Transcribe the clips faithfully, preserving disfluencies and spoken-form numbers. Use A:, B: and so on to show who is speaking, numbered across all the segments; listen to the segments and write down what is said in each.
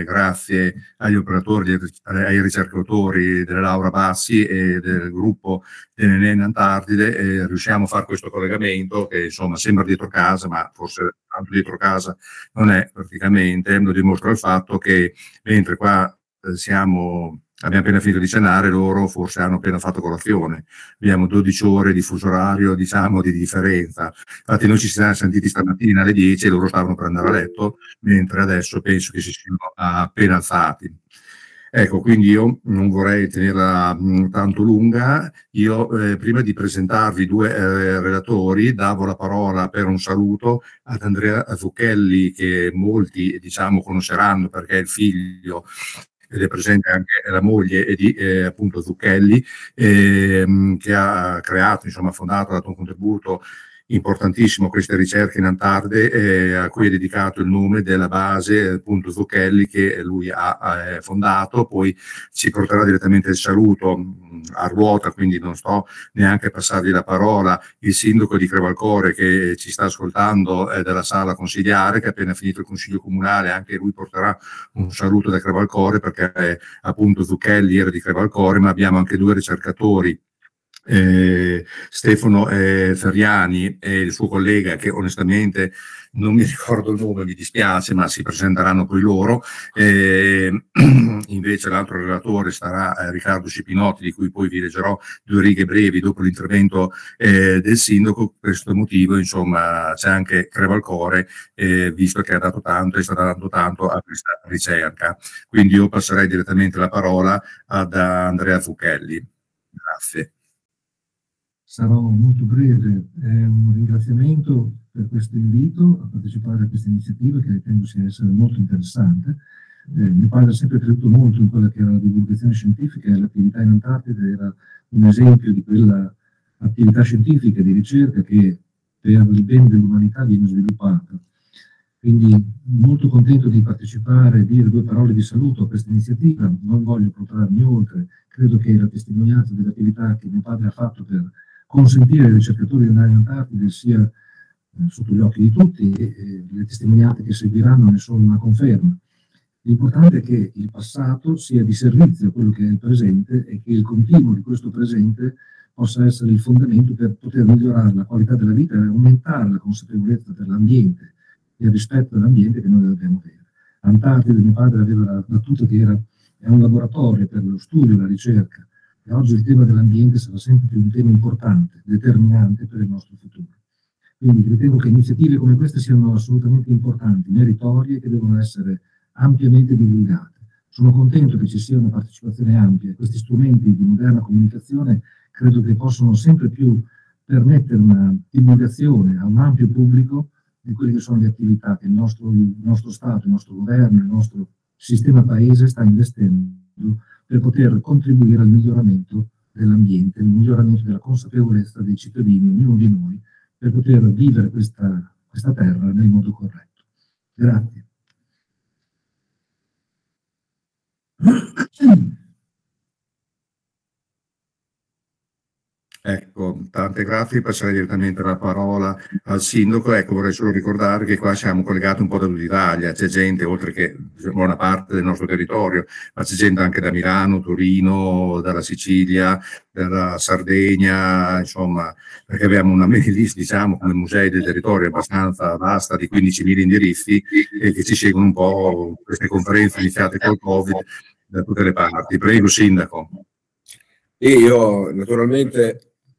A: grazie agli operatori, ai ricercatori della Laura Bassi e del gruppo dell'E N E in Antartide, eh, riusciamo a fare questo collegamento che insomma sembra dietro casa, ma forse tanto dietro casa non è praticamente. Lo dimostra il fatto che mentre qua eh, siamo... abbiamo appena finito di cenare, loro forse hanno appena fatto colazione. Abbiamo dodici ore di fuso orario, diciamo, di differenza. Infatti noi ci siamo sentiti stamattina alle dieci e loro stavano per andare a letto, mentre adesso penso che si siano appena alzati. Ecco, quindi io non vorrei tenerla mh, tanto lunga. Io eh, prima di presentarvi due eh, relatori davo la parola per un saluto ad Andrea Zucchelli, che molti diciamo conosceranno perché è il figlio ed è presente anche la moglie di eh, appunto Zucchelli, ehm, che ha creato, insomma, fondato, ha dato un contributo importantissimo a queste ricerche in Antartide, eh, a cui è dedicato il nome della base appunto Zucchelli che lui ha, ha fondato. Poi ci porterà direttamente il saluto mh, a ruota, quindi non sto neanche a passargli la parola, il sindaco di Crevalcore che ci sta ascoltando eh, dalla sala consigliare, che ha appena finito il consiglio comunale, anche lui porterà un saluto da Crevalcore perché eh, appunto Zucchelli era di Crevalcore, ma abbiamo anche due ricercatori, Eh, Stefano eh, Ferriani e il suo collega, che onestamente non mi ricordo il nome, mi dispiace, ma si presenteranno poi loro. Eh, invece l'altro relatore sarà eh, Riccardo Scipinotti, di cui poi vi leggerò due righe brevi dopo l'intervento eh, del sindaco. Per questo motivo, insomma, c'è anche Crevalcore, eh, visto che ha dato tanto e sta dando tanto a questa ricerca. Quindi io passerei direttamente la parola ad Andrea Zucchelli. Grazie.
B: Sarò molto breve, è un ringraziamento per questo invito a partecipare a questa iniziativa che ritengo sia essere molto interessante. Eh, mio padre ha sempre creduto molto in quella che era la divulgazione scientifica e l'attività in Antartide era un esempio di quella attività scientifica di ricerca che per il bene dell'umanità viene sviluppata. Quindi molto contento di partecipare e dire due parole di saluto a questa iniziativa. Non voglio protrarmi oltre, credo che la testimonianza dell'attività che mio padre ha fatto per consentire ai ricercatori di andare in Antartide sia eh, sotto gli occhi di tutti e, e le testimonianze che seguiranno ne sono una conferma. L'importante è che il passato sia di servizio a quello che è il presente e che il continuo di questo presente possa essere il fondamento per poter migliorare la qualità della vita e aumentare la consapevolezza dell'ambiente e il rispetto dell'ambiente che noi dobbiamo avere. Antartide, mio padre aveva la battuta che era è un laboratorio per lo studio e la ricerca, e oggi il tema dell'ambiente sarà sempre più un tema importante, determinante per il nostro futuro. Quindi ritengo che iniziative come queste siano assolutamente importanti, meritorie, che devono essere ampiamente divulgate. Sono contento che ci sia una partecipazione ampia. Questi strumenti di moderna comunicazione credo che possono sempre più permettere una divulgazione a un ampio pubblico di quelle che sono le attività che il nostro, il nostro Stato, il nostro governo, il nostro sistema paese sta investendo per poter contribuire al miglioramento dell'ambiente, al miglioramento della consapevolezza dei cittadini, ognuno di noi, per poter vivere questa, questa terra nel modo corretto. Grazie.
A: Ecco, tante grazie, passerei direttamente la parola al sindaco. Ecco, vorrei solo ricordare che qua siamo collegati un po' da tutta Italia, c'è gente, oltre che buona parte del nostro territorio, ma c'è gente anche da Milano, Torino, dalla Sicilia, dalla Sardegna, insomma, perché abbiamo una mailing list, diciamo, come musei del territorio abbastanza vasta, di quindicimila indirizzi, e che ci seguono un po' queste conferenze iniziate col Covid da tutte le parti. Prego, sindaco.
C: E io naturalmente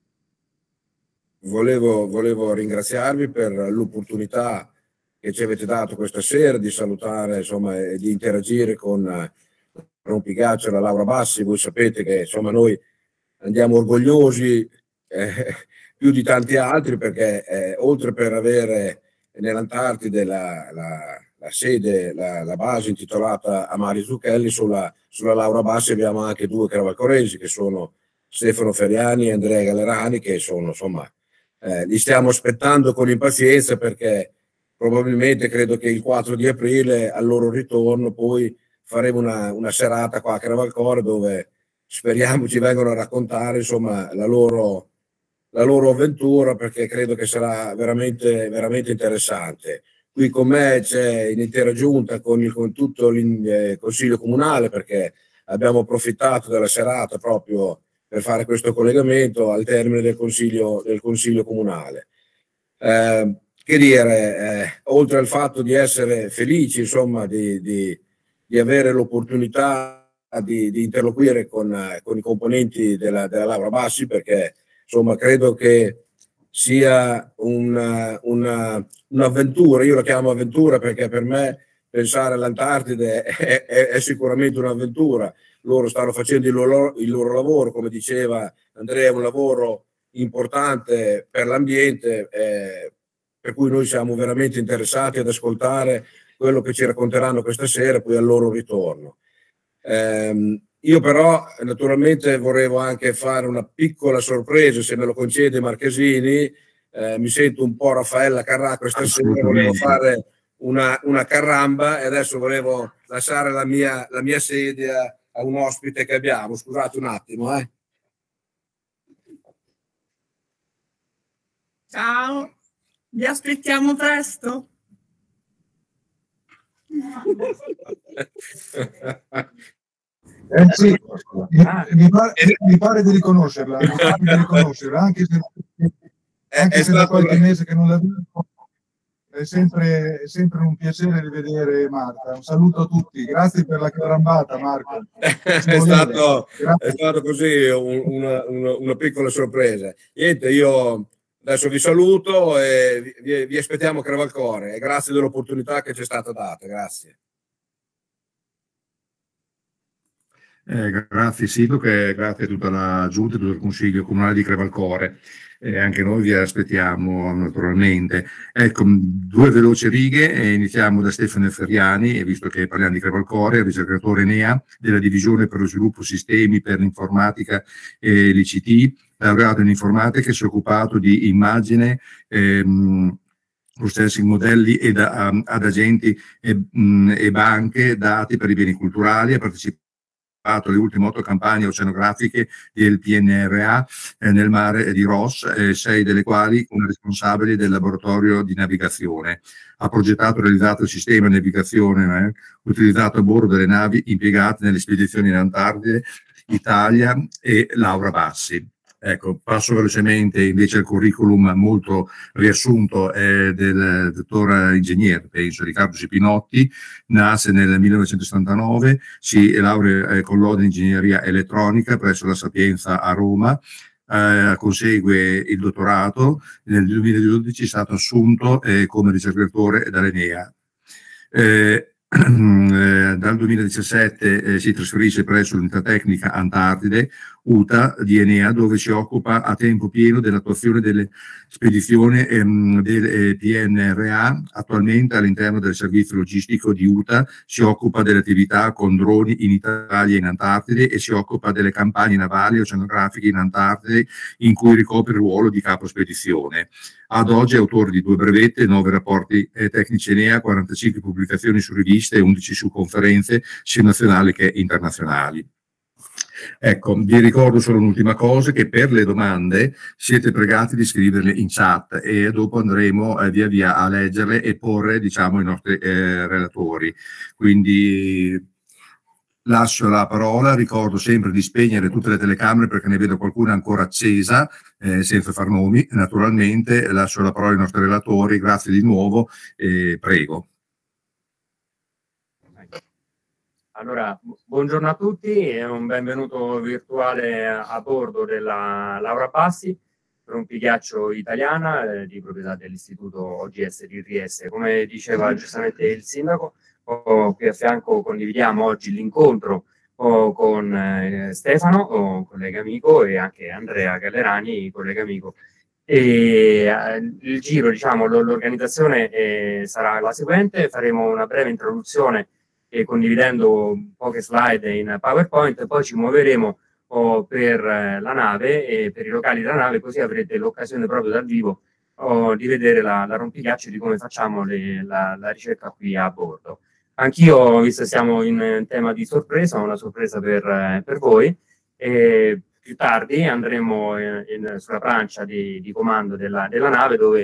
C: Volevo, volevo ringraziarvi per l'opportunità che ci avete dato questa sera di salutare, insomma, e di interagire con eh, Rompigaccio e la Laura Bassi. Voi sapete che insomma noi andiamo orgogliosi eh, più di tanti altri perché eh, oltre per avere nell'Antartide la, la, la sede, la, la base intitolata a Mario Zucchelli, sulla, sulla Laura Bassi abbiamo anche due crevalcoresi che sono Stefano Ferriani e Andrea Gallerani, che sono insomma Eh, li stiamo aspettando con impazienza perché probabilmente credo che il quattro di aprile al loro ritorno poi faremo una, una serata qua a Crevalcore dove speriamo ci vengano a raccontare insomma la loro, la loro avventura, perché credo che sarà veramente, veramente interessante. qui con me c'è in intera giunta con, il, con tutto il eh, Consiglio Comunale, perché abbiamo approfittato della serata proprio per fare questo collegamento al termine del Consiglio, del consiglio Comunale. Eh, che dire, eh, oltre al fatto di essere felici, insomma, di, di, di avere l'opportunità di, di interloquire con, eh, con i componenti della, della Laura Bassi, perché insomma credo che sia una, una, un'avventura, io la chiamo avventura perché per me pensare all'Antartide è, è, è sicuramente un'avventura. Loro stanno facendo il loro, il loro lavoro, come diceva Andrea, un lavoro importante per l'ambiente, eh, per cui noi siamo veramente interessati ad ascoltare quello che ci racconteranno questa sera, poi al loro ritorno. Eh, io però naturalmente volevo anche fare una piccola sorpresa, se me lo concede Marchesini, eh, mi sento un po' Raffaella Carrà questa sera, volevo fare una, una carramba e adesso volevo lasciare la mia, la mia sedia a un ospite che abbiamo. Scusate un attimo. Eh.
D: Ciao, vi aspettiamo presto.
B: Eh sì, mi, mi, pare, mi pare di riconoscerla, mi pare di riconoscerla, anche se, anche se da qualche mese che non la vedo, è sempre, è sempre un piacere rivedere Marta. Un saluto a tutti, grazie per la carambata Marco.
C: È stato, è stato così un, una, una, una piccola sorpresa. Niente, io adesso vi saluto e vi, vi aspettiamo a Crevalcore e grazie dell'opportunità che ci è stata data. Grazie.
A: Eh, grazie Sindaco e grazie a tutta la Giunta e tutto il Consiglio Comunale di Crevalcore. Eh, anche noi vi aspettiamo naturalmente. Ecco, due veloci righe e iniziamo da Stefano Ferriani, e visto che parliamo di Crevalcore, ricercatore Enea della Divisione per lo Sviluppo Sistemi per l'Informatica e l'I C T, laureato in informatica, si è occupato di immagine, ehm, processing modelli ed, um, ad agenti e, um, e banche dati per i beni culturali, ha partecipato alle ultime otto campagne oceanografiche del P N R A eh, nel mare di Ross, eh, sei delle quali come responsabile del laboratorio di navigazione. Ha progettato e realizzato il sistema di navigazione eh, utilizzato a bordo delle navi impiegate nelle spedizioni in Antartide, Italia e Laura Bassi. Ecco, passo velocemente invece al curriculum molto riassunto eh, del dottor ingegnere, penso, Riccardo Cipinotti. Nasce nel millenovecentosettantanove, si laurea eh, con lode in ingegneria elettronica presso la Sapienza a Roma, eh, consegue il dottorato, nel duemiladodici è stato assunto eh, come ricercatore dall'Enea. Eh, dal duemiladiciassette eh, si trasferisce presso l'unità tecnica Antartide, U T A di Enea, dove si occupa a tempo pieno dell'attuazione delle spedizioni ehm, del eh, P N R A. Attualmente all'interno del servizio logistico di U T A si occupa delle attività con droni in Italia e in Antartide e si occupa delle campagne navali e oceanografiche in Antartide, in cui ricopre il ruolo di capo spedizione. Ad oggi è autore di due brevetti, nove rapporti eh, tecnici Enea, quarantacinque pubblicazioni su riviste e undici su conferenze sia nazionali che internazionali. Ecco, vi ricordo solo un'ultima cosa, che per le domande siete pregati di scriverle in chat e dopo andremo eh, via via a leggerle e porre, diciamo, ai nostri eh, relatori. Quindi lascio la parola, ricordo sempre di spegnere tutte le telecamere perché ne vedo qualcuna ancora accesa, eh, senza far nomi, naturalmente. Lascio la parola ai nostri relatori, grazie di nuovo e prego.
E: Allora, buongiorno a tutti e un benvenuto virtuale a bordo della Laura Bassi, rompighiaccio italiana eh, di proprietà dell'Istituto O G S di Trieste. Come diceva giustamente il sindaco, oh, qui a fianco condividiamo oggi l'incontro oh, con eh, Stefano, oh, collega amico, e anche Andrea Gallerani, collega amico. E, eh, il giro, diciamo, l'organizzazione eh, sarà la seguente: faremo una breve introduzione e condividendo poche slide in PowerPoint, poi ci muoveremo oh, per eh, la nave e per i locali della nave, così avrete l'occasione proprio dal vivo oh, di vedere la, la rompighiaccio, di come facciamo le, la, la ricerca qui a bordo. Anch'io, visto che siamo in tema di sorpresa, ho una sorpresa per, eh, per voi. E più tardi andremo in, in, sulla plancia di, di comando della, della nave, dove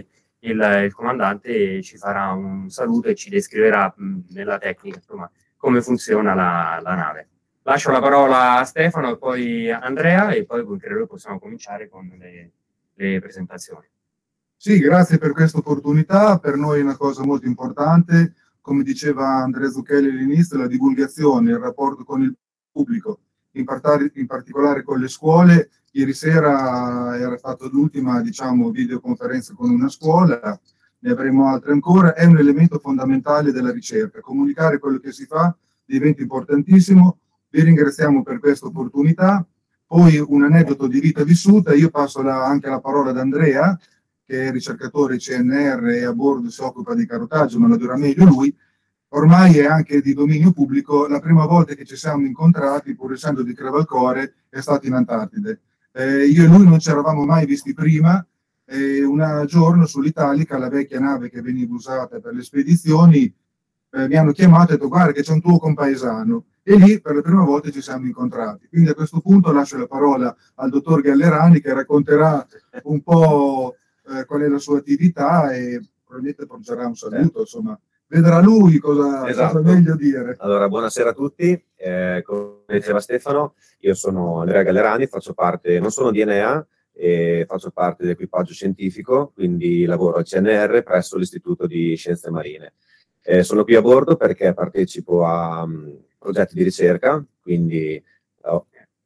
E: il, il comandante ci farà un saluto e ci descriverà mh, nella tecnica, insomma, come funziona la, la nave. Lascio la parola a Stefano e poi a Andrea e poi credo che possiamo cominciare con le, le presentazioni.
F: Sì, grazie per questa opportunità, per noi è una cosa molto importante, come diceva Andrea Zucchelli all'inizio, la divulgazione, il rapporto con il pubblico, in, in particolare con le scuole. Ieri sera era fatta l'ultima, diciamo, videoconferenza con una scuola, ne avremo altre ancora, è un elemento fondamentale della ricerca, comunicare quello che si fa diventa importantissimo. Vi ringraziamo per questa opportunità. Poi un aneddoto di vita vissuta, io passo la, anche la parola ad Andrea, che è ricercatore C N R e a bordo si occupa di carotaggio, ma la dirà meglio lui. Ormai è anche di dominio pubblico, la prima volta che ci siamo incontrati, pur essendo di Crevalcore, è stato in Antartide. Eh, io e lui non ci eravamo mai visti prima, e un giorno sull'Italica, la vecchia nave che veniva usata per le spedizioni, eh, mi hanno chiamato e detto guarda che c'è un tuo compaesano, e lì per la prima volta ci siamo incontrati. Quindi a questo punto lascio la parola al dottor Gallerani che racconterà un po' eh, qual è la sua attività e probabilmente porgerà un saluto, insomma. Vedrà lui cosa, esatto. cosa meglio dire.
G: Allora, buonasera a tutti. Eh, come diceva Stefano, io sono Andrea Gallerani, faccio parte, non sono D N A, e faccio parte dell'equipaggio scientifico, quindi lavoro al C N R presso l'Istituto di Scienze Marine. Eh, sono qui a bordo perché partecipo a um, progetti di ricerca, quindi... Oh.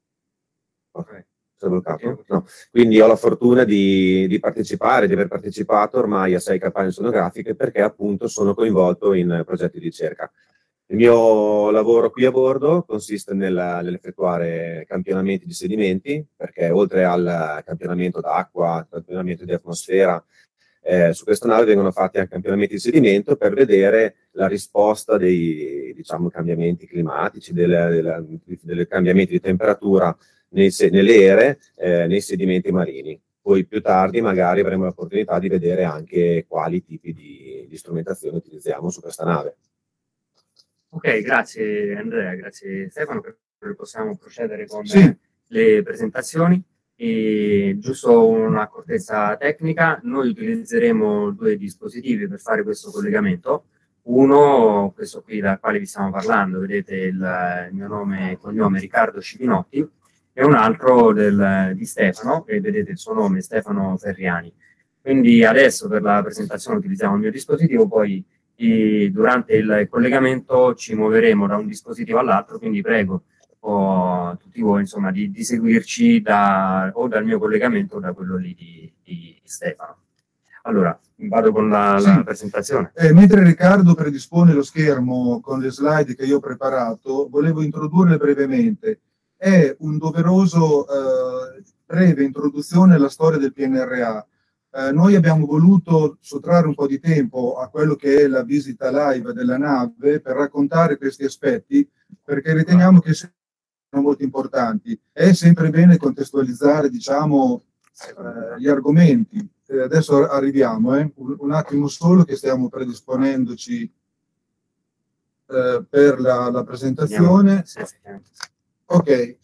G: Okay. No. Quindi ho la fortuna di, di partecipare, di aver partecipato ormai a sei campagne sonografiche perché appunto sono coinvolto in progetti di ricerca. Il mio lavoro qui a bordo consiste nel, nell'effettuare campionamenti di sedimenti, perché oltre al campionamento d'acqua, campionamento di atmosfera, eh, su questa nave vengono fatti anche campionamenti di sedimento per vedere la risposta dei, diciamo, cambiamenti climatici, dei cambiamenti di temperatura Nei, nelle ere, eh, nei sedimenti marini. Poi più tardi magari avremo l'opportunità di vedere anche quali tipi di, di strumentazione utilizziamo su questa nave.
E: Ok, grazie Andrea, grazie Stefano, possiamo procedere con
F: sì.
E: le presentazioni. E giusto un'accortezza tecnica, noi utilizzeremo due dispositivi per fare questo collegamento. Uno, questo qui dal quale vi stiamo parlando, vedete il, il mio nome e cognome Riccardo Scipinotti, e un altro del, di Stefano, e vedete il suo nome, Stefano Ferriani. Quindi adesso per la presentazione utilizziamo il mio dispositivo, poi i, durante il collegamento ci muoveremo da un dispositivo all'altro, quindi prego o, tutti voi insomma, di, di seguirci da, o dal mio collegamento o da quello lì di, di Stefano. Allora, vado con la,
F: sì.
E: la presentazione.
F: Eh, mentre Riccardo predispone lo schermo con le slide che io ho preparato, volevo introdurre brevemente. È un doveroso eh, breve introduzione alla storia del P N R A. Eh, noi abbiamo voluto sottrarre un po' di tempo a quello che è la visita live della nave per raccontare questi aspetti, perché riteniamo che siano molto importanti. È sempre bene contestualizzare, diciamo, eh, gli argomenti. Eh, adesso arriviamo, eh. un, un attimo solo che stiamo predisponendoci eh, per la, la presentazione. Ok, eh,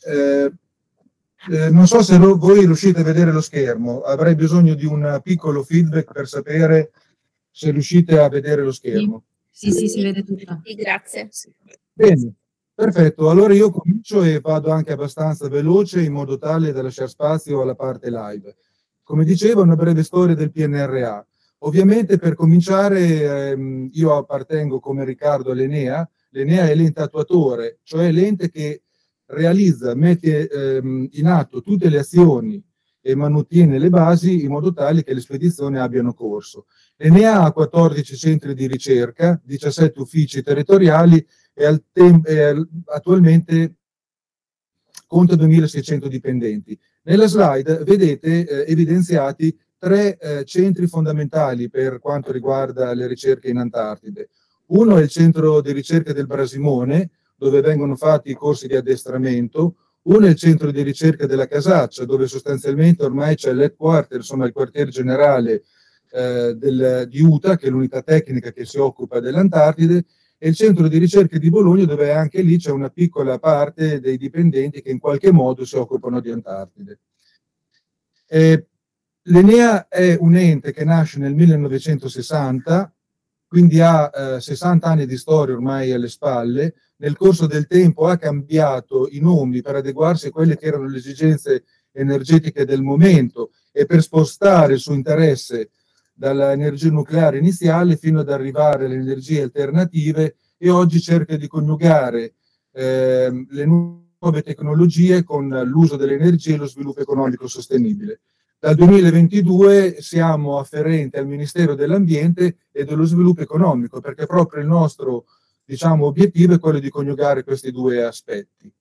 F: eh, non so se lo, voi riuscite a vedere lo schermo, avrei bisogno di un piccolo feedback per sapere se riuscite a vedere lo schermo.
H: Sì, sì, sì, si vede tutto.
D: Sì, grazie.
F: Bene, perfetto, allora io comincio e vado anche abbastanza veloce in modo tale da lasciare spazio alla parte live. Come dicevo, una breve storia del P N R A. Ovviamente per cominciare ehm, io appartengo come Riccardo all'Enea. L'Enea è l'ente attuatore, cioè l'ente che realizza, mette ehm, in atto tutte le azioni e mantiene le basi in modo tale che le spedizioni abbiano corso. L'Enea ha quattordici centri di ricerca, diciassette uffici territoriali e, al e attualmente conta duemilaseicento dipendenti. Nella slide vedete eh, evidenziati tre eh, centri fondamentali per quanto riguarda le ricerche in Antartide. Uno è il centro di ricerca del Brasimone, dove vengono fatti i corsi di addestramento. Uno è il centro di ricerca della Casaccia, dove sostanzialmente ormai c'è l'headquarter, insomma il quartier generale eh, del, di U T A, che è l'unità tecnica che si occupa dell'Antartide, e il centro di ricerca di Bologna, dove anche lì c'è una piccola parte dei dipendenti che in qualche modo si occupano di Antartide. E L'Enea è un ente che nasce nel millenovecentosessanta, quindi ha eh, sessanta anni di storia ormai alle spalle. Nel corso del tempo ha cambiato i nomi per adeguarsi a quelle che erano le esigenze energetiche del momento e per spostare il suo interesse dall'energia nucleare iniziale fino ad arrivare alle energie alternative, e oggi cerca di coniugare eh, le nuove tecnologie con l'uso dell'energia e lo sviluppo economico sostenibile. Dal duemilaventidue siamo afferenti al Ministero dell'Ambiente e dello Sviluppo Economico, perché proprio il nostro, diciamo, obiettivo è quello di coniugare questi due aspetti.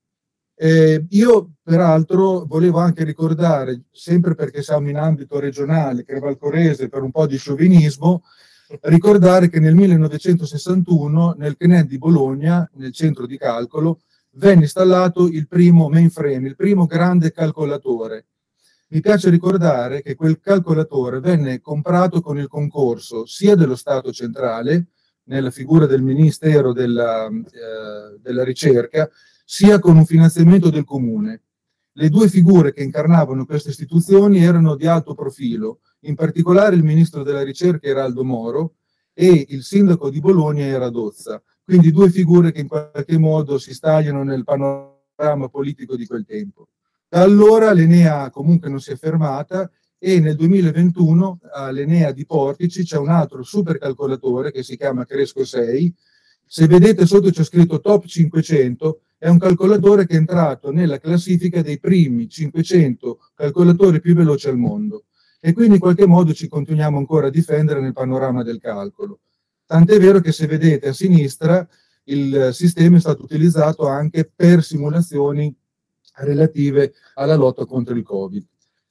F: Eh, io peraltro volevo anche ricordare, sempre perché siamo in ambito regionale, che è valcorese, per un po' di sciovinismo, ricordare che nel millenovecentosessantuno nel C N E D di Bologna, nel centro di calcolo, venne installato il primo mainframe, il primo grande calcolatore. Mi piace ricordare che quel calcolatore venne comprato con il concorso sia dello Stato centrale, nella figura del Ministero della, eh, della Ricerca, sia con un finanziamento del Comune. Le due figure che incarnavano queste istituzioni erano di alto profilo, in particolare il Ministro della Ricerca era Aldo Moro e il Sindaco di Bologna era Dozza, quindi due figure che in qualche modo si stagliano nel panorama politico di quel tempo. Da allora l'Enea comunque non si è fermata e nel duemilaventuno all'Enea di Portici c'è un altro supercalcolatore che si chiama Cresco sei. Se vedete sotto c'è scritto Top cinquecento, è un calcolatore che è entrato nella classifica dei primi cinquecento calcolatori più veloci al mondo. E quindi in qualche modo ci continuiamo ancora a difendere nel panorama del calcolo. Tant'è vero che se vedete a sinistra il sistema è stato utilizzato anche per simulazioni relative alla lotta contro il Covid.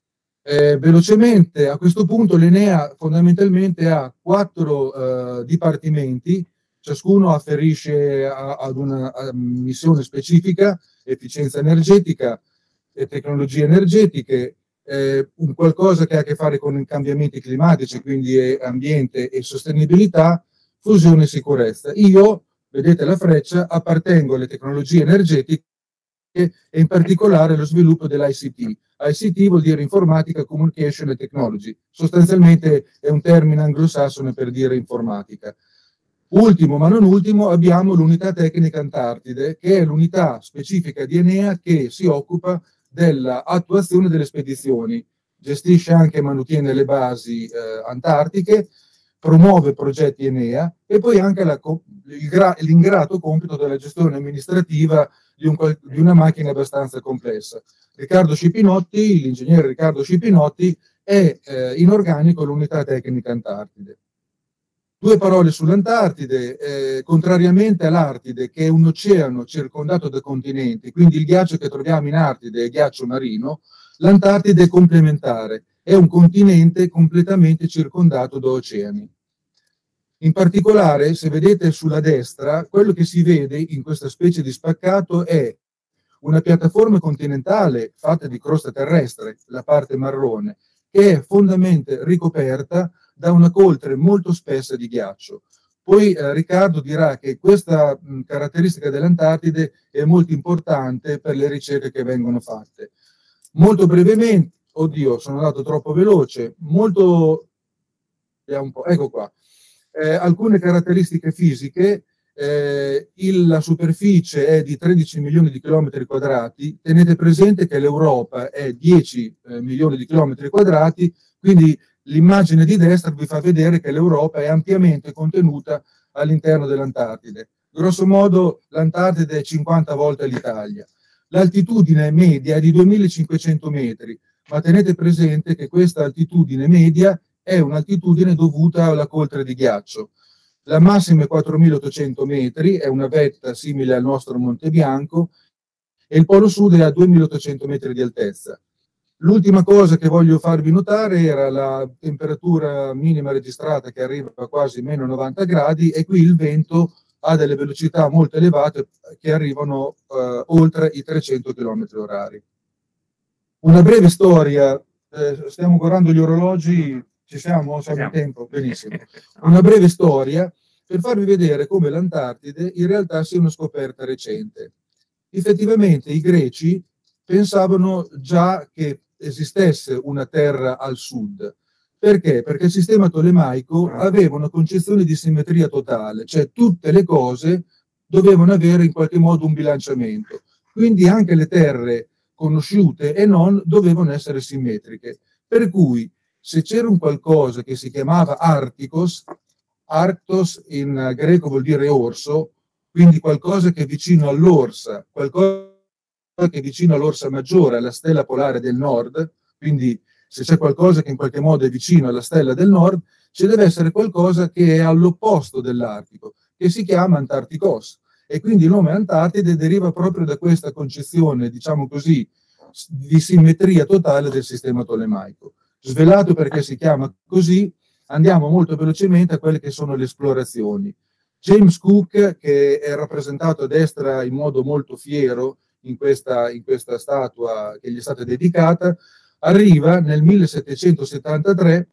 F: Eh, velocemente, a questo punto l'Enea fondamentalmente ha quattro eh, dipartimenti, ciascuno afferisce a, ad una a missione specifica: efficienza energetica, e tecnologie energetiche, eh, un qualcosa che ha a che fare con i cambiamenti climatici, quindi ambiente e sostenibilità, fusione e sicurezza. Io, vedete la freccia, appartengo alle tecnologie energetiche e in particolare lo sviluppo dell'I C T. I C T vuol dire Informatica, Communication e Technology, sostanzialmente è un termine anglosassone per dire informatica. Ultimo ma non ultimo abbiamo l'unità tecnica Antartide, che è l'unità specifica di Enea che si occupa dell'attuazione delle spedizioni, gestisce anche e mantiene le basi eh, antartiche, promuove progetti Enea e poi anche l'ingrato compito della gestione amministrativa di, un, di una macchina abbastanza complessa. Riccardo Scipinotti, l'ingegnere Riccardo Scipinotti, è eh, in organico l'unità tecnica Antartide. Due parole sull'Antartide, eh, contrariamente all'Artide, che è un oceano circondato da continenti, quindi il ghiaccio che troviamo in Artide è ghiaccio marino, l'Antartide è complementare, è un continente completamente circondato da oceani. In particolare, se vedete sulla destra, quello che si vede in questa specie di spaccato è una piattaforma continentale fatta di crosta terrestre, la parte marrone, che è fondamentalmente ricoperta da una coltre molto spessa di ghiaccio. Poi eh, Riccardo dirà che questa mh, caratteristica dell'Antartide è molto importante per le ricerche che vengono fatte. Molto brevemente, oddio, sono andato troppo veloce, molto, un po', ecco qua, eh, alcune caratteristiche fisiche. Eh, il, la superficie è di tredici milioni di chilometri quadrati, tenete presente che l'Europa è dieci eh, milioni di chilometri quadrati, quindi l'immagine di destra vi fa vedere che l'Europa è ampiamente contenuta all'interno dell'Antartide. Grosso modo l'Antartide è cinquanta volte l'Italia. L'altitudine media è di duemilacinquecento metri, ma tenete presente che questa altitudine media è un'altitudine dovuta alla coltre di ghiaccio. La massima è quattromilaottocento metri, è una vetta simile al nostro Monte Bianco, e il polo sud è a duemilaottocento metri di altezza. L'ultima cosa che voglio farvi notare era la temperatura minima registrata che arriva a quasi meno novanta gradi, e qui il vento ha delle velocità molto elevate che arrivano eh, oltre i trecento chilometri orari. Una breve storia, eh, stiamo guardando gli orologi, ci siamo? Siamo in tempo? Benissimo. Una breve storia per farvi vedere come l'Antartide in realtà sia una scoperta recente. Effettivamente i greci pensavano già che esistesse una terra al sud. Perché? Perché il sistema tolemaico aveva una concezione di simmetria totale, cioè tutte le cose dovevano avere in qualche modo un bilanciamento. Quindi anche le terre conosciute e non dovevano essere simmetriche. Per cui se c'era un qualcosa che si chiamava Arcticos, Arctos in greco vuol dire orso, quindi qualcosa che è vicino all'orsa, qualcosa che è vicino all'orsa maggiore, alla stella polare del nord, quindi se c'è qualcosa che in qualche modo è vicino alla stella del nord, ci deve essere qualcosa che è all'opposto dell'Artico, che si chiama Antarcticos. E quindi il nome Antartide deriva proprio da questa concezione, diciamo così, di simmetria totale del sistema tolemaico. Svelato perché si chiama così, andiamo molto velocemente a quelle che sono le esplorazioni. James Cook, che è rappresentato a destra in modo molto fiero in questa, in questa statua che gli è stata dedicata, arriva nel millesettecentosettantatré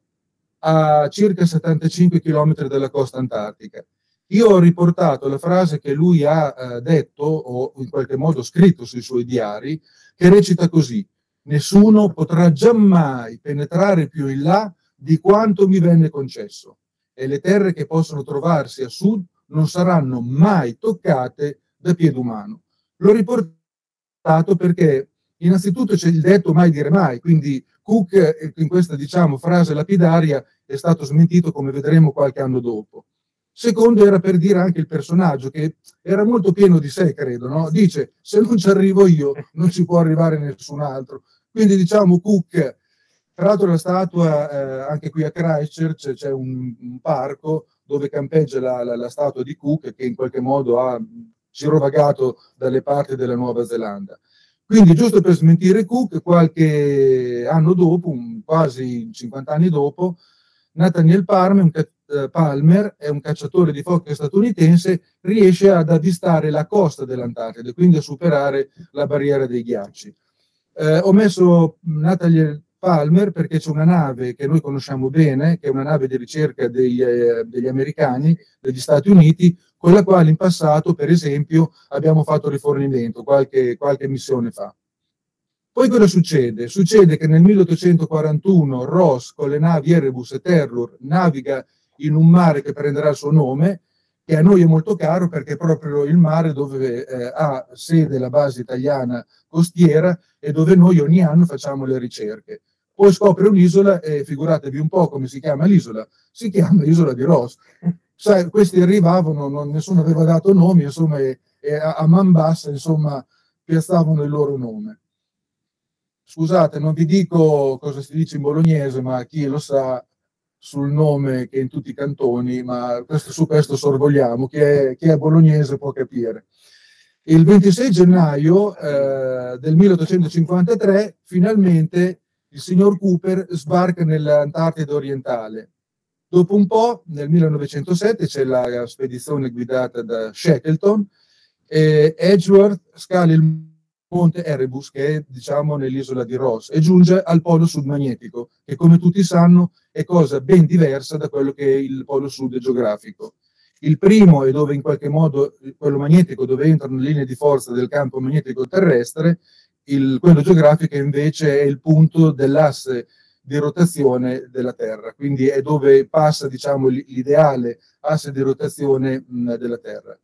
F: a circa settantacinque chilometri dalla costa antartica. Io ho riportato la frase che lui ha eh, detto o in qualche modo scritto sui suoi diari, che recita così: nessuno potrà giammai penetrare più in là di quanto mi venne concesso, e le terre che possono trovarsi a sud non saranno mai toccate da piede umano. L'ho riportato perché innanzitutto c'è il detto mai dire mai, quindi Cook in questa, diciamo, frase lapidaria è stato smentito, come vedremo qualche anno dopo. Secondo era per dire anche il personaggio, che era molto pieno di sé, credo, no? Dice, se non ci arrivo io, non ci può arrivare nessun altro. Quindi, diciamo, Cook, tra l'altro la statua, eh, anche qui a Christchurch c'è un, un parco dove campeggia la, la, la statua di Cook, che in qualche modo ha girovagato dalle parti della Nuova Zelanda. Quindi, giusto per smentire Cook, qualche anno dopo, un, quasi cinquanta anni dopo, Nathaniel Palmer, un, uh, Palmer, è un cacciatore di foche statunitense, riesce ad avvistare la costa dell'Antartide, quindi a superare la barriera dei ghiacci. Eh, ho messo Nathaniel Palmer perché c'è una nave che noi conosciamo bene, che è una nave di ricerca dei, eh, degli americani, degli Stati Uniti, con la quale in passato, per esempio, abbiamo fatto rifornimento qualche, qualche missione fa. Poi cosa succede? Succede che nel milleottocentoquarantuno Ross con le navi Erebus e Terror naviga in un mare che prenderà il suo nome, che a noi è molto caro perché è proprio il mare dove eh, ha sede la base italiana costiera e dove noi ogni anno facciamo le ricerche. Poi scopre un'isola e figuratevi un po' come si chiama l'isola, si chiama Isola di Ross. Sai, questi arrivavano, non, nessuno aveva dato nomi, insomma, e, e a, a man bassa, insomma, piazzavano il loro nome. Scusate, non vi dico cosa si dice in bolognese, ma chi lo sa sul nome che è in tutti i cantoni, ma questo, su questo sorvoliamo, chi è, chi è bolognese può capire. Il ventisei gennaio eh, del milleottocentocinquantatré, finalmente, il signor Cooper sbarca nell'Antartide orientale. Dopo un po', nel millenovecentosette, c'è la spedizione guidata da Shackleton, e Edgeworth scala il monte Erebus, che è, diciamo, nell'isola di Ross, e giunge al polo sud magnetico, che come tutti sanno è cosa ben diversa da quello che è il polo sud geografico. Il primo è dove in qualche modo, quello magnetico, dove entrano le linee di forza del campo magnetico terrestre, il, quello geografico invece è il punto dell'asse di rotazione della Terra, quindi è dove passa, diciamo, l'ideale asse di rotazione mh, della Terra.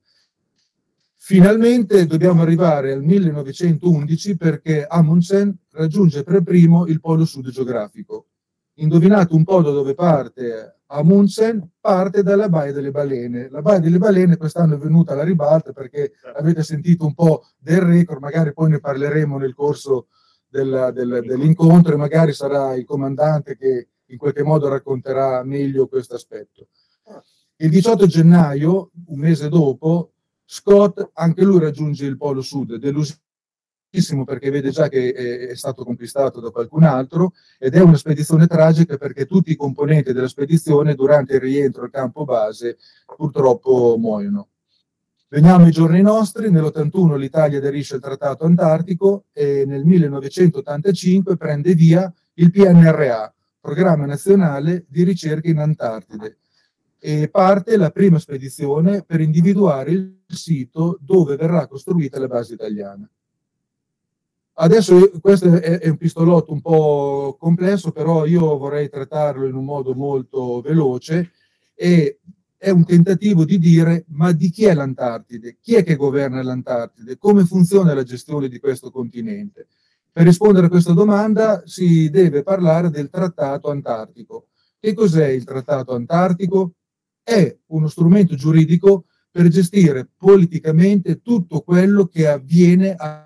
F: Finalmente dobbiamo arrivare al millenovecentoundici perché Amundsen raggiunge per primo il polo sud geografico. Indovinate un po' da dove parte Amundsen? Parte dalla Baia delle Balene. La Baia delle Balene quest'anno è venuta alla ribalta perché avete sentito un po' del record, magari poi ne parleremo nel corso del, del, dell'incontro e magari sarà il comandante che in qualche modo racconterà meglio questo aspetto. Il diciotto gennaio, un mese dopo, Scott, anche lui raggiunge il polo sud, delusissimo perché vede già che è, è stato conquistato da qualcun altro, ed è una spedizione tragica perché tutti i componenti della spedizione durante il rientro al campo base purtroppo muoiono. Veniamo ai giorni nostri, nell'ottantuno l'Italia aderisce al Trattato Antartico e nel millenovecentottantacinque prende via il P N R A, Programma Nazionale di Ricerca in Antartide, e parte la prima spedizione per individuare il sito dove verrà costruita la base italiana. Adesso questo è, è un pistolotto un po' complesso, però io vorrei trattarlo in un modo molto veloce, e è un tentativo di dire: ma di chi è l'Antartide? Chi è che governa l'Antartide? Come funziona la gestione di questo continente? Per rispondere a questa domanda si deve parlare del Trattato Antartico. Che cos'è il Trattato Antartico? È uno strumento giuridico per gestire politicamente tutto quello che avviene a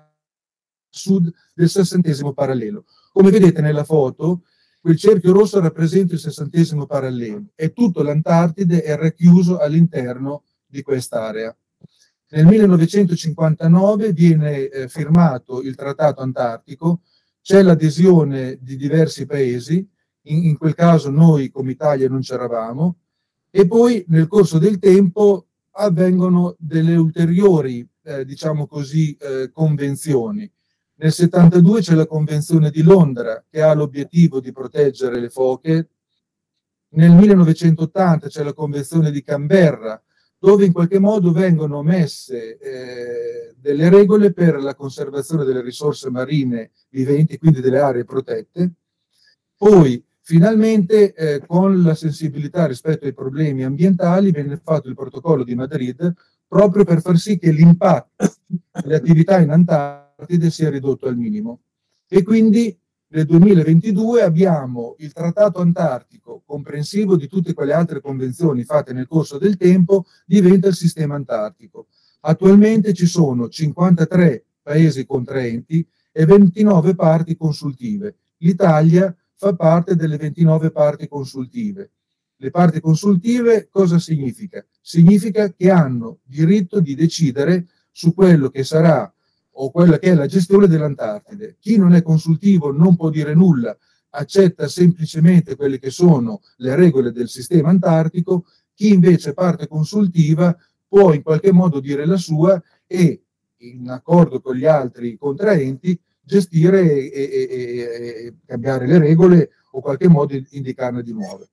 F: sud del sessantesimo parallelo. Come vedete nella foto, quel cerchio rosso rappresenta il sessantesimo parallelo e tutto l'Antartide è racchiuso all'interno di quest'area. Nel millenovecentocinquantanove viene eh, firmato il Trattato Antartico, c'è l'adesione di diversi paesi, in, in quel caso noi come Italia non c'eravamo, e poi nel corso del tempo avvengono delle ulteriori, eh, diciamo così, eh, convenzioni. Nel settantadue c'è la Convenzione di Londra, che ha l'obiettivo di proteggere le foche. Nel millenovecentottanta c'è la Convenzione di Canberra, dove in qualche modo vengono messe eh, delle regole per la conservazione delle risorse marine viventi, quindi delle aree protette. Poi, finalmente, eh, con la sensibilità rispetto ai problemi ambientali, viene fatto il Protocollo di Madrid, proprio per far sì che l'impatto delle attività in Antartide sia ridotto al minimo. E quindi nel duemilaventidue abbiamo il Trattato Antartico, comprensivo di tutte quelle altre convenzioni fatte nel corso del tempo, diventa il sistema antartico. Attualmente ci sono cinquantatré paesi contraenti e ventinove parti consultive. L'Italia fa parte delle ventinove parti consultive. Le parti consultive cosa significa? Significa che hanno diritto di decidere su quello che sarà o quella che è la gestione dell'Antartide. Chi non è consultivo non può dire nulla, accetta semplicemente quelle che sono le regole del sistema antartico. Chi invece è parte consultiva può in qualche modo dire la sua e, in accordo con gli altri contraenti, gestire e, e, e, e cambiare le regole o in qualche modo indicarne di nuove.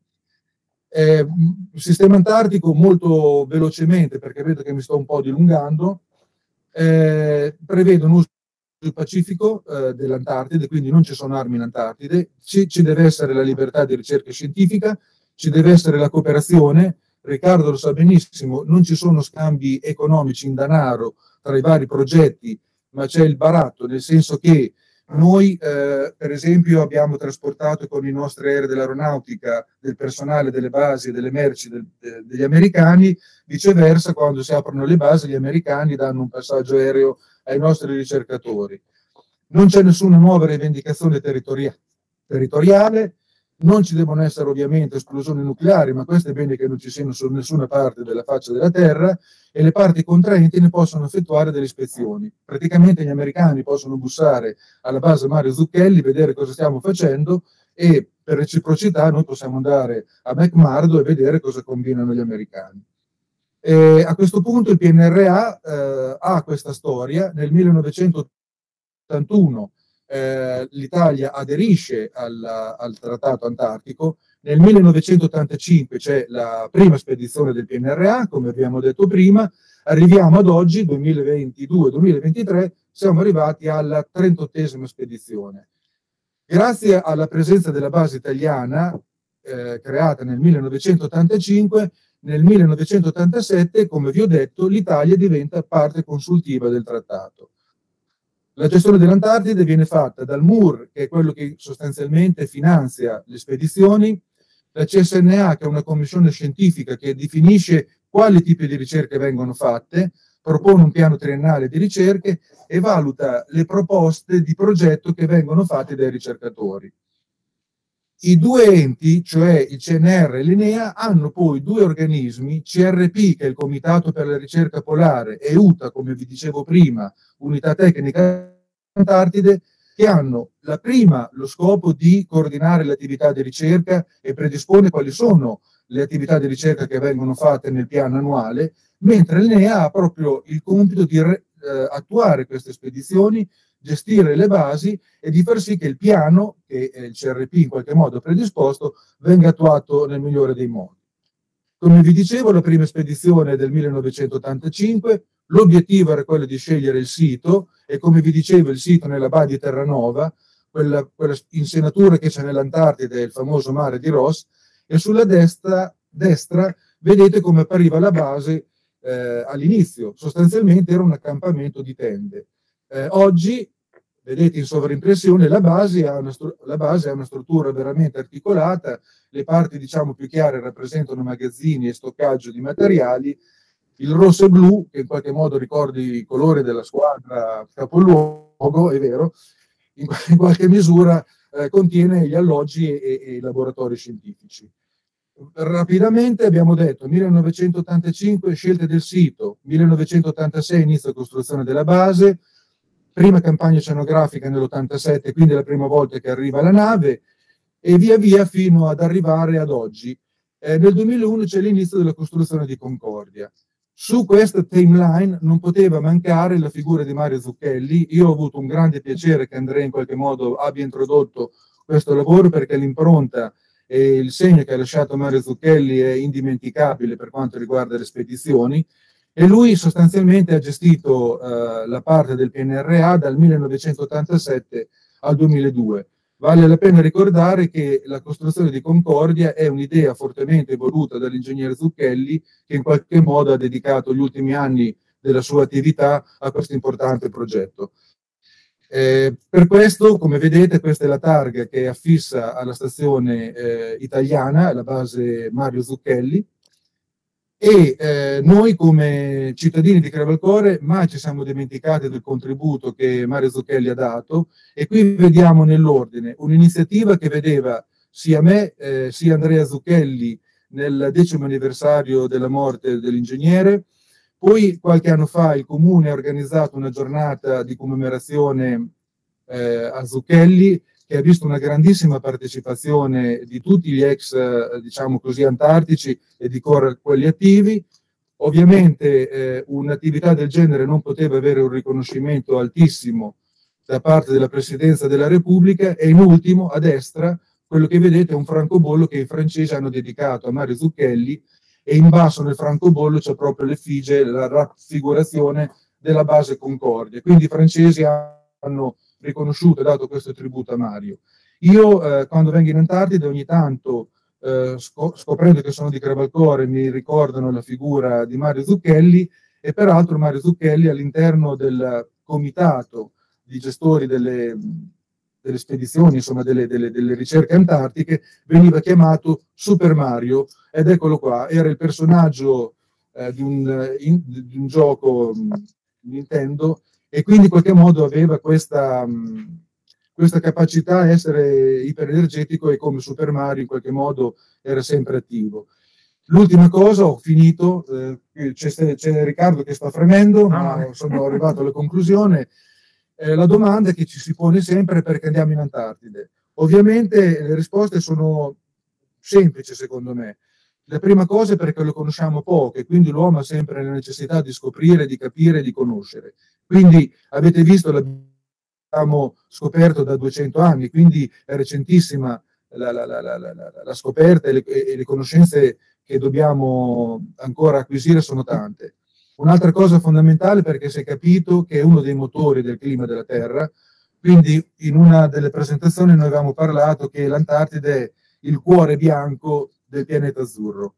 F: Eh, il sistema antartico, molto velocemente, perché vedo che mi sto un po' dilungando, eh, prevede un uso del Pacifico eh, dell'Antartide, quindi non ci sono armi in Antartide, ci, ci deve essere la libertà di ricerca scientifica, ci deve essere la cooperazione. Riccardo lo sa benissimo, non ci sono scambi economici in denaro tra i vari progetti, ma c'è il baratto, nel senso che noi, eh, per esempio, abbiamo trasportato con i nostri aerei dell'aeronautica del personale delle basi e delle merci del, de, degli americani, viceversa, quando si aprono le basi, gli americani danno un passaggio aereo ai nostri ricercatori. Non c'è nessuna nuova rivendicazione territoria, territoriale, non ci devono essere ovviamente esplosioni nucleari, ma questo è bene che non ci siano su nessuna parte della faccia della Terra, e le parti contraenti ne possono effettuare delle ispezioni. Praticamente gli americani possono bussare alla base Mario Zucchelli, vedere cosa stiamo facendo, e per reciprocità noi possiamo andare a McMurdo e vedere cosa combinano gli americani. E a questo punto il P N R A eh, ha questa storia. Nel millenovecentottantuno eh, l'Italia aderisce al, al Trattato Antartico. Nel millenovecentottantacinque c'è la prima spedizione del P N R A, come abbiamo detto prima. Arriviamo ad oggi, duemilaventidue duemilaventitré, siamo arrivati alla trentottesima spedizione. Grazie alla presenza della base italiana, eh, creata nel millenovecentottantacinque, nel millenovecentottantasette, come vi ho detto, l'Italia diventa parte consultiva del trattato. La gestione dell'Antartide viene fatta dal M U R, che è quello che sostanzialmente finanzia le spedizioni, la C S N A, che è una commissione scientifica che definisce quali tipi di ricerche vengono fatte, propone un piano triennale di ricerche e valuta le proposte di progetto che vengono fatte dai ricercatori. I due enti, cioè il C N R e l'I N E A, hanno poi due organismi, C R P, che è il Comitato per la Ricerca Polare, e U T A, come vi dicevo prima, Unità Tecnica Antartide, che hanno la prima lo scopo di coordinare le attività di ricerca e predispone quali sono le attività di ricerca che vengono fatte nel piano annuale, mentre l'I N E A ha proprio il compito di eh, attuare queste spedizioni, gestire le basi e di far sì che il piano, che il C R P in qualche modo ha predisposto, venga attuato nel migliore dei modi. Come vi dicevo, la prima spedizione è del millenovecentottantacinque, L'obiettivo era quello di scegliere il sito e, come vi dicevo, il sito nella baia di Terranova, quella, quella insenatura che c'è nell'Antartide, il famoso mare di Ross, e sulla destra, destra vedete come appariva la base eh, all'inizio. Sostanzialmente era un accampamento di tende. Eh, oggi, vedete in sovraimpressione, la base, ha una la base ha una struttura veramente articolata, le parti diciamo più chiare rappresentano magazzini e stoccaggio di materiali, il rosso e blu, che in qualche modo ricordi i colori della squadra capoluogo, è vero, in, in qualche misura eh, contiene gli alloggi e, e, e i laboratori scientifici. Rapidamente abbiamo detto millenovecentottantacinque scelte del sito, millenovecentottantasei inizio costruzione della base, prima campagna oceanografica nell'ottantasette, quindi è la prima volta che arriva la nave, e via via fino ad arrivare ad oggi. Eh, nel duemilauno c'è l'inizio della costruzione di Concordia. Su questa timeline non poteva mancare la figura di Mario Zucchelli. Io ho avuto un grande piacere che Andrea in qualche modo abbia introdotto questo lavoro, perché l'impronta e il segno che ha lasciato Mario Zucchelli è indimenticabile per quanto riguarda le spedizioni, e lui sostanzialmente ha gestito uh, la parte del P N R A dal millenovecentottantasette al duemiladue. Vale la pena ricordare che la costruzione di Concordia è un'idea fortemente voluta dall'ingegnere Zucchelli, che in qualche modo ha dedicato gli ultimi anni della sua attività a questo importante progetto. Eh, per questo, come vedete, questa è la targa che è affissa alla stazione eh, italiana, alla base Mario Zucchelli, e eh, noi come cittadini di Crevalcore mai ci siamo dimenticati del contributo che Mario Zucchelli ha dato, e qui vediamo nell'ordine un'iniziativa che vedeva sia me eh, sia Andrea Zucchelli nel decimo anniversario della morte dell'ingegnere. Poi qualche anno fa il comune ha organizzato una giornata di commemorazione eh, a Zucchelli, che ha visto una grandissima partecipazione di tutti gli ex, eh, diciamo così, antartici e di quelli attivi. Ovviamente eh, un'attività del genere non poteva avere un riconoscimento altissimo da parte della Presidenza della Repubblica, e in ultimo, a destra, quello che vedete è un francobollo che i francesi hanno dedicato a Mario Zucchelli, e in basso nel francobollo c'è proprio l'effigie, la raffigurazione della base Concordia. Quindi i francesi hanno riconosciuto e dato questo tributo a Mario. Io eh, quando vengo in Antartide ogni tanto, eh, sc scoprendo che sono di Crevalcore, mi ricordano la figura di Mario Zucchelli, e peraltro Mario Zucchelli all'interno del comitato di gestori delle, delle spedizioni, insomma delle, delle, delle ricerche antartiche, veniva chiamato Super Mario, ed eccolo qua, era il personaggio eh, di, un, in, di un gioco mh, Nintendo, e quindi in qualche modo aveva questa, mh, questa capacità di essere iperenergetico, e come Super Mario in qualche modo era sempre attivo. L'ultima cosa, ho finito, eh, c'è Riccardo che sta fremendo, ma sono arrivato alla conclusione. Eh, la domanda che ci si pone sempre è: perché andiamo in Antartide? Ovviamente le risposte sono semplici secondo me. La prima cosa è perché lo conosciamo poco, e quindi l'uomo ha sempre la necessità di scoprire, di capire, di conoscere. Quindi avete visto, l'abbiamo scoperto da duecento anni, quindi è recentissima la, la, la, la, la, la scoperta, e le, e le conoscenze che dobbiamo ancora acquisire sono tante. Un'altra cosa fondamentale, perché si è capito che è uno dei motori del clima della Terra. Quindi in una delle presentazioni noi avevamo parlato che l'Antartide è il cuore bianco del pianeta azzurro.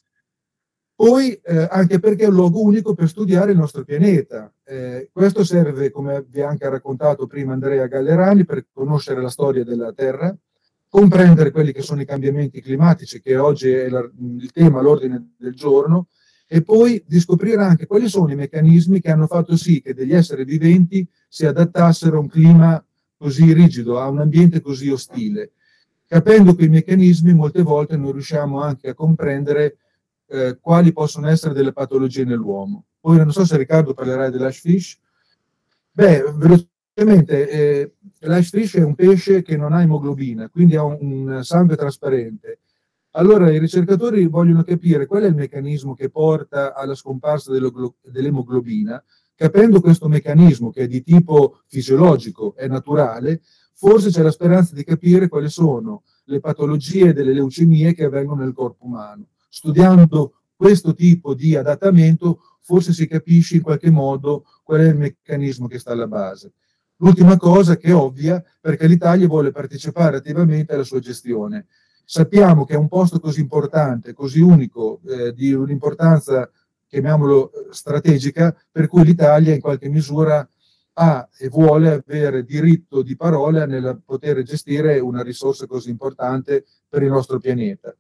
F: Poi eh, anche perché è un luogo unico per studiare il nostro pianeta. Eh, questo serve, come vi ha anche raccontato prima Andrea Gallerani, per conoscere la storia della Terra, comprendere quelli che sono i cambiamenti climatici, che oggi è la, il tema all'ordine del giorno, e poi di scoprire anche quali sono i meccanismi che hanno fatto sì che degli esseri viventi si adattassero a un clima così rigido, a un ambiente così ostile. Capendo quei meccanismi, molte volte non riusciamo anche a comprendere eh, quali possono essere delle patologie nell'uomo. Poi non so se Riccardo parlerà dell'ash fish. Beh, velocemente, eh, l'ash fish è un pesce che non ha emoglobina, quindi ha un, un sangue trasparente. Allora i ricercatori vogliono capire qual è il meccanismo che porta alla scomparsa dell'emoglobina. Capendo questo meccanismo, che è di tipo fisiologico, è naturale, forse c'è la speranza di capire quali sono le patologie delle leucemie che avvengono nel corpo umano. Studiando questo tipo di adattamento forse si capisce in qualche modo qual è il meccanismo che sta alla base. L'ultima cosa che è ovvia, perché l'Italia vuole partecipare attivamente alla sua gestione. Sappiamo che è un posto così importante, così unico, eh, di un'importanza, chiamiamolo strategica, per cui l'Italia in qualche misura ha e vuole avere diritto di parola nel poter gestire una risorsa così importante per il nostro pianeta.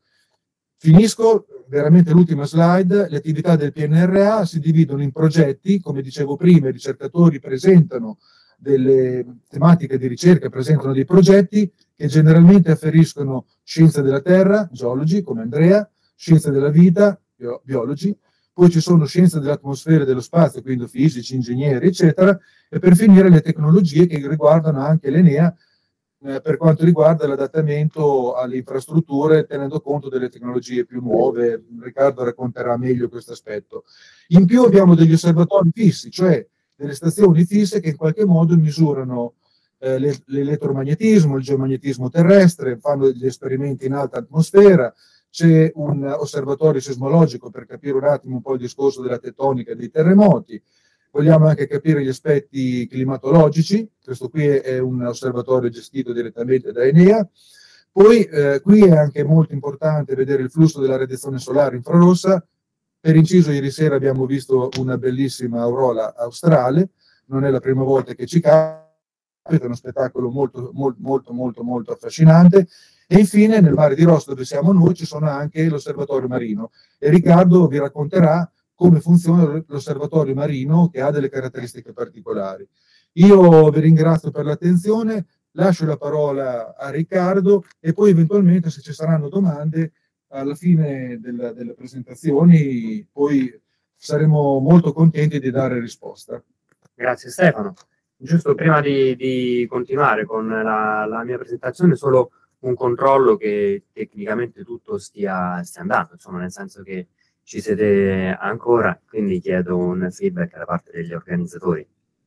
F: Finisco, veramente l'ultima slide. Le attività del P N R A si dividono in progetti, come dicevo prima, i ricercatori presentano delle tematiche di ricerca, presentano dei progetti che generalmente afferiscono scienza della terra, geology, come Andrea, scienza della vita, bio, biology, poi ci sono scienze dell'atmosfera e dello spazio, quindi fisici, ingegneri, eccetera, e per finire le tecnologie che riguardano anche l'Enea eh, per quanto riguarda l'adattamento alle infrastrutture, tenendo conto delle tecnologie più nuove. Riccardo racconterà meglio questo aspetto. In più abbiamo degli osservatori fissi, cioè delle stazioni fisse che in qualche modo misurano eh, l'elettromagnetismo, il geomagnetismo terrestre, fanno degli esperimenti in alta atmosfera. C'è un osservatorio sismologico per capire un attimo un po' il discorso della tettonica e dei terremoti. Vogliamo anche capire gli aspetti climatologici. Questo qui è un osservatorio gestito direttamente da Enea. Poi eh, qui è anche molto importante vedere il flusso della radiazione solare infrarossa. Per inciso, ieri sera abbiamo visto una bellissima aurora australe. Non è la prima volta che ci capita, è uno spettacolo molto, molto, molto, molto, molto affascinante. E infine nel mare di Ross, dove siamo noi, ci sono anche l'osservatorio marino, e Riccardo vi racconterà come funziona l'osservatorio marino, che ha delle caratteristiche particolari. Io vi ringrazio per l'attenzione, lascio la parola a Riccardo e poi eventualmente, se ci saranno domande alla fine della, delle presentazioni, poi saremo molto contenti di dare risposta.
E: Grazie Stefano. Giusto prima di, di continuare con la, la mia presentazione, solo un controllo che tecnicamente tutto stia, stia andando, insomma, nel senso che ci siete ancora, quindi chiedo un feedback da parte degli organizzatori.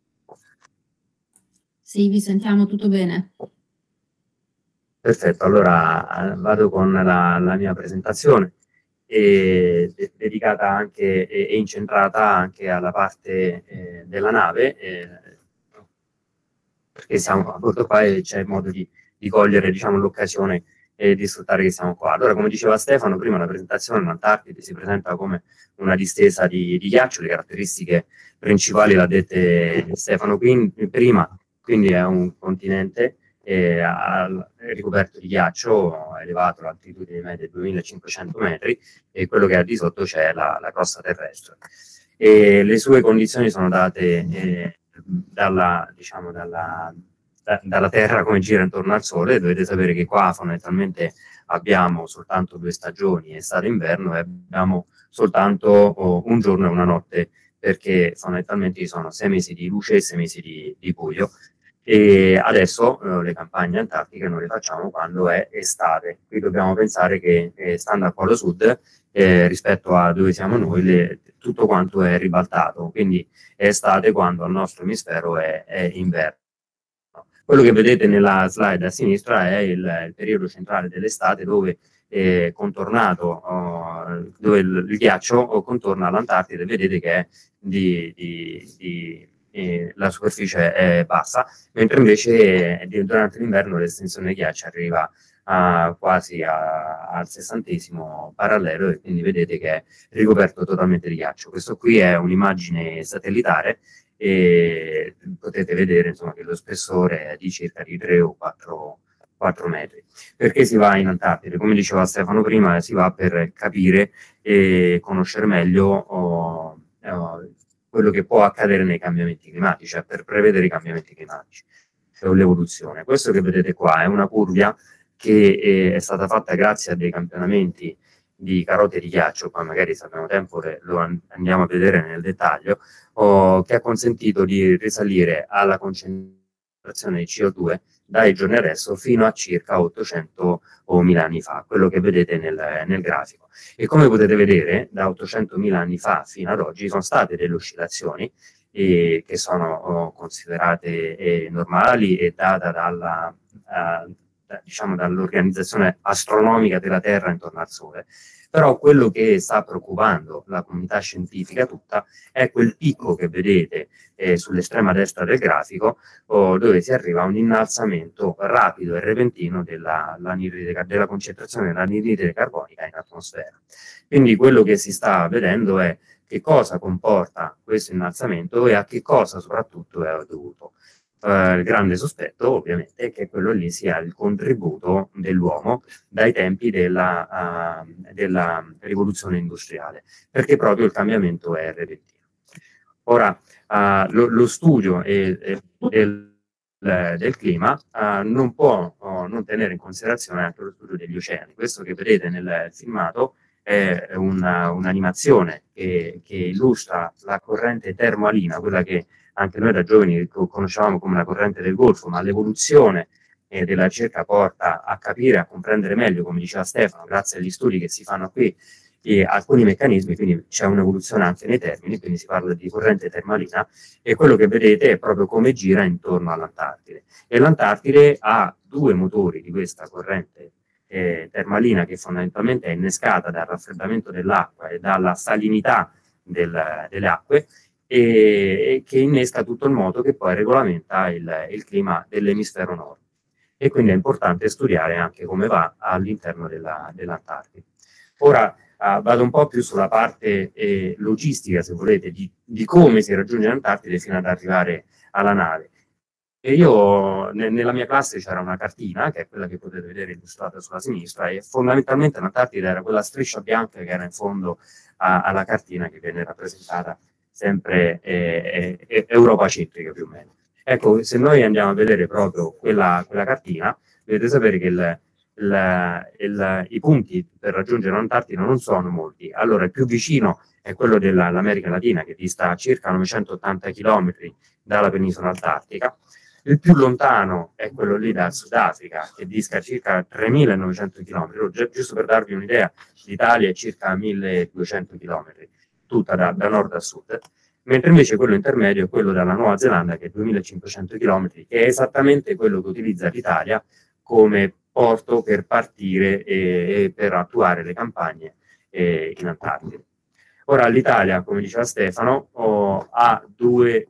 H: Sì, vi sentiamo tutto bene.
E: Perfetto, allora vado con la, la mia presentazione, e, de, dedicata anche e, e incentrata anche alla parte eh, della nave, eh, perché siamo a bordo qua e c'è modo di di cogliere, diciamo, l'occasione e di sfruttare che siamo qua. Allora, come diceva Stefano, prima la presentazione, l'Antartide si presenta come una distesa di, di ghiaccio. Le caratteristiche principali l'ha dette Stefano quindi, prima, quindi è un continente eh, al, ricoperto di ghiaccio, elevato, l'altitudine media è duemilacinquecento metri, e quello che è al di sotto c'è la, la crosta terrestre. E le sue condizioni sono date eh, dalla, diciamo, dalla Da, dalla Terra, come gira intorno al Sole. Dovete sapere che qua fondamentalmente abbiamo soltanto due stagioni, estate e inverno, e abbiamo soltanto oh, un giorno e una notte, perché fondamentalmente ci sono sei mesi di luce e sei mesi di, di buio. E adesso eh, le campagne antartiche non le facciamo quando è estate. Qui dobbiamo pensare che eh, stando al polo sud, eh, rispetto a dove siamo noi, le, tutto quanto è ribaltato, quindi è estate quando al nostro emisfero è, è inverno. Quello che vedete nella slide a sinistra è il, il periodo centrale dell'estate, dove è contornato, oh, dove il, il ghiaccio contorna l'Antartide. Vedete che è di, di, di, eh, la superficie è bassa, mentre invece eh, durante l'inverno l'estensione del ghiaccio arriva a, quasi a, al sessantesimo parallelo, e quindi vedete che è ricoperto totalmente di ghiaccio. Questo qui è un'immagine satellitare, e potete vedere, insomma, che lo spessore è di circa di tre o quattro metri. Perché si va in Antartide? Come diceva Stefano prima, si va per capire e conoscere meglio oh, oh, quello che può accadere nei cambiamenti climatici, cioè per prevedere i cambiamenti climatici o l'evoluzione. Questo che vedete qua è una curva che è stata fatta grazie a dei campionamenti di carote di ghiaccio. Qua magari, se abbiamo tempo, lo andiamo a vedere nel dettaglio, oh, che ha consentito di risalire alla concentrazione di C O due dai giorni adesso fino a circa ottocentomila anni fa, quello che vedete nel, nel grafico. E come potete vedere, da ottocentomila anni fa fino ad oggi sono state delle oscillazioni eh, che sono oh, considerate eh, normali e data dalla uh, diciamo dall'organizzazione astronomica della Terra intorno al Sole. Però quello che sta preoccupando la comunità scientifica tutta è quel picco che vedete eh, sull'estrema destra del grafico, oh, dove si arriva a un innalzamento rapido e repentino della, della concentrazione dell'anidride carbonica in atmosfera. Quindi quello che si sta vedendo è che cosa comporta questo innalzamento e a che cosa soprattutto è dovuto. Uh, il grande sospetto ovviamente è che quello lì sia il contributo dell'uomo dai tempi della, uh, della rivoluzione industriale, perché proprio il cambiamento è repentino. Ora, uh, lo, lo studio è, è del, del clima uh, non può uh, non tenere in considerazione anche lo studio degli oceani. Questo che vedete nel filmato è un'animazione che, che illustra la corrente termoalina, quella che anche noi da giovani conoscevamo come la corrente del Golfo, ma l'evoluzione eh, della ricerca porta a capire, a comprendere meglio, come diceva Stefano, grazie agli studi che si fanno qui, e alcuni meccanismi, quindi c'è un'evoluzione anche nei termini, quindi si parla di corrente termalina, e quello che vedete è proprio come gira intorno all'Antartide. E l'Antartide ha due motori di questa corrente eh, termalina, che fondamentalmente è innescata dal raffreddamento dell'acqua e dalla salinità del, delle acque, e che innesca tutto il moto che poi regolamenta il, il clima dell'emisfero nord. E quindi è importante studiare anche come va all'interno dell'Antartide. Ora uh, vado un po' più sulla parte eh, logistica, se volete, di, di come si raggiunge l'Antartide fino ad arrivare alla nave. E io, ne, nella mia classe c'era una cartina, che è quella che potete vedere illustrata sulla sinistra, e fondamentalmente l'Antartide era quella striscia bianca che era in fondo a, alla cartina, che viene rappresentata sempre eh, eh, Europa centrica più o meno. Ecco, se noi andiamo a vedere proprio quella, quella cartina, dovete sapere che il, il, il, i punti per raggiungere l'Antartide non sono molti. Allora, il più vicino è quello dell'America Latina, che dista circa novecentottanta chilometri dalla penisola antartica. Il più lontano è quello lì dal Sudafrica, che dista circa tremilanovecento chilometri. Giusto per darvi un'idea, l'Italia è circa milleduecento chilometri. Tutta da, da nord a sud, mentre invece quello intermedio è quello dalla Nuova Zelanda, che è duemilacinquecento chilometri, che è esattamente quello che utilizza l'Italia come porto per partire e, e per attuare le campagne eh, in Antartide. Ora l'Italia, come diceva Stefano, oh, ha due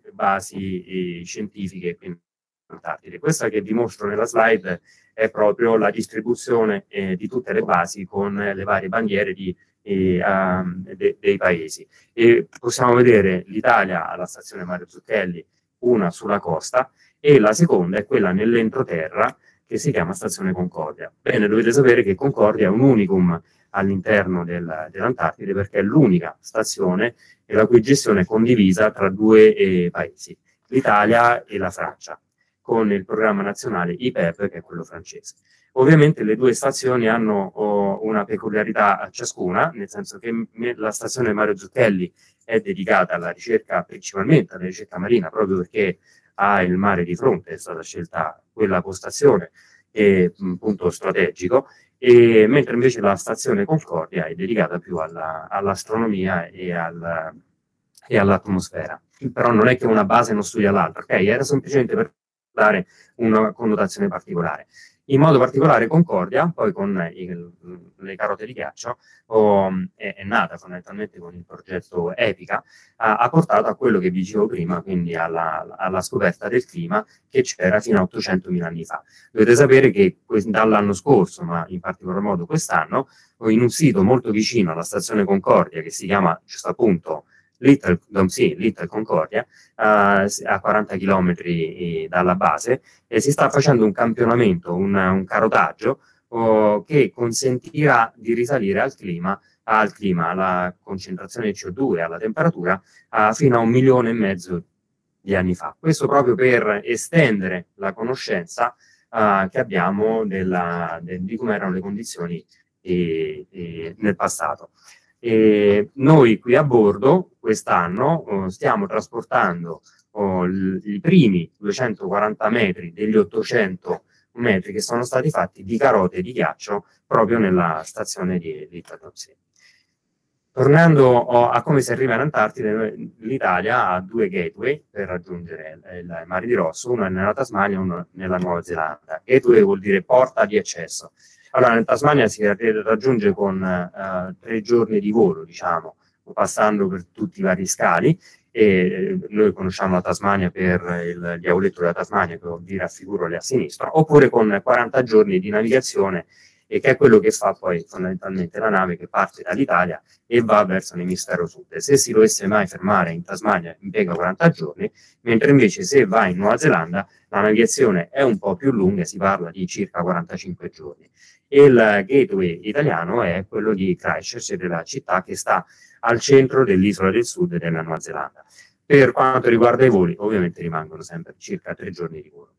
E: basi eh, scientifiche qui in Antartide. Questa che vi mostro nella slide è proprio la distribuzione eh, di tutte le basi con le varie bandiere di E, um, de, dei paesi, e possiamo vedere l'Italia alla stazione Mario Zucchelli, una sulla costa, e la seconda è quella nell'entroterra che si chiama stazione Concordia. Bene, dovete sapere che Concordia è un unicum all'interno del, dell'Antartide, perché è l'unica stazione e la cui gestione è condivisa tra due eh, paesi, l'Italia e la Francia, con il programma nazionale I P E P, che è quello francese. Ovviamente le due stazioni hanno oh, una peculiarità ciascuna, nel senso che la stazione Mario Zucchelli è dedicata alla ricerca, principalmente alla ricerca marina, proprio perché ha il mare di fronte, è stata scelta quella postazione, e, un punto strategico, e, mentre invece la stazione Concordia è dedicata più all'astronomia e, al, e all'atmosfera. Però non è che una base non studia l'altra, ok? Era semplicemente per dare una connotazione particolare. In modo particolare Concordia, poi con il, le carote di ghiaccio, oh, è, è nata fondamentalmente con il progetto EPICA, ha, ha portato a quello che vi dicevo prima, quindi alla, alla scoperta del clima che c'era fino a ottocentomila anni fa. Dovete sapere che dall'anno scorso, ma in particolar modo quest'anno, in un sito molto vicino alla stazione Concordia, che si chiama giusto appunto Little, sì, Little Concordia, uh, a quaranta chilometri dalla base, e si sta facendo un campionamento, un, un carotaggio oh, che consentirà di risalire al clima, al clima, alla concentrazione di C O due, alla temperatura, uh, fino a un milione e mezzo di anni fa. Questo proprio per estendere la conoscenza uh, che abbiamo della, de, di come erano le condizioni eh, eh, nel passato. E noi qui a bordo quest'anno oh, stiamo trasportando oh, i primi duecentoquaranta metri degli ottocento metri che sono stati fatti di carote di ghiaccio proprio nella stazione di Little. Tornando oh, a come si arriva in Antartide, l'Italia ha due gateway per raggiungere il, il Mare di Rosso, uno è nella Tasmania e uno nella Nuova Zelanda. Gateway vuol dire porta di accesso. Allora, in Tasmania si raggiunge con eh, tre giorni di volo, diciamo, passando per tutti i vari scali, e noi conosciamo la Tasmania per il diavoletto della Tasmania, che vi raffiguro lì a sinistra, oppure con quaranta giorni di navigazione, e che è quello che fa poi fondamentalmente la nave, che parte dall'Italia e va verso l'emisfero sud. Se si dovesse mai fermare in Tasmania impiega quaranta giorni, mentre invece se va in Nuova Zelanda la navigazione è un po' più lunga, si parla di circa quarantacinque giorni. E il gateway italiano è quello di Christchurch, della città che sta al centro dell'isola del sud della Nuova Zelanda. Per quanto riguarda i voli, ovviamente rimangono sempre circa tre giorni di volo.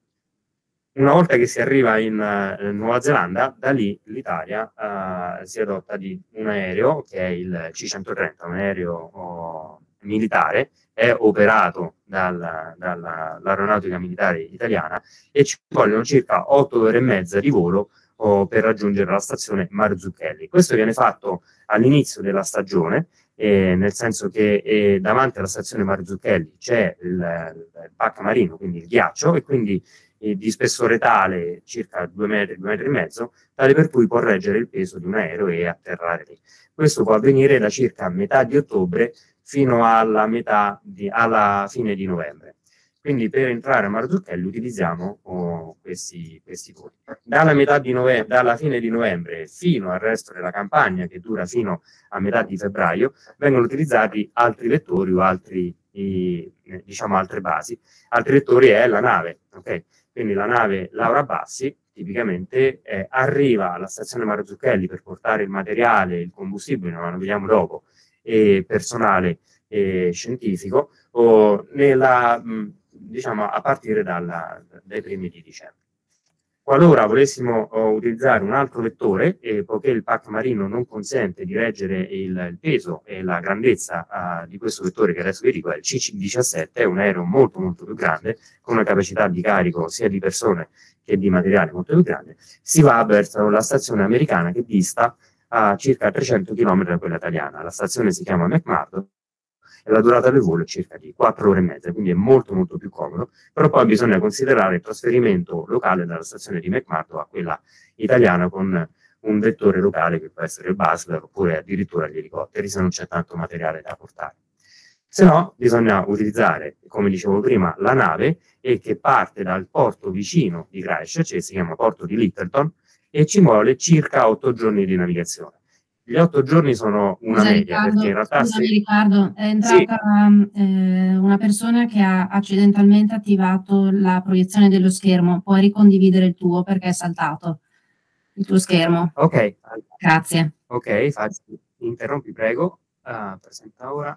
E: Una volta che si arriva in uh, Nuova Zelanda, da lì l'Italia uh, si adotta di un aereo che è il C centotrenta, un aereo oh, militare, è operato dal, dall'aeronautica militare italiana, e ci vogliono circa otto ore e mezza di volo oh, per raggiungere la stazione Marzucchelli. Questo viene fatto all'inizio della stagione, eh, nel senso che eh, davanti alla stazione Marzucchelli c'è il, il pacca marino, quindi il ghiaccio, e quindi di spessore tale, circa due metri, due metri e mezzo, tale per cui può reggere il peso di un aereo e atterrare lì. Questo può avvenire da circa metà di ottobre fino alla, metà di, alla fine di novembre. Quindi per entrare a Marzucchelli utilizziamo oh, questi, questi voli. Dalla, metà di novembre, dalla fine di novembre fino al resto della campagna, che dura fino a metà di febbraio, vengono utilizzati altri vettori o altri, i, diciamo, altre basi. Altri vettori è la nave, ok? Quindi la nave Laura Bassi tipicamente eh, arriva alla stazione Marzucchelli per portare il materiale, il combustibile, ma lo vediamo dopo, e personale e scientifico, o nella, mh, diciamo a partire dalla, dai primi di dicembre. Qualora volessimo uh, utilizzare un altro vettore, eh, poiché il pacca marino non consente di reggere il, il peso e la grandezza uh, di questo vettore che adesso vi dico, è il C diciassette, è un aereo molto molto più grande, con una capacità di carico sia di persone che di materiale molto più grande, si va verso la stazione americana che dista a circa trecento chilometri da quella italiana. La stazione si chiama McMurdo e la durata del volo è circa di quattro ore e mezza, quindi è molto molto più comodo, però poi bisogna considerare il trasferimento locale dalla stazione di McMurdo a quella italiana con un vettore locale che può essere il Basler oppure addirittura gli elicotteri, se non c'è tanto materiale da portare. Se no, bisogna utilizzare, come dicevo prima, la nave, e che parte dal porto vicino di Christchurch, che si chiama porto di Lyttelton, e ci vuole circa otto giorni di navigazione. Gli otto giorni sono una
H: Scusa,
E: media,
H: Riccardo,
E: perché in realtà...
H: scusami,
E: se...
H: Riccardo, è entrata sì. eh, una persona che ha accidentalmente attivato la proiezione dello schermo. Puoi ricondividere il tuo perché è saltato il tuo schermo.
E: Ok.
H: Grazie.
E: Ok, faccio. Interrompi, prego. Uh, presenta ora.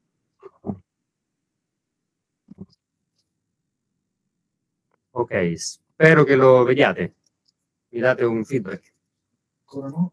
E: Ok, spero che lo vediate. Mi date un feedback.
B: Ancora no?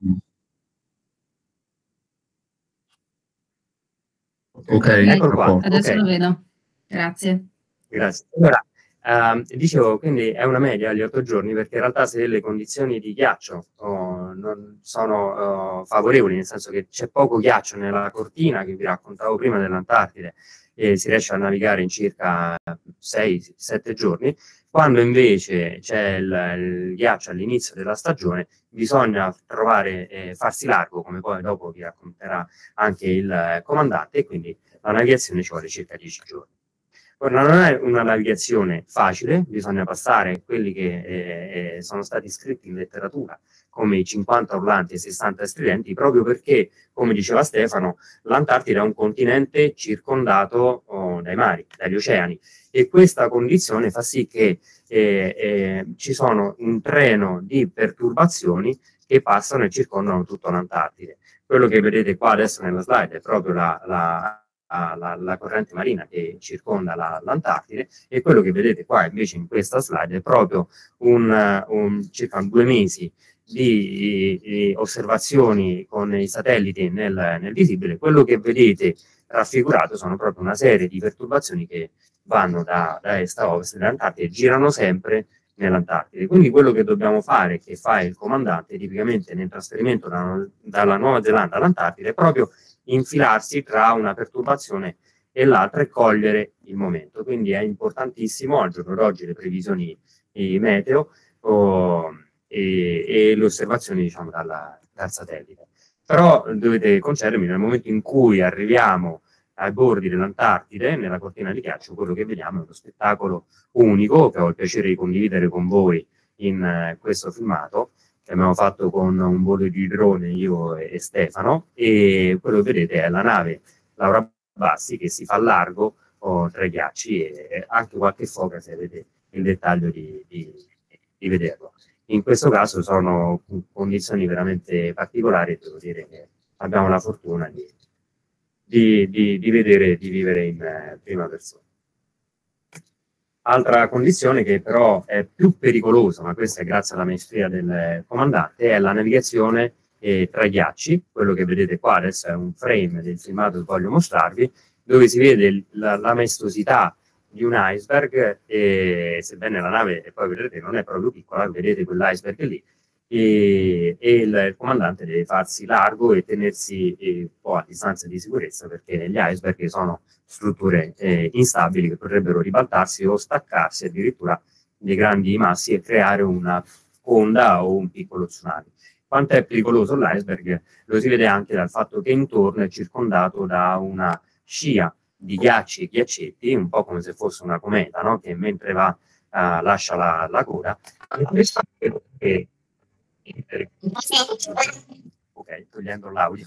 A: Ok,
H: okay.
E: Eccolo qua.
H: Adesso
E: okay.
H: lo vedo. Grazie.
E: Grazie. Allora, uh, dicevo, quindi è una media gli otto giorni, perché in realtà se le condizioni di ghiaccio oh, non sono uh, favorevoli, nel senso che c'è poco ghiaccio nella cortina che vi raccontavo prima dell'Antartide, e si riesce a navigare in circa sei sette giorni, quando invece c'è il, il ghiaccio all'inizio della stagione, bisogna trovare, eh, farsi largo, come poi dopo vi racconterà anche il eh, comandante, e quindi la navigazione ci vuole circa dieci giorni. Ora, non è una navigazione facile, bisogna passare quelli che eh, eh, sono stati scritti in letteratura come i cinquanta urlanti e sessanta stridenti, proprio perché, come diceva Stefano, l'Antartide è un continente circondato oh, dai mari, dagli oceani, e questa condizione fa sì che eh, eh, ci sono un treno di perturbazioni che passano e circondano tutta l'Antartide. Quello che vedete qua adesso nella slide è proprio la, la, la, la corrente marina che circonda la, l'Antartide, e quello che vedete qua invece in questa slide è proprio un, un, circa due mesi di, di osservazioni con i satelliti nel, nel visibile. Quello che vedete raffigurato sono proprio una serie di perturbazioni che vanno da, da est a ovest dell'Antartide e girano sempre nell'Antartide. Quindi quello che dobbiamo fare, che fa il comandante tipicamente nel trasferimento da, dalla Nuova Zelanda all'Antartide, è proprio infilarsi tra una perturbazione e l'altra e cogliere il momento. Quindi è importantissimo al giorno d'oggi le previsioni meteo, oh, e, e le osservazioni, diciamo, dalla, dal satellite. Però dovete concedermi, nel momento in cui arriviamo ai bordi dell'Antartide, nella cortina di ghiaccio, quello che vediamo è uno spettacolo unico che ho il piacere di condividere con voi in eh, questo filmato che abbiamo fatto con un volo di drone io e, e Stefano, e quello che vedete è la nave Laura Bassi che si fa largo oh, tra i ghiacci, e, e anche qualche foca se avete il dettaglio di, di, di vederlo. In questo caso sono condizioni veramente particolari, devo dire che abbiamo la fortuna di, di, di, di vedere, di vivere in eh, prima persona. Altra condizione che però è più pericolosa, ma questa è grazie alla maestria del comandante, è la navigazione eh, tra i ghiacci. Quello che vedete qua adesso è un frame del filmato che voglio mostrarvi, dove si vede la, la maestosità di un iceberg, e sebbene la nave, e poi vedrete, non è proprio piccola, vedete quell'iceberg lì, e, e il, il comandante deve farsi largo e tenersi eh, un po' a distanza di sicurezza, perché gli iceberg sono strutture eh, instabili che potrebbero ribaltarsi o staccarsi addirittura dei grandi massi e creare una onda o un piccolo tsunami. Quanto è pericoloso l'iceberg lo si vede anche dal fatto che intorno è circondato da una scia di ghiacci e ghiaccetti, un po' come se fosse una cometa, no? Che mentre va uh, lascia la, la coda. E, ok, togliendo l'audio.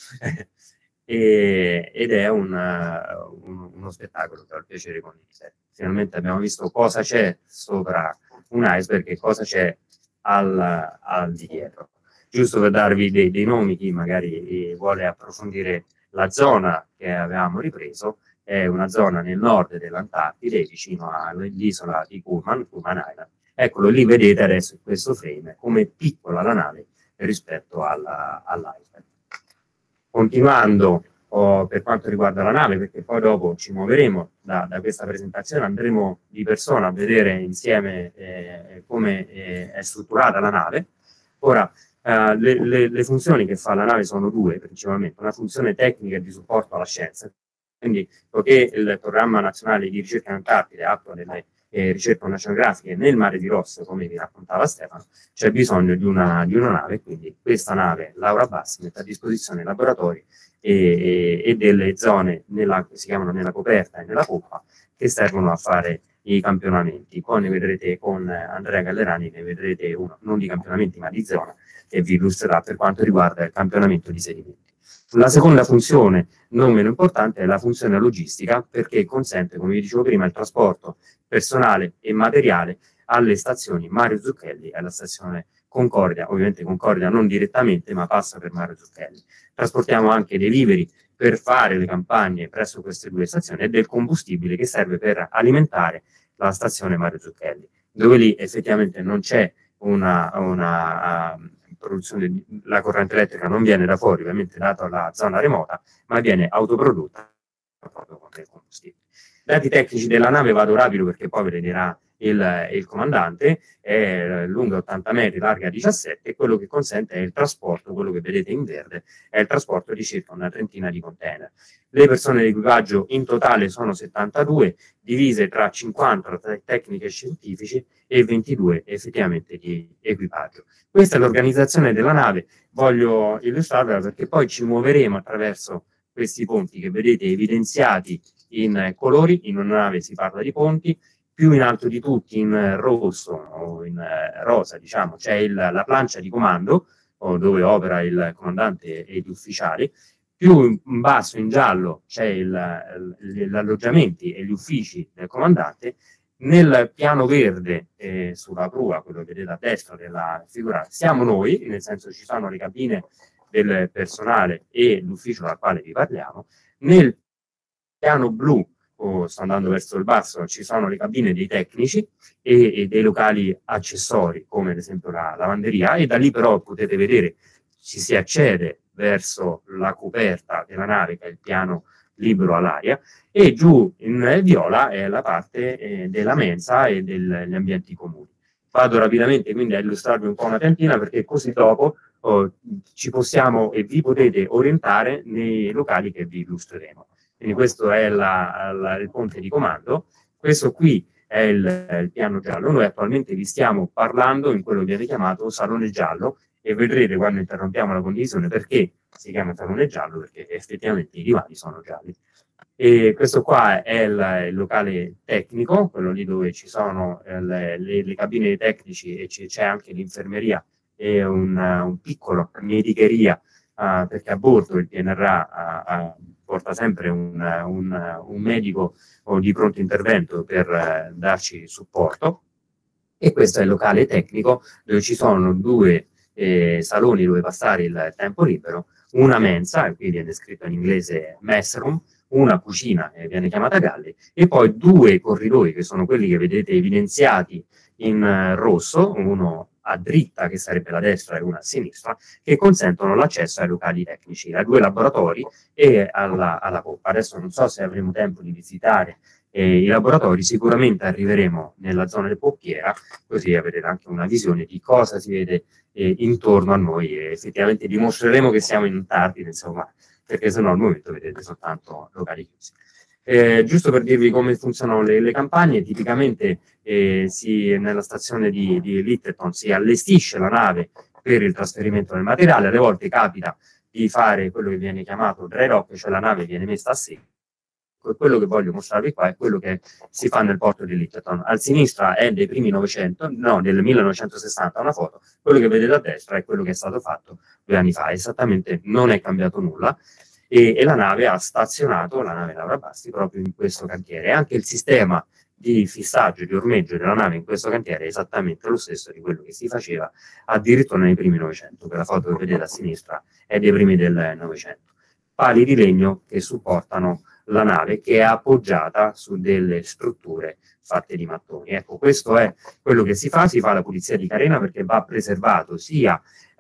E: E, ed è un, uh, un, uno spettacolo che ho il piacere di condividere. Finalmente abbiamo visto cosa c'è sopra un iceberg e cosa c'è al, al di dietro. Giusto per darvi dei, dei nomi, chi magari vuole approfondire la zona che avevamo ripreso, è una zona nel nord dell'Antartide, vicino all'isola di Kurman, Kurman Island. Eccolo lì, vedete adesso in questo frame come piccola la nave rispetto all'iceberg. Continuando oh, per quanto riguarda la nave, perché poi dopo ci muoveremo da, da questa presentazione, andremo di persona a vedere insieme eh, come eh, è strutturata la nave. Ora, eh, le, le, le funzioni che fa la nave sono due principalmente, una funzione tecnica e di supporto alla scienza. Quindi, poiché il Programma Nazionale di Ricerca in Antartide attua delle eh, ricerche oceanografiche nel Mare di Ross, come vi raccontava Stefano, c'è bisogno di una, di una nave, quindi questa nave, Laura Bassi, mette a disposizione laboratori e, e, e delle zone nella, che si chiamano nella coperta e nella poppa, che servono a fare i campionamenti. Poi ne vedrete con Andrea Gallerani, ne vedrete uno, non di campionamenti ma di zona, che vi illustrerà per quanto riguarda il campionamento di sedimenti. La seconda funzione, non meno importante, è la funzione logistica, perché consente, come vi dicevo prima, il trasporto personale e materiale alle stazioni Mario Zucchelli e alla stazione Concordia. Ovviamente Concordia non direttamente, ma passa per Mario Zucchelli. Trasportiamo anche dei viveri per fare le campagne presso queste due stazioni e del combustibile che serve per alimentare la stazione Mario Zucchelli, dove lì effettivamente non c'è una... una uh, produzione, la corrente elettrica non viene da fuori, ovviamente dato la zona remota, ma viene autoprodotta proprio con il combustibile. Dati tecnici della nave, vado rapido perché poi vedrà il, il comandante, è lunga ottanta metri, larga diciassette, e quello che consente è il trasporto, quello che vedete in verde, è il trasporto di circa una trentina di container. Le persone di equipaggio in totale sono settantadue, divise tra cinquanta tra tecnici e scientifici e ventidue effettivamente di equipaggio. Questa è l'organizzazione della nave, voglio illustrarvela perché poi ci muoveremo attraverso questi ponti che vedete evidenziati in colori. In una nave si parla di ponti, più in alto di tutti in rosso o in rosa, diciamo, c'è la plancia di comando dove opera il comandante e gli ufficiali, più in basso in giallo c'è gli alloggiamenti e gli uffici del comandante. Nel piano verde eh, sulla prua, quello che vedete a destra della figura, siamo noi, nel senso ci sono le cabine del personale e l'ufficio dal quale vi parliamo. Nel piano blu, oh, sto andando verso il basso, ci sono le cabine dei tecnici e, e dei locali accessori, come ad esempio la lavanderia, e da lì però potete vedere ci si accede verso la coperta della nave, che è il piano libero all'aria, e giù in viola è la parte eh, della mensa e degli ambienti comuni. Vado rapidamente quindi a illustrarvi un po' una piantina, perché così dopo oh, ci possiamo e vi potete orientare nei locali che vi illustreremo. Quindi questo è la, la, il ponte di comando. Questo qui è il, il piano giallo. Noi attualmente vi stiamo parlando in quello che viene chiamato salone giallo, e vedrete quando interrompiamo la condivisione perché si chiama salone giallo, perché effettivamente i divani sono gialli. E questo qua è il, il locale tecnico, quello lì dove ci sono eh, le, le, le cabine dei tecnici, e c'è anche l'infermeria e un, un piccolo medicheria, uh, perché a bordo il P N R A uh, uh, porta sempre un, un, un medico o di pronto intervento per uh, darci supporto. E questo è il locale tecnico, dove ci sono due eh, saloni dove passare il tempo libero, una mensa, e qui viene scritto in inglese mess room, una cucina che viene chiamata gallery, e poi due corridoi che sono quelli che vedete evidenziati in uh, rosso, uno a dritta che sarebbe la destra e una a sinistra, che consentono l'accesso ai locali tecnici, ai due laboratori e alla, alla coppa. Adesso non so se avremo tempo di visitare eh, i laboratori, sicuramente arriveremo nella zona del Poppiera, così avrete anche una visione di cosa si vede eh, intorno a noi, e effettivamente dimostreremo che siamo in Antartide, insomma, perché sennò al momento vedete soltanto locali chiusi. Eh, giusto per dirvi come funzionano le, le campagne, tipicamente eh, si, nella stazione di, di Lyttelton si allestisce la nave per il trasferimento del materiale. Alle volte capita di fare quello che viene chiamato dry dock, cioè la nave viene messa a secco. Quello che voglio mostrarvi qua è quello che si fa nel porto di Lyttelton. A sinistra è dei primi novecento, no, del millenovecentosessanta una foto, quello che vedete a destra è quello che è stato fatto due anni fa, esattamente non è cambiato nulla. E, e la nave ha stazionato, la nave Laura Bassi, proprio in questo cantiere. Anche il sistema di fissaggio, di ormeggio della nave in questo cantiere è esattamente lo stesso di quello che si faceva addirittura nei primi Novecento, che la foto che vedete a sinistra è dei primi del Novecento. Pali di legno che supportano la nave, che è appoggiata su delle strutture fatte di mattoni. Ecco, questo è quello che si fa, si fa la pulizia di carena, perché va preservato sia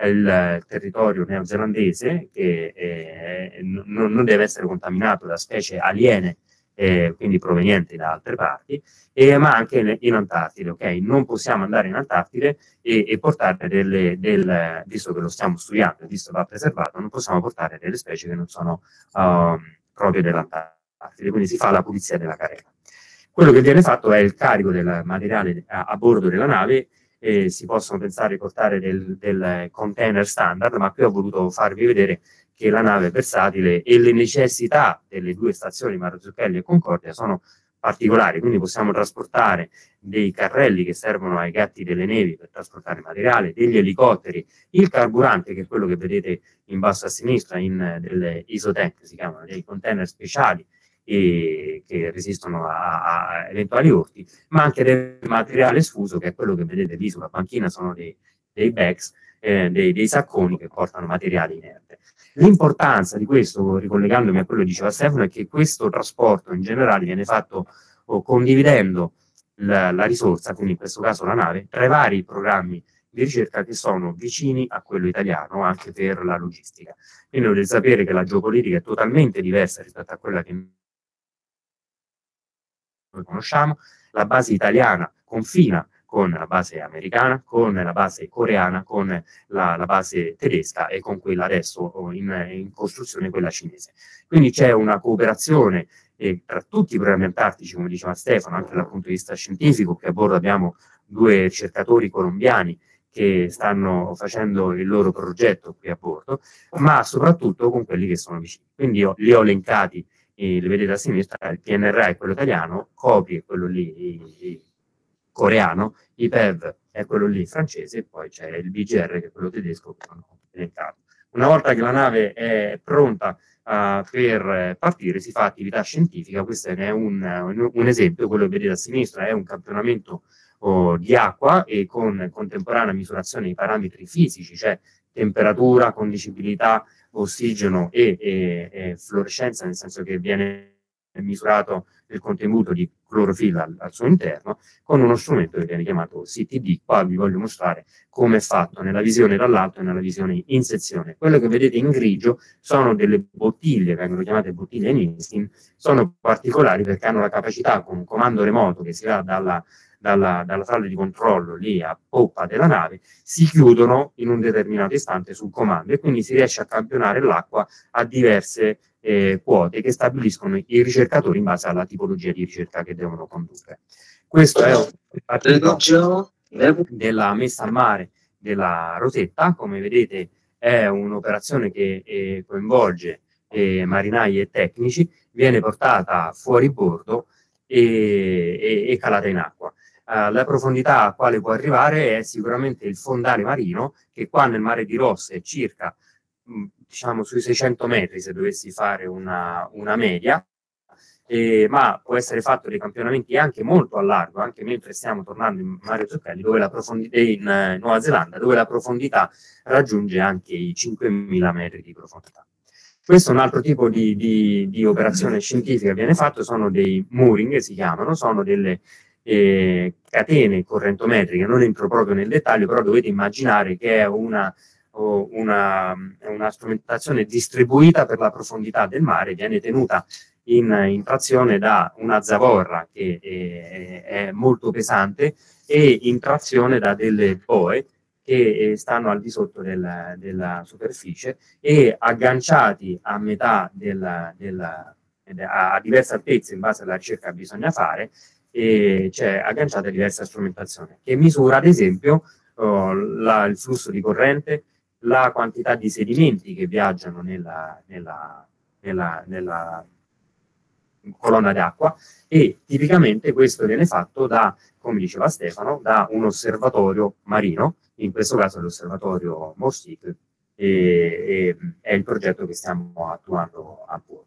E: il territorio neozelandese, che eh, non, non deve essere contaminato da specie aliene, eh, quindi provenienti da altre parti, eh, ma anche in Antartide, ok? Non possiamo andare in Antartide e, e portare delle, del, visto che lo stiamo studiando, visto che va preservato, non possiamo portare delle specie che non sono uh, proprio dell'Antartide, quindi si fa la pulizia della carena. Quello che viene fatto è il carico del materiale a, a bordo della nave. E si possono pensare di portare del, del container standard, ma qui ho voluto farvi vedere che la nave è versatile e le necessità delle due stazioni Marzucchelli e Concordia sono particolari, quindi possiamo trasportare dei carrelli che servono ai gatti delle nevi per trasportare materiale, degli elicotteri, il carburante, che è quello che vedete in basso a sinistra, in delle isotank, si chiamano dei container speciali, e che resistono a, a eventuali urti, ma anche del materiale sfuso, che è quello che vedete lì sulla panchina, sono dei, dei bags, eh, dei, dei sacconi che portano materiale inerte. L'importanza di questo, ricollegandomi a quello che diceva Stefano, è che questo trasporto in generale viene fatto oh, condividendo la, la risorsa, quindi in questo caso la nave, tra i vari programmi di ricerca che sono vicini a quello italiano, anche per la logistica. Quindi dovete sapere che la geopolitica è totalmente diversa rispetto a quella che noi conosciamo. La base italiana confina con la base americana, con la base coreana, con la, la base tedesca e con quella adesso in, in costruzione, quella cinese. Quindi c'è una cooperazione eh, tra tutti i programmi antartici, come diceva Stefano, anche dal punto di vista scientifico, che a bordo abbiamo due ricercatori colombiani che stanno facendo il loro progetto qui a bordo, ma soprattutto con quelli che sono vicini. Quindi io li ho elencati, eh, li vedete a sinistra, il P N R A è quello italiano, COPI è quello lì i, i, coreano, I P E V è quello lì francese, e poi c'è il B G R che è quello tedesco che non ho elencato. Una volta che la nave è pronta uh, per partire, si fa attività scientifica. Questo è un, un esempio, quello che vedete a sinistra è un campionamento oh, di acqua, e con contemporanea misurazione di parametri fisici, cioè temperatura, condicibilità, ossigeno e, e, e fluorescenza, nel senso che viene misurato il contenuto di clorofilla al, al suo interno, con uno strumento che viene chiamato C T D. Qua vi voglio mostrare come è fatto nella visione dall'alto e nella visione in sezione. Quello che vedete in grigio sono delle bottiglie, vengono chiamate bottiglie Niskin, sono particolari perché hanno la capacità, con un comando remoto che si va dalla Dalla, dalla sala di controllo lì a poppa della nave, si chiudono in un determinato istante sul comando, e quindi si riesce a campionare l'acqua a diverse eh, quote che stabiliscono i ricercatori in base alla tipologia di ricerca che devono condurre. Questo è un della messa al mare della Rosetta. Come vedete è un'operazione che eh, coinvolge eh, marinai e tecnici, viene portata fuori bordo e, e, e calata in acqua. Uh, la profondità a quale può arrivare è sicuramente il fondale marino, che qua nel mare di Ross è circa mh, diciamo sui seicento metri, se dovessi fare una, una media, eh, ma può essere fatto dei campionamenti anche molto a largo, anche mentre stiamo tornando in Mario Zucchelli, dove la profondità, in uh, Nuova Zelanda, dove la profondità raggiunge anche i cinquemila metri di profondità. Questo è un altro tipo di, di, di operazione scientifica che viene fatto, sono dei mooring, si chiamano, sono delle eh, catene correntometriche. Non entro proprio nel dettaglio, però dovete immaginare che è una, una, una strumentazione distribuita per la profondità del mare, viene tenuta in, in trazione da una zavorra che è, è molto pesante e in trazione da delle boe che stanno al di sotto del, della superficie e agganciati a metà della, della, a diverse altezze in base alla ricerca che bisogna fare, e c'è agganciata a diversa strumentazione che misura ad esempio oh, la, il flusso di corrente, la quantità di sedimenti che viaggiano nella, nella, nella, nella colonna d'acqua, e tipicamente questo viene fatto da, come diceva Stefano, da un osservatorio marino, in questo caso l'osservatorio Morsic, e, e è il progetto che stiamo attuando a bordo.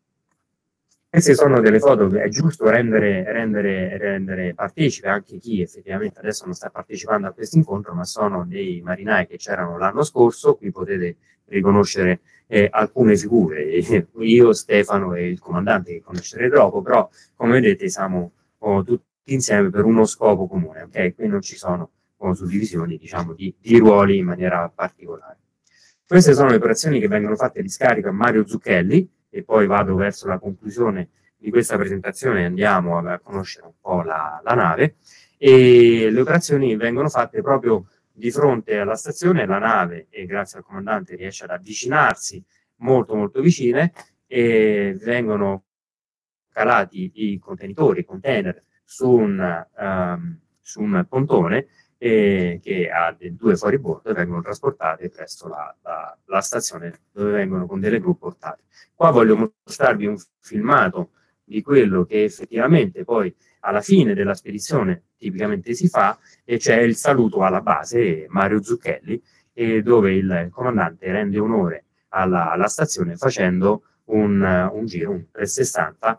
E: Queste sono delle foto che è giusto rendere, rendere, rendere partecipe anche chi effettivamente adesso non sta partecipando a questo incontro, ma sono dei marinai che c'erano l'anno scorso. Qui potete riconoscere eh, alcune figure, io, Stefano e il comandante che conoscerete dopo, però come vedete siamo oh, tutti insieme per uno scopo comune, ok? Qui non ci sono oh, suddivisioni, diciamo, di, di ruoli in maniera particolare. Queste sono le operazioni che vengono fatte di scarico a Mario Zucchelli, e poi vado verso la conclusione di questa presentazione e andiamo a conoscere un po' la, la nave. E le operazioni vengono fatte proprio di fronte alla stazione. La nave, e grazie al comandante, riesce ad avvicinarsi molto molto vicine, e vengono calati i contenitori, i container, su un, um, su un pontone e che ha due fuoribordo e vengono trasportate presso la, la, la stazione, dove vengono con delle gru portate. Qua voglio mostrarvi un filmato di quello che effettivamente poi alla fine della spedizione tipicamente si fa, e c'è il saluto alla base Mario Zucchelli, e dove il comandante rende onore alla, alla stazione facendo un, un giro, un trecentosessanta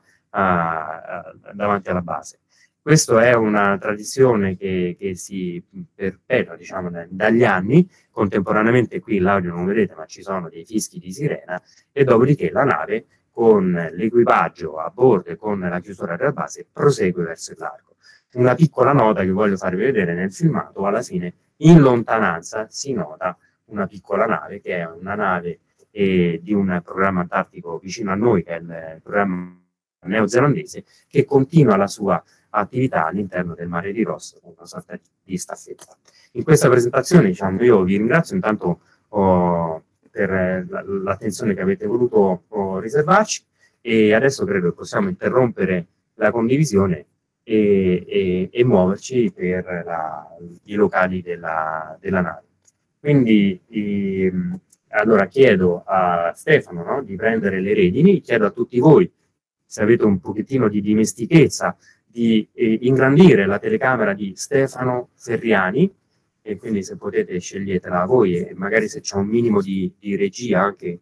E: uh, davanti alla base. Questa è una tradizione che, che si perpetua, diciamo, dagli anni. Contemporaneamente qui l'audio non vedete, ma ci sono dei fischi di sirena, e dopodiché la nave con l'equipaggio a bordo e con la chiusura della base prosegue verso il largo. Una piccola nota che voglio farvi vedere nel filmato: alla fine in lontananza si nota una piccola nave, che è una nave eh, di un programma antartico vicino a noi, che è il programma neozelandese, che continua la sua attività all'interno del mare di Ross, una sorta di staffetta. In questa presentazione, diciamo, io vi ringrazio intanto oh, per l'attenzione che avete voluto oh, riservarci, e adesso credo che possiamo interrompere la condivisione e, e, e muoverci per la, i locali della, della nave. Quindi i, allora chiedo a Stefano, no, di prendere le redini, chiedo a tutti voi, se avete un pochettino di dimestichezza, di eh, ingrandire la telecamera di Stefano Ferriani, e quindi se potete sceglietela voi, e magari se c'è un minimo di, di regia anche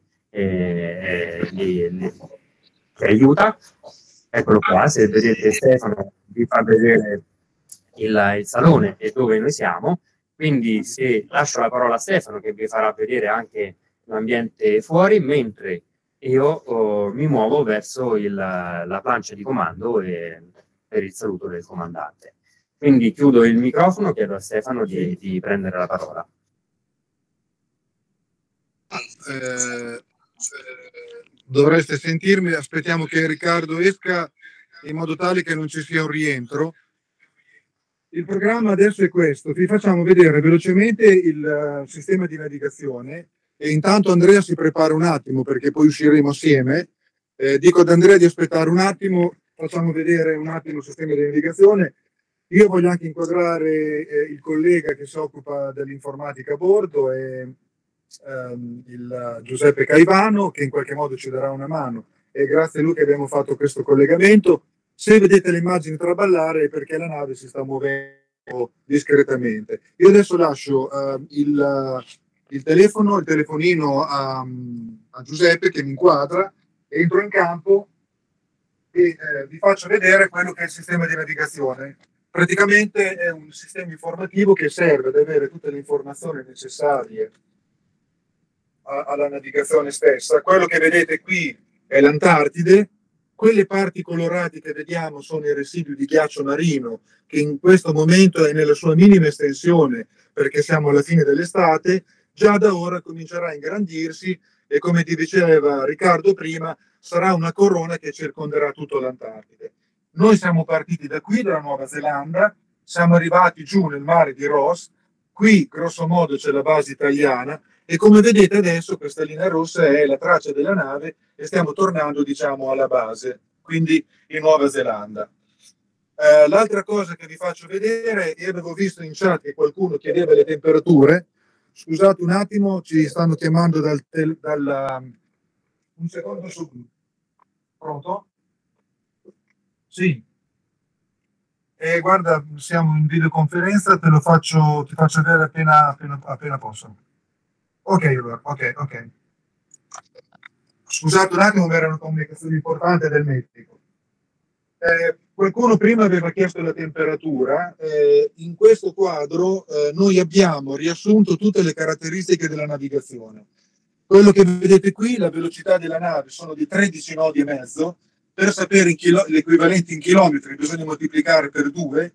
E: eh, li, li, che aiuta. Eccolo qua, se vedete Stefano vi fa vedere il, il salone e dove noi siamo, quindi se lascio la parola a Stefano che vi farà vedere anche l'ambiente fuori, mentre io oh, mi muovo verso il, la plancia di comando e per il saluto del comandante. Quindi chiudo il microfono, chiedo a Stefano di, di prendere la parola.
F: Eh, dovreste sentirmi, aspettiamo che Riccardo esca in modo tale che non ci sia un rientro. Il programma adesso è questo: vi facciamo vedere velocemente il uh, sistema di navigazione, e intanto Andrea si prepara un attimo perché poi usciremo assieme. Eh, dico ad Andrea di aspettare un attimo. Facciamo vedere un attimo il sistema di navigazione. Io voglio anche inquadrare eh, il collega che si occupa dell'informatica a bordo e ehm, il Giuseppe Caivano, che in qualche modo ci darà una mano, e grazie a lui che abbiamo fatto questo collegamento. Se vedete le immagini traballare è perché la nave si sta muovendo discretamente. Io adesso lascio uh, il, il telefono, il telefonino a, a Giuseppe che mi inquadra, entro in campo e eh, vi faccio vedere quello che è il sistema di navigazione. Praticamente è un sistema informativo che serve ad avere tutte le informazioni necessarie a, alla navigazione stessa. Quello che vedete qui è l'Antartide. Quelle parti colorate che vediamo sono i residui di ghiaccio marino, che in questo momento è nella sua minima estensione, perché siamo alla fine dell'estate. Già da ora comincerà a ingrandirsi e, come ti diceva Riccardo prima, sarà una corona che circonderà tutto l'Antartide. Noi siamo partiti da qui, dalla Nuova Zelanda, siamo arrivati giù nel mare di Ross. Qui, grosso modo, c'è la base italiana e, come vedete adesso, questa linea rossa è la traccia della nave e stiamo tornando, diciamo, alla base, quindi in Nuova Zelanda. Eh, l'altra cosa che vi faccio vedere, io avevo visto in chat che qualcuno chiedeva le temperature. Scusate un attimo, ci stanno chiamando dal... dal un secondo su. Pronto? Sì. E guarda, siamo in videoconferenza, te lo faccio, ti faccio vedere appena, appena, appena posso. Ok, allora, ok, ok. Scusate un attimo, ma era una comunicazione importante del medico. Eh, qualcuno prima aveva chiesto la temperatura. Eh, in questo quadro eh, noi abbiamo riassunto tutte le caratteristiche della navigazione. Quello che vedete qui, la velocità della nave sono di tredici nodi e mezzo. Per sapere l'equivalente in chilometri bisogna moltiplicare per due,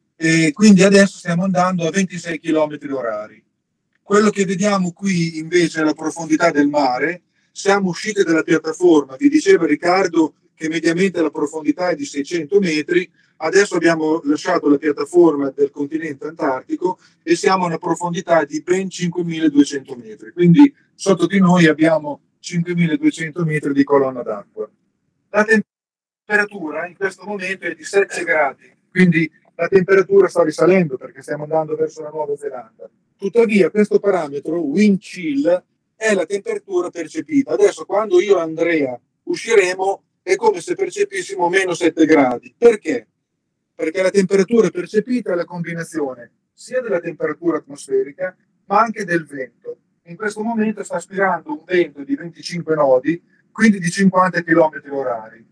F: e quindi adesso stiamo andando a ventisei chilometri orari. Quello che vediamo qui invece è la profondità del mare. Siamo usciti dalla piattaforma, vi diceva Riccardo che mediamente la profondità è di seicento metri, adesso abbiamo lasciato la piattaforma del continente antartico e siamo a una profondità di ben cinquemiladuecento metri, quindi sotto di noi abbiamo cinquemiladuecento metri di colonna d'acqua. La temperatura in questo momento è di sette gradi, quindi la temperatura sta risalendo perché stiamo andando verso la Nuova Zelanda. Tuttavia questo parametro, wind chill, è la temperatura percepita. Adesso quando io e Andrea usciremo è come se percepissimo meno sette gradi. Perché? Perché la temperatura percepita è la combinazione sia della temperatura atmosferica ma anche del vento. In questo momento sta aspirando un vento di venticinque nodi, quindi di cinquanta chilometri orari.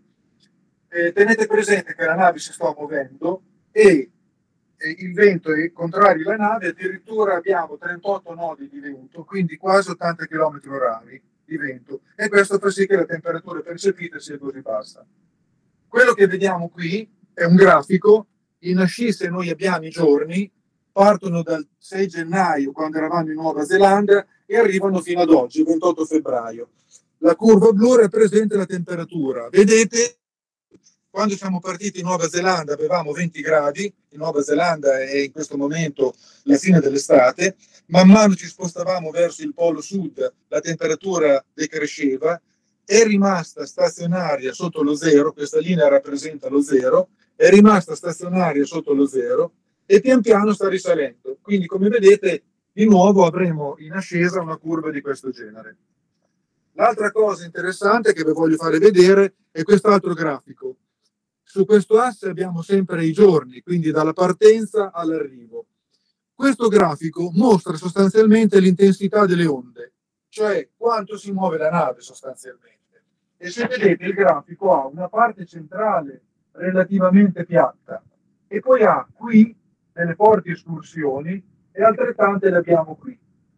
F: Eh, tenete presente che la nave si sta muovendo e eh, il vento è contrario alla nave, addirittura abbiamo trentotto nodi di vento, quindi quasi ottanta chilometri orari di vento, e questo fa sì che la temperatura percepita sia così bassa. Quello che vediamo qui è un grafico. In ascisse noi abbiamo i giorni, partono dal sei gennaio, quando eravamo in Nuova Zelanda, e arrivano fino ad oggi, ventotto febbraio. La curva blu rappresenta la temperatura. Vedete, quando siamo partiti in Nuova Zelanda avevamo venti gradi, in Nuova Zelanda è in questo momento la fine dell'estate, man mano ci spostavamo verso il polo sud, la temperatura decresceva, è rimasta stazionaria sotto lo zero, questa linea rappresenta lo zero, è rimasta stazionaria sotto lo zero e pian piano sta risalendo. Quindi, come vedete, di nuovo avremo in ascesa una curva di questo genere. L'altra cosa interessante che vi voglio fare vedere è quest'altro grafico. Su questo asse abbiamo sempre i giorni, quindi dalla partenza all'arrivo. Questo grafico mostra sostanzialmente l'intensità delle onde, cioè quanto si muove la nave sostanzialmente. E se vedete il grafico ha una parte centrale relativamente piatta e poi ha qui delle forti escursioni e altrettante le abbiamo qui.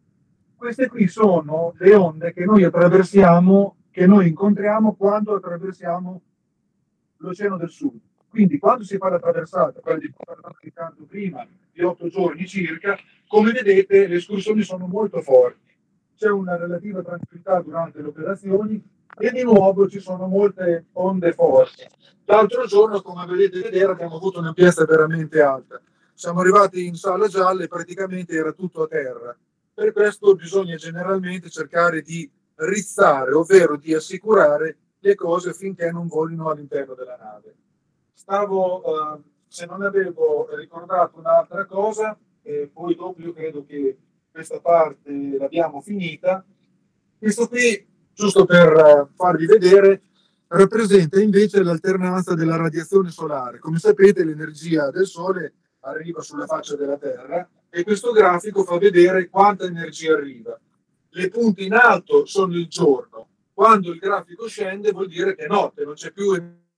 F: Queste qui sono le onde che noi attraversiamo, che noi incontriamo quando attraversiamo l'Oceano del Sud. Quindi quando si fa la traversata, quella di cui parlava Riccardo prima, di otto giorni circa, come vedete le escursioni sono molto forti. C'è una relativa tranquillità durante le operazioni e di nuovo ci sono molte onde forti. L'altro giorno, come vedete vedere, abbiamo avuto una piazza veramente alta. Siamo arrivati in sala gialla e praticamente era tutto a terra. Per questo bisogna generalmente cercare di rizzare, ovvero di assicurare le cose finché non volino all'interno della nave. Stavo uh, se non avevo ricordato un'altra cosa, e poi dopo io credo che questa parte l'abbiamo finita. Questo qui, giusto per farvi vedere, rappresenta invece l'alternanza della radiazione solare. Come sapete, l'energia del Sole arriva sulla faccia della Terra e questo grafico fa vedere quanta energia arriva. Le punte in alto sono il giorno. Quando il grafico scende vuol dire che è notte, non c'è più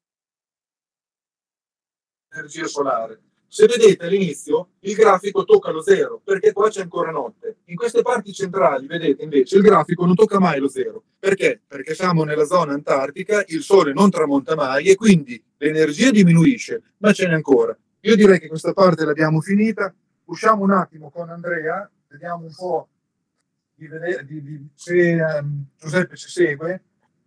F: energia solare. Se vedete all'inizio il grafico tocca lo zero, perché qua c'è ancora notte. In queste parti centrali, vedete invece, il grafico non tocca mai lo zero. Perché? Perché siamo nella zona antartica, il Sole non tramonta mai e quindi l'energia diminuisce, ma ce n'è ancora. Io direi che questa parte l'abbiamo finita. Usciamo un attimo con Andrea, vediamo un po' di vedere, di, di, se um, Giuseppe ci segue.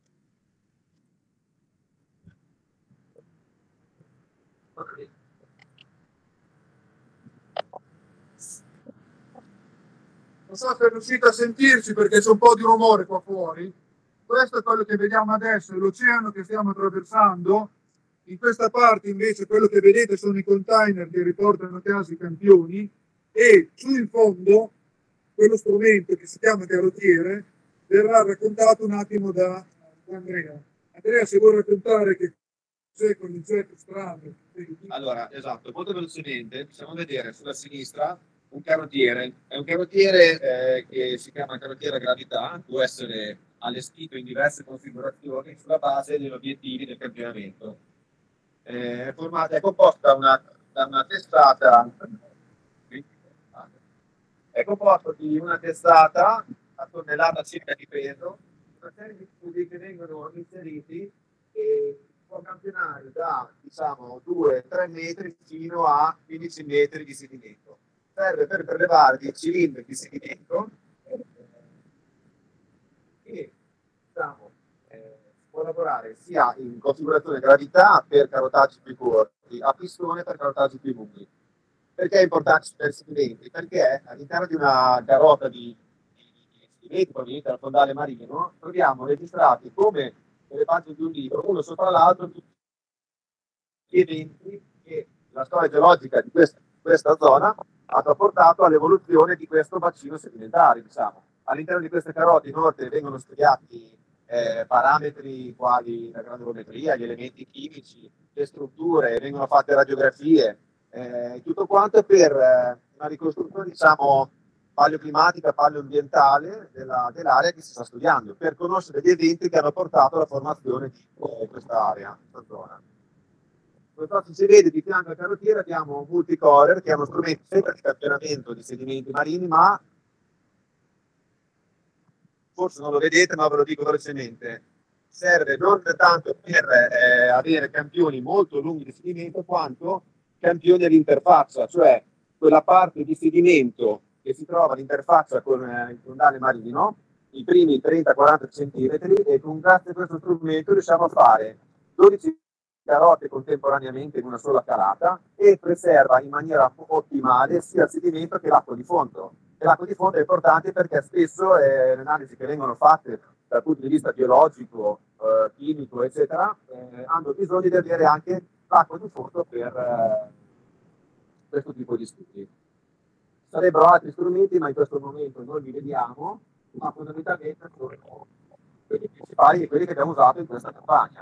F: Non so se riuscite a sentirci perché c'è un po' di rumore qua fuori. Questo è quello che vediamo adesso, è l'oceano che stiamo attraversando. In questa parte invece quello che vedete sono i container che riportano a casa i campioni e su in fondo quello strumento che si chiama carottiere verrà raccontato un attimo da Andrea. Andrea, se vuoi raccontare che cos'è quel concetto strano.
G: Allora, esatto, molto velocemente possiamo vedere sulla sinistra un carottiere. È un carottiere eh, che si chiama carottiere a gravità, può essere allestito in diverse configurazioni sulla base degli obiettivi del campionamento. È, formata, è composta una, da una testata, è composto di una testata a tonnellata circa di peso, una serie di tubi che vengono inseriti e può campionare da diciamo due tre metri fino a quindici metri di sedimento. Serve per prelevare dei cilindri di sedimento e diciamo, eh, può lavorare sia in configurazione gravità per carotaggi più corti, a pistone per carotaggi più lunghi. Perché è importante per i sedimenti? Perché all'interno di una carota di, di, di sedimenti provenienti dal fondale marino troviamo registrati come nelle pagine di un libro, uno sopra l'altro, tutti gli eventi che la storia geologica di questa, questa zona ha portato all'evoluzione di questo bacino sedimentare. Diciamo. All'interno di queste carote inoltre vengono studiati eh, parametri quali la granulometria, gli elementi chimici, le strutture, vengono fatte radiografie, eh, tutto quanto per eh, una ricostruzione, diciamo, paleoclimatica, paleoambientale della, dell'area che si sta studiando, per conoscere gli eventi che hanno portato alla formazione di eh, questa area, questa zona. Non so se si vede di fianco al carottiere abbiamo un multicorer che è uno strumento sempre di campionamento di sedimenti marini, ma forse non lo vedete, ma ve lo dico velocemente. Serve non tanto per eh, avere campioni molto lunghi di sedimento, quanto campioni all'interfaccia, cioè quella parte di sedimento che si trova all'interfaccia con eh, il fondale marino, i primi trenta quaranta centimetri, e con grazie a questo strumento riusciamo a fare dodici carote contemporaneamente in una sola calata e preserva in maniera ottimale sia il sedimento che l'acqua di fondo. E l'acqua di fondo è importante perché spesso eh, le analisi che vengono fatte dal punto di vista biologico, eh, chimico, eccetera, eh, hanno bisogno di avere anche l'acqua di fondo per eh, questo tipo di studi. Sarebbero altri strumenti, ma in questo momento non li vediamo, ma fondamentalmente sono quelli principali e quelli che abbiamo usato in questa campagna.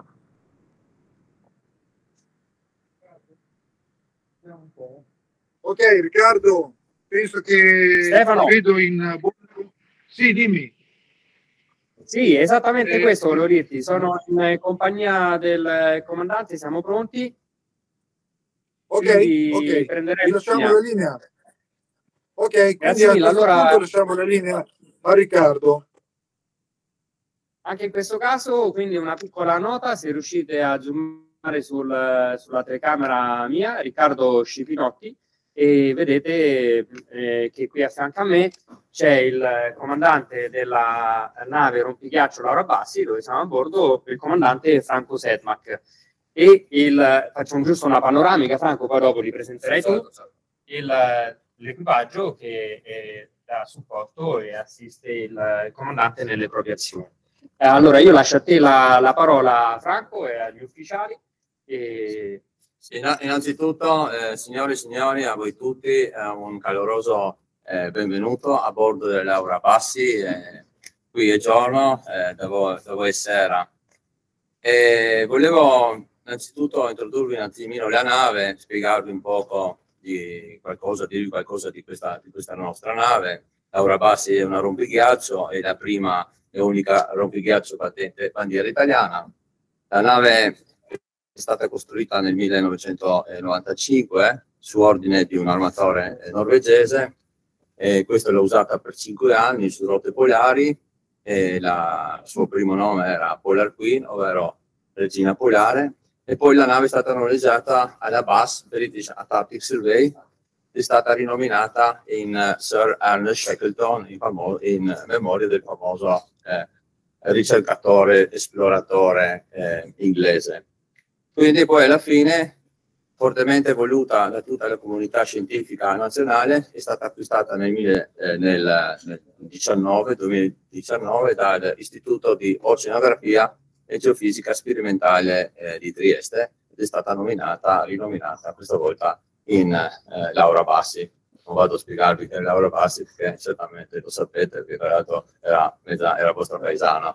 F: Ok, Riccardo, penso che
E: Stefano.
F: vedo in... Sì, dimmi.
E: Sì, esattamente
F: Eh,
E: questo volevo dirti. Sono in compagnia del comandante, siamo pronti.
F: Ok,
E: Quindi
F: ok,
E: prenderei
F: vi lasciamo
E: linea.
F: la linea. Ok, quindi
E: Grazie
F: a
E: mille.
F: questo
E: Allora,
F: punto lasciamo la linea a Riccardo.
E: anche in questo caso, quindi una piccola nota, se riuscite a zoomare sul, sulla telecamera mia, Riccardo Scipinotti, e vedete eh, che qui a fianco a me c'è il comandante della nave rompighiaccio Laura Bassi, dove siamo a bordo, il comandante Franco Sedmak. E il, facciamo giusto una panoramica, Franco, poi dopo li presenterai tu, il, l'equipaggio che eh, dà supporto e assiste il, il comandante nelle proprie azioni. Eh, allora io lascio a te la, la parola, Franco, e agli ufficiali, e
I: Sì, innanzitutto, eh, signore e signori, a voi tutti eh, un caloroso eh, benvenuto a bordo del Laura Bassi. Eh, qui è giorno, eh, da, voi, da voi è sera. E volevo innanzitutto introdurvi un attimino la nave, spiegarvi un poco di qualcosa, dirvi qualcosa di questa, di questa nostra nave. Laura Bassi è una rompighiaccio, è la prima e unica rompighiaccio patente bandiera italiana. La nave è stata costruita nel millenovecentonovantacinque eh, su ordine di un armatore eh, norvegese, e questo l'ho usata per cinque anni su rotte polari, e la, il suo primo nome era Polar Queen, ovvero Regina Polare, e poi la nave è stata noleggiata alla B A S, British Antarctic Survey, è stata rinominata in uh, Sir Ernest Shackleton in, in memoria del famoso eh, ricercatore, esploratore eh, inglese. Quindi poi alla fine, fortemente voluta da tutta la comunità scientifica nazionale, è stata acquistata nel, eh, nel, nel duemiladiciannove dall'Istituto di Oceanografia e Geofisica Sperimentale eh, di Trieste, ed è stata nominata, rinominata questa volta in eh, Laura Bassi. Non vado a spiegarvi che è Laura Bassi, perché certamente lo sapete, perché tra l'altro era, era vostra paesana.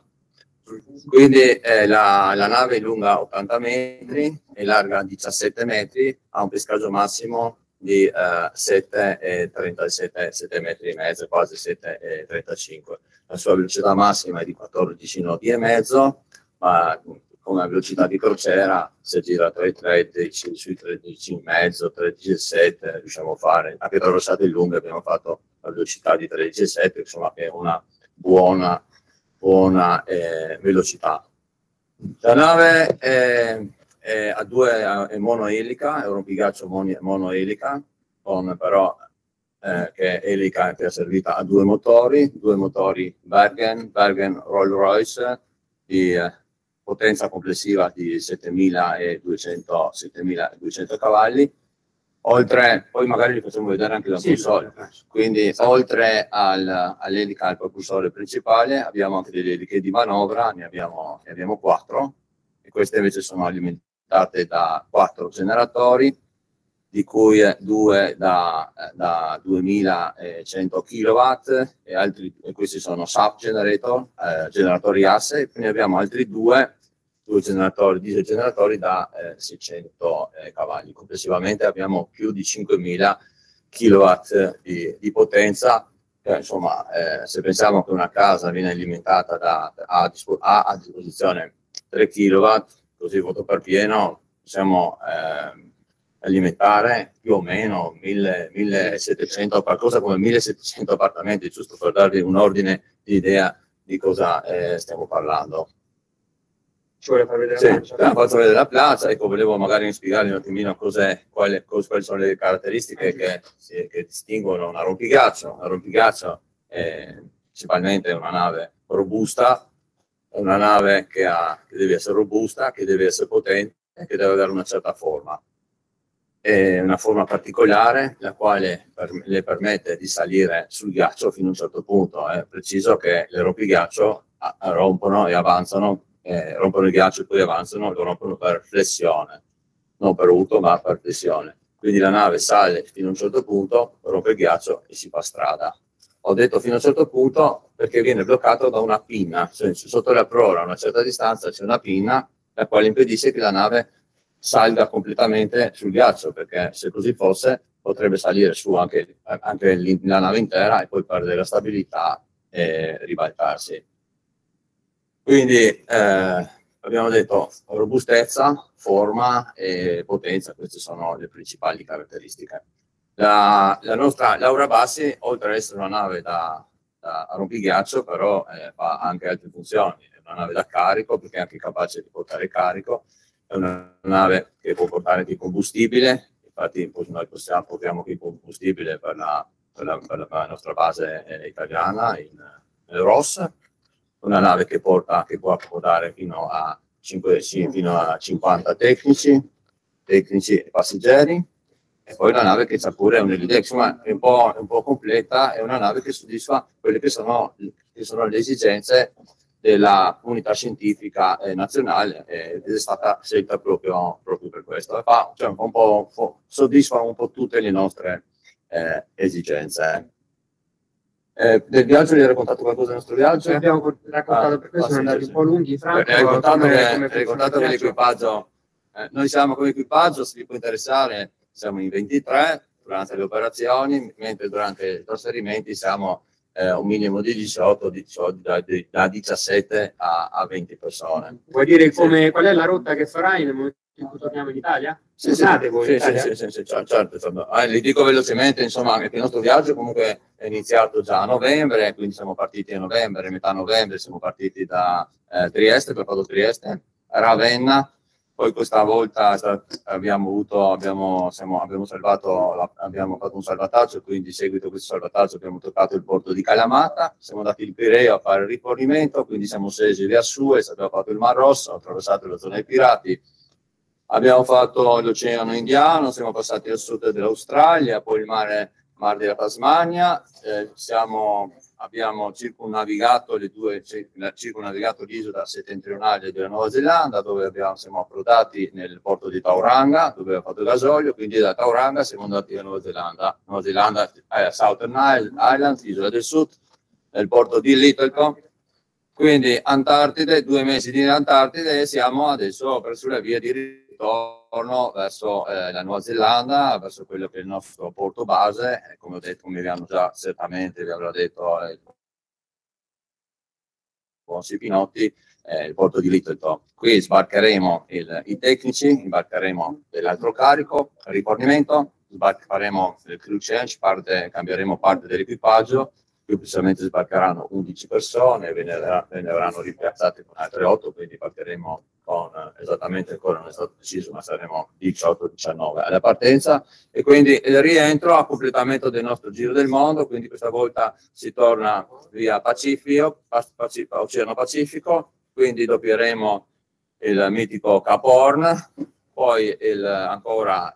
I: Quindi eh, la, la nave è lunga ottanta metri, è larga diciassette metri, ha un pescaggio massimo di eh, sette e trentasette, sette metri e mezzo, quasi sette e trentacinque. La sua velocità massima è di quattordici nodi e mezzo, ma con una velocità di crociera si gira tra i tredici, sui tredici e mezzo, tredici e sette, riusciamo a fare. Anche tra rossate lunghe abbiamo fatto la velocità di tredici e sette, insomma, che è una buona buona eh, velocità. La nave è, è a due è monoelica, è un rompighiaccio monoelica, con però eh, che è elica che è servita a due motori, due motori Bergen, Bergen Rolls-Royce di eh, potenza complessiva di settemiladuecento cavalli. Oltre, poi magari vi facciamo vedere anche la sì, console, quindi oltre al, all'elica al propulsore principale abbiamo anche delle eliche di manovra, ne abbiamo, ne abbiamo quattro, e queste invece sono alimentate da quattro generatori, di cui due da, da duemilacento chilowatt, e, altri, e questi sono sub generator, eh, generatori asse, e quindi abbiamo altri due due generatori, diesel generatori da eh, seicento eh, cavalli. Complessivamente abbiamo più di cinquemila kilowatt di, di potenza. Eh, insomma, eh, se pensiamo che una casa viene alimentata da, ha, ha a disposizione tre chilowatt, così voto per pieno, possiamo eh, alimentare più o meno millesettecento, qualcosa come millesettecento appartamenti, giusto per darvi un ordine di idea di cosa eh, stiamo parlando.
E: Ci vuole far vedere
I: sì,
E: la piazza?
I: La faccio vedere la piazza. Ecco, volevo magari spiegarvi un attimino cos'è, quali, quali sono le caratteristiche che, sì, che distinguono una rompighiaccio. Una rompighiaccio è principalmente una nave robusta, è una nave che, ha, che deve essere robusta, che deve essere potente e che deve avere una certa forma. È una forma particolare, la quale per, le permette di salire sul ghiaccio fino a un certo punto. È preciso che le rompighiaccio rompono e avanzano, Eh, rompono il ghiaccio e poi avanzano, lo rompono per flessione, non per urto ma per flessione. Quindi la nave sale fino a un certo punto, rompe il ghiaccio e si fa strada. Ho detto fino a un certo punto perché viene bloccato da una pinna, cioè sotto la prora a una certa distanza c'è una pinna la quale impedisce che la nave salga completamente sul ghiaccio, perché se così fosse potrebbe salire su anche, anche la nave intera e poi perdere la stabilità e ribaltarsi. Quindi eh, abbiamo detto robustezza, forma e potenza, queste sono le principali caratteristiche. La, la nostra Laura Bassi, oltre ad essere una nave da, da rompighiaccio, però eh, fa anche altre funzioni. È una nave da carico, perché è anche capace di portare carico, è una nave che può portare di combustibile, infatti noi possiamo, portiamo anche combustibile per la, per la, per la nostra base eh, italiana in, in Ross. Una nave che, porta, che può accomodare fino a, cinque, fino a cinquanta tecnici, tecnici e passeggeri, e poi una nave che c'ha pure un helideck, ma è un, po', è un po' completa, è una nave che soddisfa quelle che sono, che sono le esigenze della comunità scientifica eh, nazionale eh, ed è stata scelta proprio, proprio per questo. E fa, cioè, un po', po', soddisfa un po' tutte le nostre eh, esigenze. Eh, del viaggio vi hai raccontato qualcosa del nostro viaggio?
E: Abbiamo raccontato, ah, per questo sono andati un po' lunghi, Franco.
I: Hai raccontato che, che, che l'equipaggio, eh, noi siamo come equipaggio, se vi può interessare, siamo in ventitré durante le operazioni, mentre durante i trasferimenti siamo eh, un minimo di diciotto, diciotto da, da diciassette a, a venti persone.
E: Vuoi dire come, qual è la rotta che farai nel momento in cui torniamo in Italia?
I: Sì, sì, voi sì, in Italia? sì, sì, sì, certo, certo, certo. Eh, li dico velocemente, insomma, che il nostro viaggio comunque è iniziato già a novembre, quindi siamo partiti a novembre, metà novembre siamo partiti da eh, Trieste, per fatto Trieste, Ravenna. Poi questa volta abbiamo avuto, abbiamo, siamo, abbiamo, salvato, abbiamo fatto un salvataggio, quindi in seguito a questo salvataggio abbiamo toccato il porto di Kalamata, siamo andati in Pireo a fare il rifornimento, quindi siamo scesi via Suez, abbiamo fatto il Mar Rosso, attraversato la zona dei pirati, abbiamo fatto l'Oceano Indiano, siamo passati al sud dell'Australia, poi il mare, mar della Tasmania, eh, siamo... abbiamo circumnavigato le due, circumnavigato l'isola settentrionale della Nuova Zelanda, dove abbiamo, siamo approdati nel porto di Tauranga, dove abbiamo fatto il gasolio, quindi da Tauranga siamo andati a Nuova Zelanda, Nuova Zelanda eh, Southern Islands, isola del sud, nel porto di Littleton, quindi Antartide, due mesi di Antartide e siamo adesso presso la via di ritorno verso eh, la Nuova Zelanda, verso quello che è il nostro porto base, e come ho detto, come vi hanno già certamente vi avrà detto eh, il buon Sipinotti, eh, il porto di Littleton. Qui sbarcheremo il, i tecnici, imbarcheremo dell'altro carico, rifornimento, faremo il crew change, parte, cambieremo parte dell'equipaggio. Più precisamente sbarcheranno undici persone, ve ne, ve ne verranno rimpiazzate con altre otto, quindi partiremo con esattamente ancora non è stato deciso, ma saremo diciotto diciannove alla partenza, e quindi il rientro a completamento del nostro giro del mondo, quindi questa volta si torna via Pacifico, Pacifico Oceano Pacifico, quindi doppieremo il mitico Cap Horn, poi il, ancora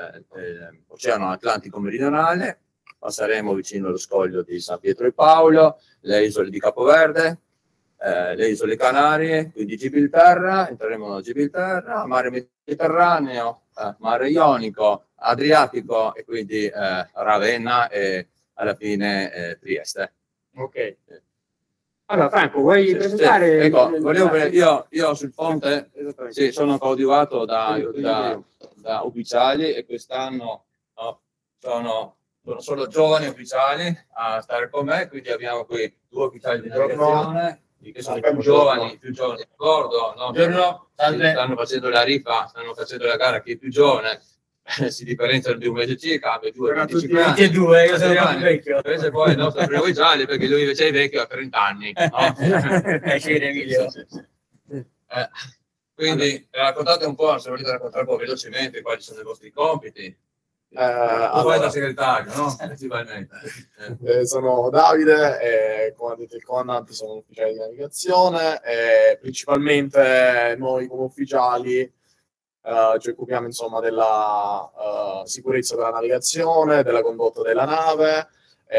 I: l'Oceano Atlantico Meridionale, passeremo vicino allo scoglio di San Pietro e Paolo, le isole di Capoverde, eh, le isole Canarie, quindi Gibilterra, entreremo a Gibilterra, mare Mediterraneo, eh, mare Ionico, Adriatico e quindi eh, Ravenna e alla fine eh, Trieste.
E: Ok. Allora Franco, vuoi sì, presentare?
I: Sì, ecco, volevo, io, io sul ponte sì, sono coadiuvato da, da, da ufficiali e quest'anno no, sono... sono solo giovani ufficiali a stare con me, quindi abbiamo qui due ufficiali di navigazione che sono i più giovani, più giovani a bordo, no? Stanno facendo la rifa, stanno facendo la gara, chi è più giovane si differenziano di un mese circa, abbia due venticinque anni.
E: E due, io sono più vecchio.
I: Invece poi il nostro primo ufficiale, perché lui invece è vecchio, ha trenta anni. No?
E: Piacere, Emilio.
I: Sì, sì, sì. Eh, quindi raccontate un po', se volete raccontare un po' velocemente quali sono i vostri compiti.
J: Eh, allora,
I: da segretario, no? Principalmente.
J: Eh, sono Davide, e, come ha detto il comandante, sono un ufficiale di navigazione e principalmente noi come ufficiali eh, ci occupiamo insomma della uh, sicurezza della navigazione, della condotta della nave,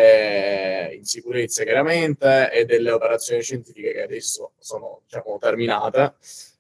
J: eh, in sicurezza chiaramente, e delle operazioni scientifiche che adesso sono, diciamo, terminate.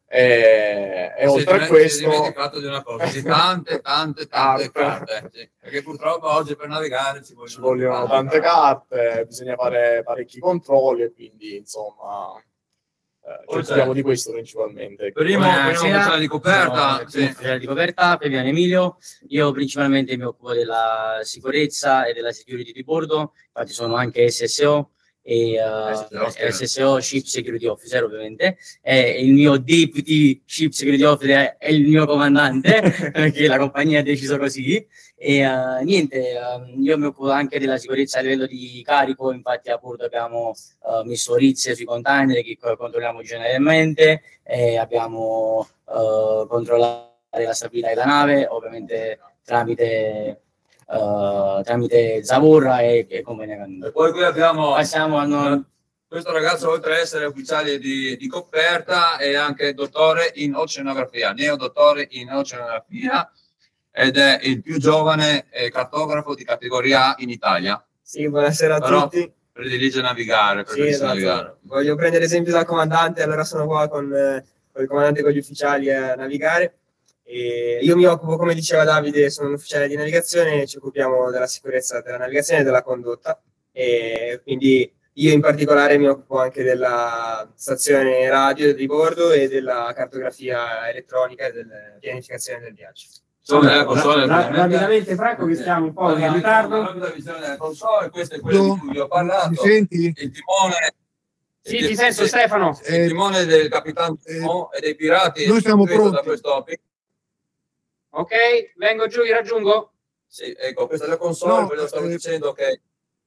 J: E, e oltre a questo,
I: si è dimenticato di una cosa, di tante tante tante carte, sì, perché purtroppo oggi per navigare ci vogliono,
J: ci vogliono tante carte, carte, bisogna fare parecchi controlli e quindi insomma eh, ci occupiamo di questo principalmente.
I: Primo ufficiale di coperta,
K: sì. Ufficiale di coperta, Fabiano Emilio. Io principalmente mi occupo della sicurezza e della security di bordo, infatti sono anche S S O e uh, S S O Ship Security Officer, ovviamente, e il mio Deputy Ship Security Officer è il mio comandante perché la compagnia ha deciso così. E uh, niente, uh, io mi occupo anche della sicurezza a livello di carico, infatti a bordo abbiamo uh, messo rizze sui container che controlliamo generalmente, e abbiamo uh, controllato la stabilità della nave, ovviamente tramite Uh, tramite Zavorra e, e compagnia.
I: E poi qui abbiamo
K: passiamo a non...
I: questo ragazzo, oltre ad essere ufficiale di, di coperta, è anche dottore in oceanografia, neodottore in oceanografia, ed è il più giovane eh, cartografo di categoria A in Italia.
L: Sì, buonasera a
I: Però,
L: tutti.
I: predilige navigare.
L: Sì, esatto. navigare. Voglio prendere esempio dal comandante, allora sono qua con, eh, con il comandante e con gli ufficiali a navigare. E io mi occupo, come diceva Davide, sono un ufficiale di navigazione, ci occupiamo della sicurezza della navigazione e della condotta, e quindi io in particolare mi occupo anche della stazione radio di bordo e della cartografia elettronica e della pianificazione del viaggio.
E: Allora, console, ra- rapidamente Franco, che stiamo un po' in ritardo.
I: La visione della console, questo è quello di cui vi ho parlato.
F: Mi senti?
I: Il timone.
E: Sì, ti sento, Stefano.
I: Il timone del capitano eh, e dei pirati.
F: Noi siamo pronti.
I: Da questo...
E: Ok, vengo giù, vi raggiungo?
I: Sì, ecco, questa è la console,
F: no,
I: quello stavo
F: eh,
I: dicendo che...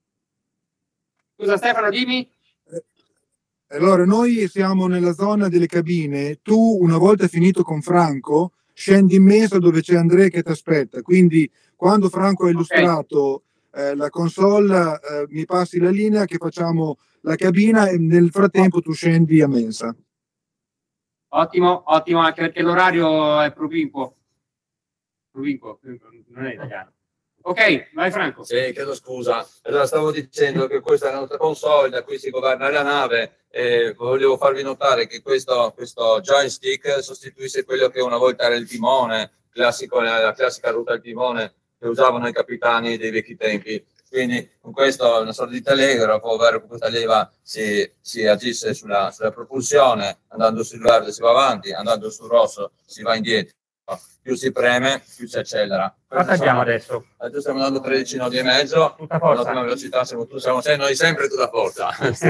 E: Scusa Stefano, dimmi.
F: Allora, noi siamo nella zona delle cabine. Tu, una volta finito con Franco, scendi in mezzo dove c'è Andrea che ti aspetta. Quindi, quando Franco ha illustrato okay. eh, la console, eh, mi passi la linea che facciamo la cabina e nel frattempo tu scendi a mensa.
E: Ottimo, ottimo, anche perché l'orario è propinquo. Propinquo, non è italiano. Ok, vai Franco.
I: Sì, chiedo scusa. Allora, stavo dicendo che questa è la nostra console da cui si governa la nave. E volevo farvi notare che questo, questo joystick sostituisce quello che una volta era il timone, classico, la classica ruota al timone che usavano i capitani dei vecchi tempi. Quindi con questo è una sorta di telegrafo, ovvero con questa leva si, si agisce sulla, sulla propulsione, andando sul verde si va avanti, andando sul rosso si va indietro. Più si preme, più si accelera.
E: Quanto abbiamo adesso?
I: Adesso stiamo andando tredici nodi e mezzo.
E: Tutta forza.
I: All'ottima velocità, siamo, tu, siamo sei, noi sempre tutta forza.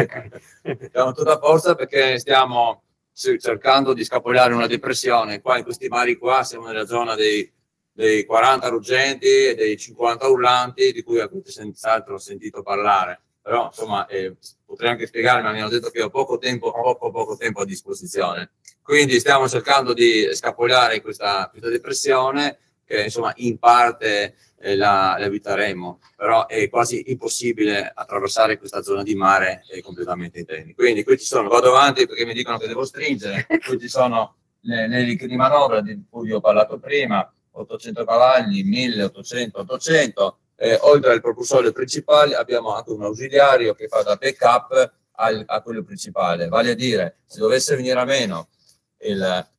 I: Siamo tutta forza perché stiamo cercando di scappolare una depressione. Qua in questi mari qua siamo nella zona dei, dei quaranta ruggenti e dei cinquanta urlanti, di cui avete senz'altro sentito parlare. Però insomma eh, potrei anche spiegarmi, ma mi hanno detto che ho poco tempo, poco poco tempo a disposizione. Quindi stiamo cercando di scappolare questa, questa depressione che insomma in parte eh, la, la eviteremo, però è quasi impossibile attraversare questa zona di mare eh, completamente interni. Quindi qui ci sono, vado avanti perché mi dicono che devo stringere, qui ci sono le, le eliche di manovra di cui vi ho parlato prima, ottocento cavalli, mille ottocento, ottocento, eh, oltre al propulsore principale abbiamo anche un ausiliario che fa da backup al, a quello principale, vale a dire se dovesse venire a meno il,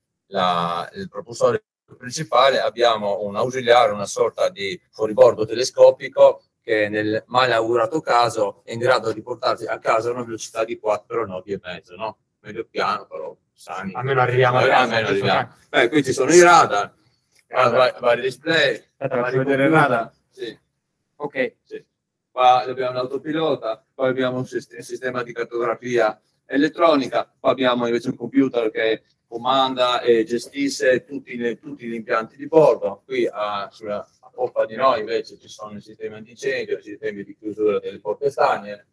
I: la, il propulsore principale abbiamo un ausiliare, una sorta di fuoribordo telescopico che nel malaugurato caso è in grado di portarci a casa a una velocità di quattro nodi e mezzo, no? Medio piano, però sani.
E: Almeno arriviamo a casa.
I: Almeno arriviamo. Beh, qui ci sono i radar, vari, vari display.
E: Aspetta, vari vedere il radar.
I: Sì.
E: Ok.
I: Sì. Qua abbiamo l'autopilota, poi abbiamo un sistema di cartografia elettronica, poi abbiamo invece un computer che comanda e gestisce tutti, le, tutti gli impianti di bordo. Qui a, sulla a poppa di noi invece ci sono i sistemi antincendio, i sistemi di chiusura delle porte stagne,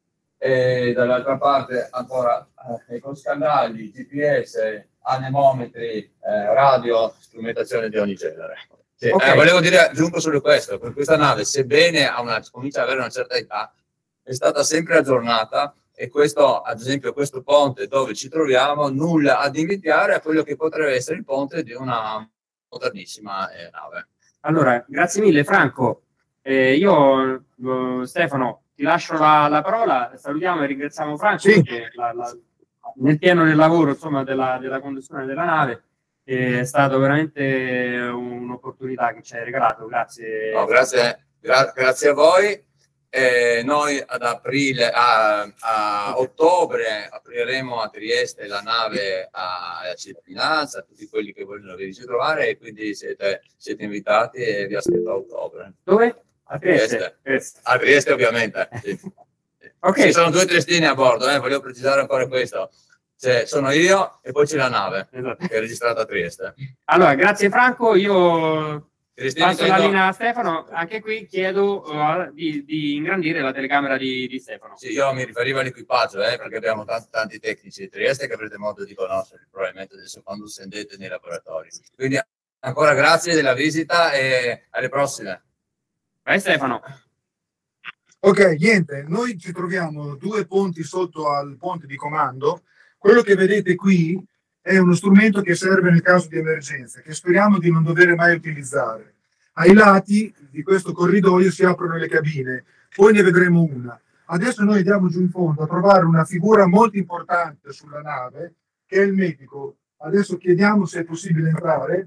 I: e dall'altra parte ancora eh, con scandali, G P S, anemometri, eh, radio, strumentazione di ogni genere. Sì, okay. eh, volevo dire, aggiungo solo questo, per questa nave, sebbene a una, comincia ad avere una certa età, è stata sempre aggiornata. E questo, ad esempio, questo ponte dove ci troviamo, nulla ad invidiare a quello che potrebbe essere il ponte di una modernissima eh, nave.
E: Allora, grazie mille Franco. Eh, io, eh, Stefano, ti lascio la, la parola, salutiamo e ringraziamo Franco
F: sì.
E: perché la, la, nel pieno del lavoro insomma, della, della conduzione della nave è stato veramente un'opportunità che ci hai regalato. Grazie.
I: No, grazie, gra grazie a voi. Eh, noi ad aprile, a, a ottobre apriremo a Trieste la nave a, a cittadinanza, a tutti quelli che vogliono venirci a trovare, e quindi siete, siete invitati e vi aspetto a ottobre.
E: Dove? A Trieste.
I: Trieste. A Trieste ovviamente. Sì.
E: Okay.
I: Ci sono due triestini a bordo, eh, volevo precisare ancora questo. Cioè, sono io e poi c'è la nave, esatto, che è registrata a Trieste.
E: Allora, grazie Franco, io...
I: Cristina,
E: passo la linea a Stefano, anche qui chiedo uh, di, di ingrandire la telecamera di, di Stefano.
I: Sì, io mi riferivo all'equipaggio, eh, perché abbiamo tanti, tanti tecnici di Trieste che avrete modo di conoscere probabilmente adesso quando scendete nei laboratori. Quindi ancora grazie della visita e alle prossime.
E: Vai Stefano.
F: Ok, niente, noi ci troviamo due ponti sotto al ponte di comando. Quello che vedete qui è uno strumento che serve nel caso di emergenza, che speriamo di non dover mai utilizzare. Ai lati di questo corridoio si aprono le cabine, poi ne vedremo una. Adesso noi andiamo giù in fondo a trovare una figura molto importante sulla nave, che è il medico. Adesso chiediamo se è possibile entrare.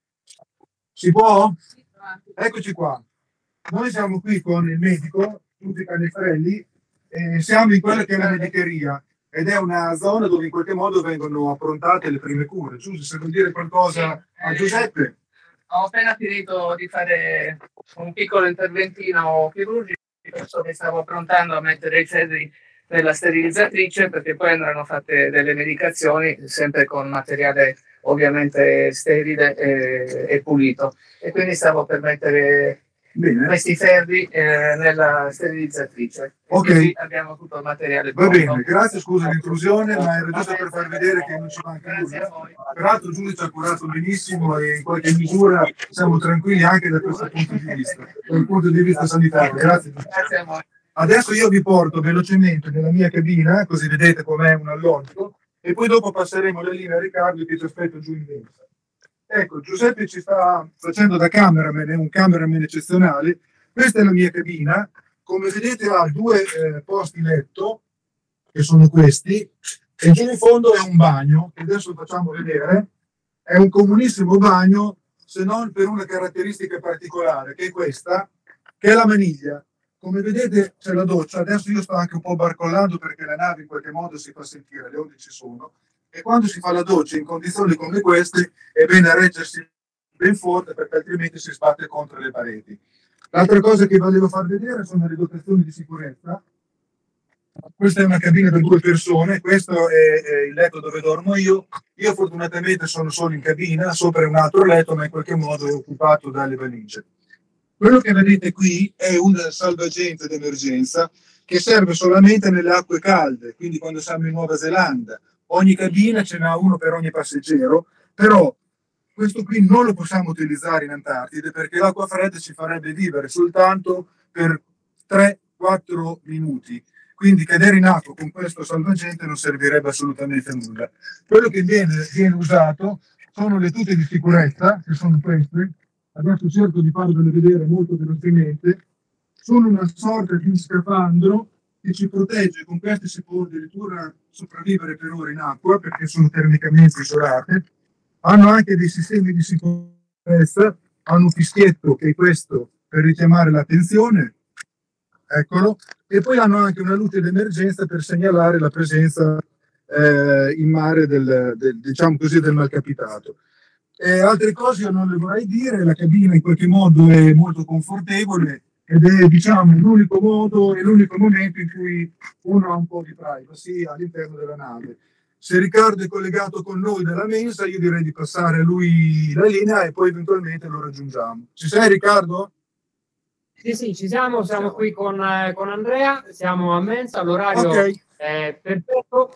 F: Si può? Eccoci qua. Noi siamo qui con il medico, tutti i canestrelli, e siamo in quella che è la medicheria, ed è una zona dove in qualche modo vengono approntate le prime cure. Giusto, se vuol dire qualcosa a Giuseppe?
M: Ho appena finito di fare un piccolo interventino chirurgico, adesso mi stavo approntando a mettere i ferri nella sterilizzatrice, perché poi andranno fatte delle medicazioni sempre con materiale ovviamente sterile e, e pulito, e quindi stavo per mettere bene questi ferri eh, nella sterilizzatrice.
F: Ok,
M: così abbiamo tutto il materiale
F: va
M: pronto.
F: bene, grazie, scusa l'intrusione, ma era giusto per far vedere che non ci manca nulla. Peraltro Giulio ci ha curato benissimo e in qualche misura siamo tranquilli anche da questo punto di vista, dal punto di vista sanitario. Grazie.
M: Grazie a voi.
F: Adesso io vi porto velocemente nella mia cabina, così vedete com'è un allonzo, e poi dopo passeremo la linea a Riccardo che ci aspetta giù in mensa. Ecco, Giuseppe ci sta facendo da cameraman, è un cameraman eccezionale. Questa è la mia cabina. Come vedete ha due eh, posti letto, che sono questi, e giù in fondo è un bagno, che adesso facciamo vedere. È un comunissimo bagno, se non per una caratteristica particolare, che è questa, che è la maniglia. Come vedete c'è la doccia, adesso io sto anche un po' barcollando perché la nave in qualche modo si fa sentire, le onde ci sono, e quando si fa la doccia in condizioni come queste è bene reggersi ben forte perché altrimenti si sbatte contro le pareti. L'altra cosa che volevo far vedere sono le dotazioni di sicurezza. Questa è una cabina per due persone, questo è, è il letto dove dormo io. Io fortunatamente sono solo in cabina, sopra è un altro letto ma in qualche modo è occupato dalle valigie. Quello che vedete qui è un salvagente d'emergenza che serve solamente nelle acque calde, quindi quando siamo in Nuova Zelanda. Ogni cabina ce n'ha uno per ogni passeggero, però questo qui non lo possiamo utilizzare in Antartide perché l'acqua fredda ci farebbe vivere soltanto per tre quattro minuti. Quindi cadere in acqua con questo salvagente non servirebbe assolutamente a nulla. Quello che viene, viene usato sono le tute di sicurezza, che sono queste. Adesso cerco di farvele vedere molto velocemente. Sono una sorta di scafandro che ci protegge, con queste si può addirittura sopravvivere per ore in acqua perché sono termicamente isolate. Hanno anche dei sistemi di sicurezza, hanno un fischietto che è questo per richiamare l'attenzione, eccolo, e poi hanno anche una luce d'emergenza per segnalare la presenza eh, in mare del, del, diciamo così, del malcapitato. E altre cose io non le vorrei dire, la cabina in qualche modo è molto confortevole ed è diciamo l'unico modo e l'unico momento in cui uno ha un po' di privacy all'interno della nave. Se Riccardo è collegato con noi dalla mensa, io direi di passare a lui la linea e poi eventualmente lo raggiungiamo. Ci sei Riccardo?
E: Sì, sì, ci siamo, siamo qui con, eh, con Andrea, siamo a mensa, l'orario
F: Okay.
E: è perfetto.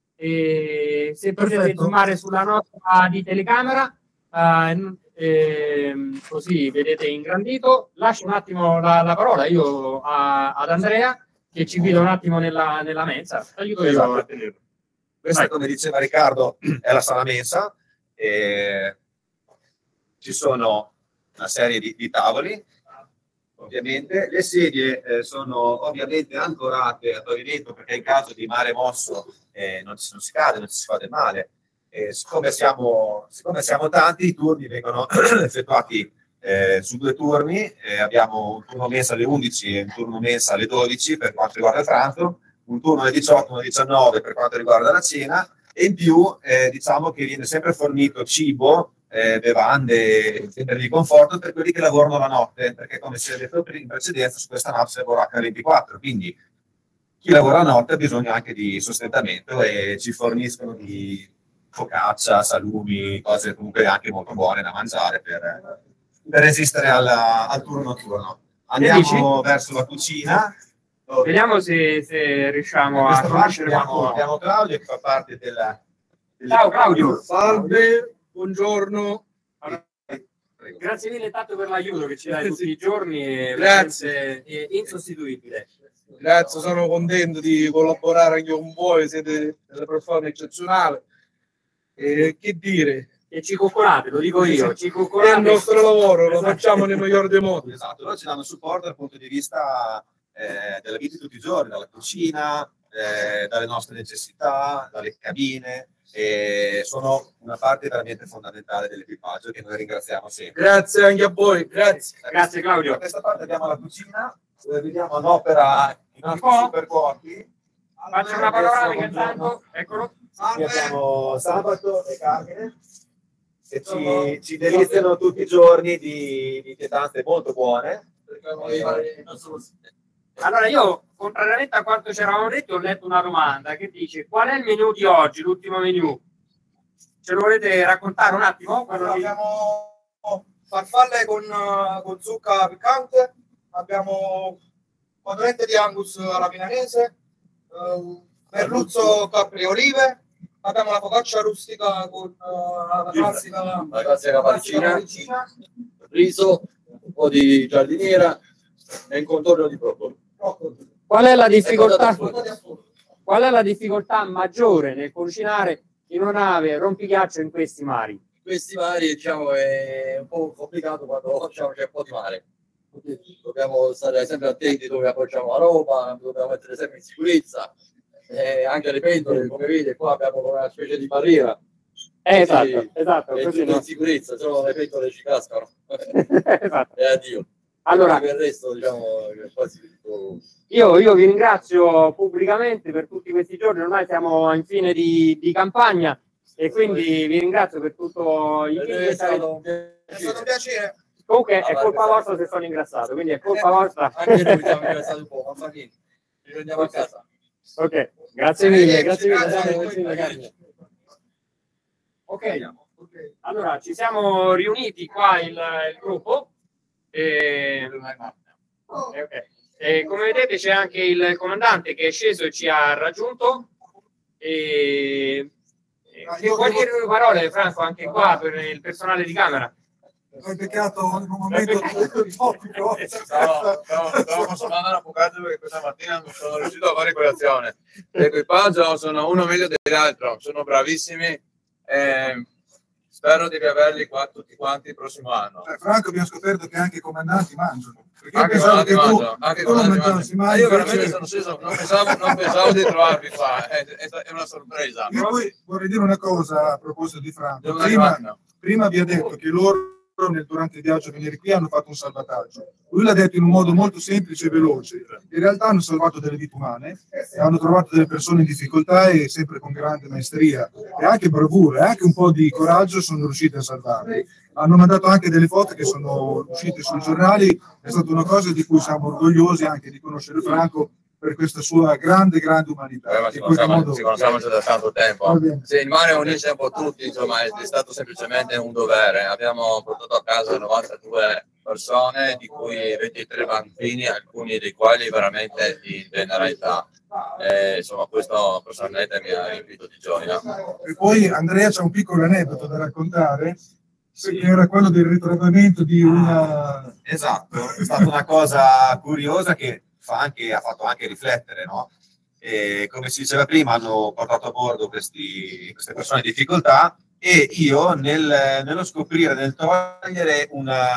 E: E se potete
F: Perfetto.
E: zoomare sulla nostra di telecamera, eh, eh, così vedete ingrandito. Lascio un attimo la, la parola io a- ad Andrea che ci guida un attimo nella, nella mensa. Aiuto io
G: Esatto.
E: a tenerlo.
G: Questa,
E: Vai.
G: come diceva Riccardo, è la sala mensa. E ci sono una serie di, di tavoli, ovviamente. Le sedie eh, sono ovviamente ancorate a pavimento perché in caso di mare mosso eh, non, ci, non si cade, non ci si fa del male. E siccome, siamo, siccome siamo tanti, i turni vengono effettuati eh, su due turni. Eh, abbiamo un turno mensa alle undici e un turno mensa alle dodici per quanto riguarda il pranzo, un turno alle diciotto e alle diciannove per quanto riguarda la cena, e in più eh, diciamo che viene sempre fornito cibo, eh, bevande, sempre di conforto per quelli che lavorano la notte, perché come si è detto in precedenza su questa nave si lavora acca ventiquattro, quindi chi lavora la notte ha bisogno anche di sostentamento e ci forniscono di focaccia, salumi, cose comunque anche molto buone da mangiare per, per resistere alla- al turno notturno. Andiamo
E: dici?
G: verso la cucina. dove-
E: Vediamo se, se riusciamo
G: in
E: a
G: questo momento
E: conoscere
G: abbiamo,
E: qualcuno.
G: abbiamo Claudio che fa parte della... del-
E: Ciao Claudio.
N: Salve, buongiorno.
G: Prego.
E: Grazie mille tanto per l'aiuto che ci dai tutti i giorni, è
N: Grazie.
E: veramente insostituibile.
N: Grazie, sono contento di collaborare anche con voi, siete delle persone eccezionali. E che dire?
E: E ci coccolate, lo dico io, ci
N: È il
E: coccolate.
N: nostro lavoro, lo
E: Esatto.
N: facciamo nel migliore dei modi.
G: Esatto, loro ci danno supporto dal punto di vista eh, della vita di tutti i giorni, dalla cucina, eh, dalle nostre necessità, dalle cabine, e sono una parte veramente fondamentale dell'equipaggio che noi ringraziamo sempre.
J: Grazie anche a voi, grazie.
E: Grazie Claudio.
G: Da questa parte abbiamo la cucina, dove vediamo all'opera i nostri super cuochi.
E: Faccio una panoramica intanto, eccolo.
G: Qui abbiamo Sabato e Carmine che ci, ci deliziano tutti i giorni di, di pietanze molto buone.
E: Allora io, contrariamente a quanto ci eravamo detto, ho letto una domanda che dice: qual è il menù di oggi, l'ultimo menù? Ce lo volete raccontare un attimo?
N: Allora, abbiamo farfalle con, con zucca piccante, abbiamo cotolette di Angus alla milanese, eh, merluzzo, capri e olive, abbiamo la focaccia rustica con uh, la classica
I: la classica pancina, riso, un po' di giardiniera e un contorno di broccoli.
E: Qual è la difficoltà, qual è la difficoltà maggiore nel cucinare in una nave rompighiaccio in questi mari?
I: In questi mari, diciamo, è un po' complicato quando diciamo, c'è un po' di mare. Dobbiamo stare sempre attenti dove appoggiamo la roba, dobbiamo mettere sempre in sicurezza. Eh, anche le pentole, come vede, qua abbiamo una specie di barriera.
E: Eh, esatto, esatto.
I: È
E: Così
I: tutto
E: no.
I: in sicurezza, se no le pentole ci cascano.
E: Esatto.
I: E addio.
E: Allora,
I: per il resto, diciamo, è quasi tutto...
E: io, io vi ringrazio pubblicamente per tutti questi giorni, ormai siamo in fine di, di campagna e quindi vi ringrazio per tutto il
I: È stato un
N: È stato un piacere.
E: Comunque è colpa vostra se sono ingrassato, quindi è colpa vostra.
I: Anche noi siamo ingrassati un po', ma fa niente. Ci rendiamo a casa.
E: Ok, grazie mille, grazie mille. Grazie, grazie mille, grazie. Ok, allora ci siamo riuniti qua il, il gruppo e, e, okay. E come vedete c'è anche il comandante che è sceso e ci ha raggiunto. E, e vuoi dire due parole, Franco, anche qua per il personale di camera?
N: Ho beccato in un momento topico.
O: Stavo consumando una focaccia perché questa mattina non sono riuscito a fare colazione. L'equipaggio sono uno meglio dell'altro, sono bravissimi. Eh, spero di averli qua tutti quanti il prossimo anno.
F: Eh, Franco, abbiamo scoperto che anche i comandanti mangiano. Perché
O: Anche
F: io pensavo che tu,
O: mangiano, anche
F: tu non mangiassi mai.
O: io veramente
F: invece...
O: sono sceso, non pensavo, non pensavo di trovarvi qua, è, è, è una sorpresa.
F: Io poi vorrei dire una cosa a proposito di Franco.
O: Devo
F: Prima, prima vi ha detto che loro nel, durante il viaggio a venire qui hanno fatto un salvataggio. Lui l'ha detto in un modo molto semplice e veloce. In realtà hanno salvato delle vite umane, hanno trovato delle persone in difficoltà e sempre con grande maestria e anche bravura e anche un po' di coraggio sono riusciti a salvarli. Hanno mandato anche delle foto che sono uscite sui giornali, è stata una cosa di cui siamo orgogliosi anche di conoscere Franco per questa sua grande, grande umanità.
O: Eh, ma ci conosciamo, modo... ci conosciamo già da tanto tempo. Sì, il mare unisce un po' tutti, insomma, è stato semplicemente un dovere. Abbiamo portato a casa novantadue persone, di cui ventitré bambini, alcuni dei quali veramente di tenera età. Eh, insomma, questo personalmente mi ha riempito di gioia.
F: E poi Andrea c'ha un piccolo aneddoto da raccontare, sì. Che era quello del ritrovamento di una...
G: Esatto, è stata una cosa curiosa che fa anche, ha fatto anche riflettere, no? E come si diceva prima, hanno portato a bordo questi, queste persone in difficoltà e io nel, nello scoprire, nel togliere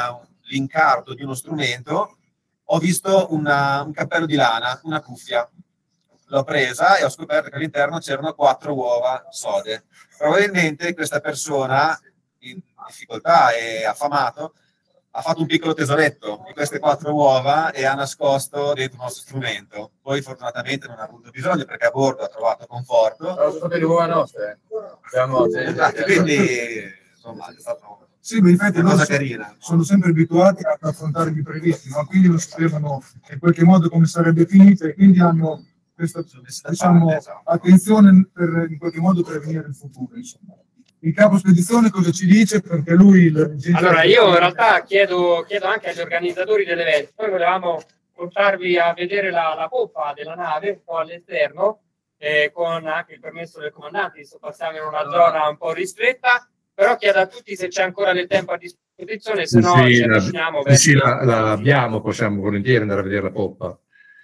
G: l'incarto di uno strumento, ho visto una, un cappello di lana, una cuffia. L'ho presa e ho scoperto che all'interno c'erano quattro uova sode. Probabilmente questa persona in difficoltà e affamato ha fatto un piccolo tesoretto di queste quattro uova e ha nascosto dentro il nostro strumento. Poi fortunatamente non ha avuto bisogno perché a bordo ha trovato conforto.
O: Sono state le uova nostre. Siamo,
G: esatto, quindi insomma è stato
F: sì, ma infatti
G: una cosa
F: sono,
G: carina.
F: Sono sempre abituati ad affrontare gli imprevisti, no? Quindi lo sapevano in qualche modo come sarebbe finita e quindi hanno questa, diciamo, attenzione per in qualche modo prevenire il futuro, insomma. Il capo spedizione cosa ci dice? Perché lui... Il...
E: Allora, io in realtà chiedo, chiedo anche agli organizzatori dell'evento, noi volevamo portarvi a vedere la, la poppa della nave qua all'esterno, eh, con anche il permesso del comandante, visto passiamo in una zona un po' ristretta, però chiedo a tutti se c'è ancora del tempo a disposizione, se no
A: sì,
E: ci avviciniamo verso...
A: Sì, la, la abbiamo, possiamo volentieri andare a vedere la poppa.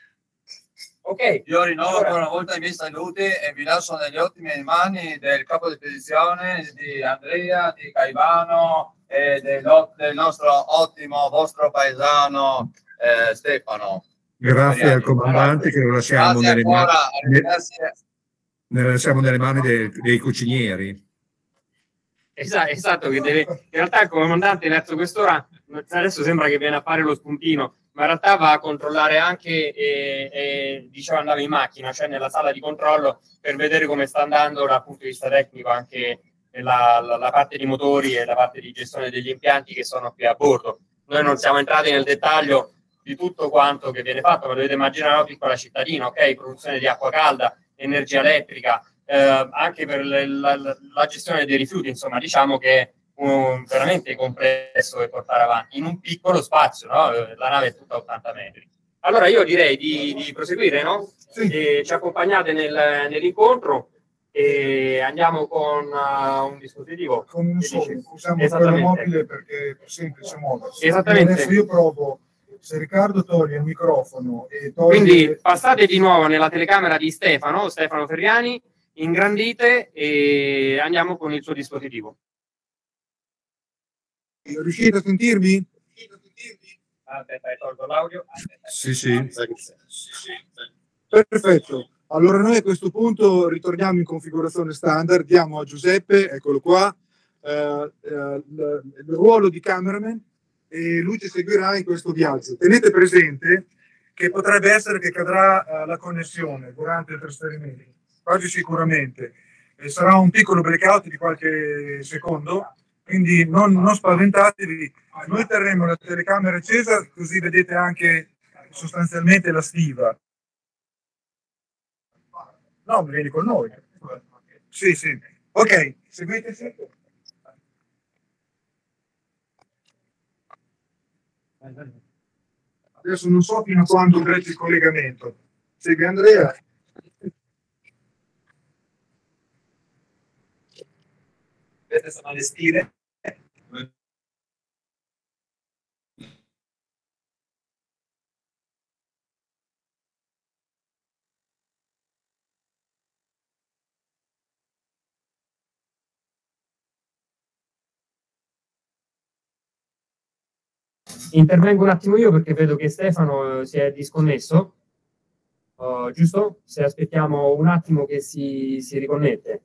E: Ok.
O: Io rinnovo
E: allora.
O: ancora una volta i miei saluti e vi lascio nelle ottime mani del capo di spedizione, di Andrea, di Caivano e del, del nostro ottimo vostro paesano eh, Stefano.
A: Grazie al comandante che lo lasciamo
O: Grazie
A: nelle, mani,
O: ancora,
A: ne,
O: grazie.
A: ne lasciamo nelle mani dei, dei cucinieri.
E: Esatto, esatto, che deve, in realtà il comandante verso quest'ora adesso sembra che viene a fare lo spuntino, ma in realtà va a controllare anche, eh, eh, diciamo, andava in macchina, cioè nella sala di controllo, per vedere come sta andando dal punto di vista tecnico anche la, la, la parte di motori e la parte di gestione degli impianti che sono qui a bordo. Noi non siamo entrati nel dettaglio di tutto quanto che viene fatto, ma dovete immaginare una piccola cittadina, ok? Produzione di acqua calda, energia elettrica, eh, anche per la, la, la gestione dei rifiuti, insomma, diciamo che è un, veramente complesso da portare avanti in un piccolo spazio, no? La nave è tutta ottanta metri. Allora io direi di, di proseguire, no? Sì. E ci accompagnate nel, nell'incontro e andiamo con uh, un dispositivo.
F: Con un solo, usiamo quello mobile perché è più semplice muoversi.
E: Esattamente.
F: Adesso io provo, se Riccardo toglie il microfono e toglie...
E: Quindi passate di nuovo nella telecamera di Stefano, Stefano Ferriani, ingrandite e andiamo con il suo dispositivo.
F: Riuscite a sentirmi?
E: Aspetta, tolgo l'audio.
A: Sì, sì.
F: Perfetto. Allora noi a questo punto ritorniamo in configurazione standard, diamo a Giuseppe, eccolo qua, eh, eh, il, il ruolo di cameraman e lui ci seguirà in questo viaggio. Tenete presente che potrebbe essere che cadrà eh, la connessione durante il trasferimento, quasi sicuramente. E sarà un piccolo blackout di qualche secondo, quindi non, non spaventatevi. Noi terremo la telecamera accesa così vedete anche sostanzialmente la stiva. No, vieni con noi. Sì, sì. Ok, seguiteci. Adesso non so fino a quando andrete il collegamento. Segui Andrea.
E: Queste sono le stile. Intervengo un attimo io perché vedo che Stefano si è disconnesso, uh, giusto? Se aspettiamo un attimo che si, si riconnette.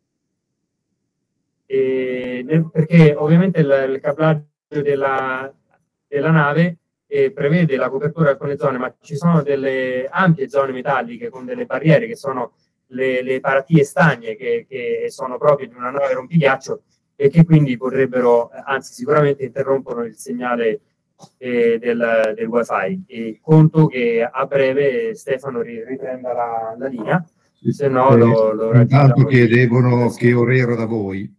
E: E nel, perché ovviamente il, il cablaggio della, della nave eh, prevede la copertura di alcune zone, ma ci sono delle ampie zone metalliche con delle barriere che sono le, le paratie stagne che, che sono proprie di una nave rompighiaccio e che quindi potrebbero, anzi sicuramente interrompono il segnale eh, del, del wifi. E conto che a breve Stefano riprenda la, la linea, se no lo, lo
A: intanto chiedevano che ora era da voi.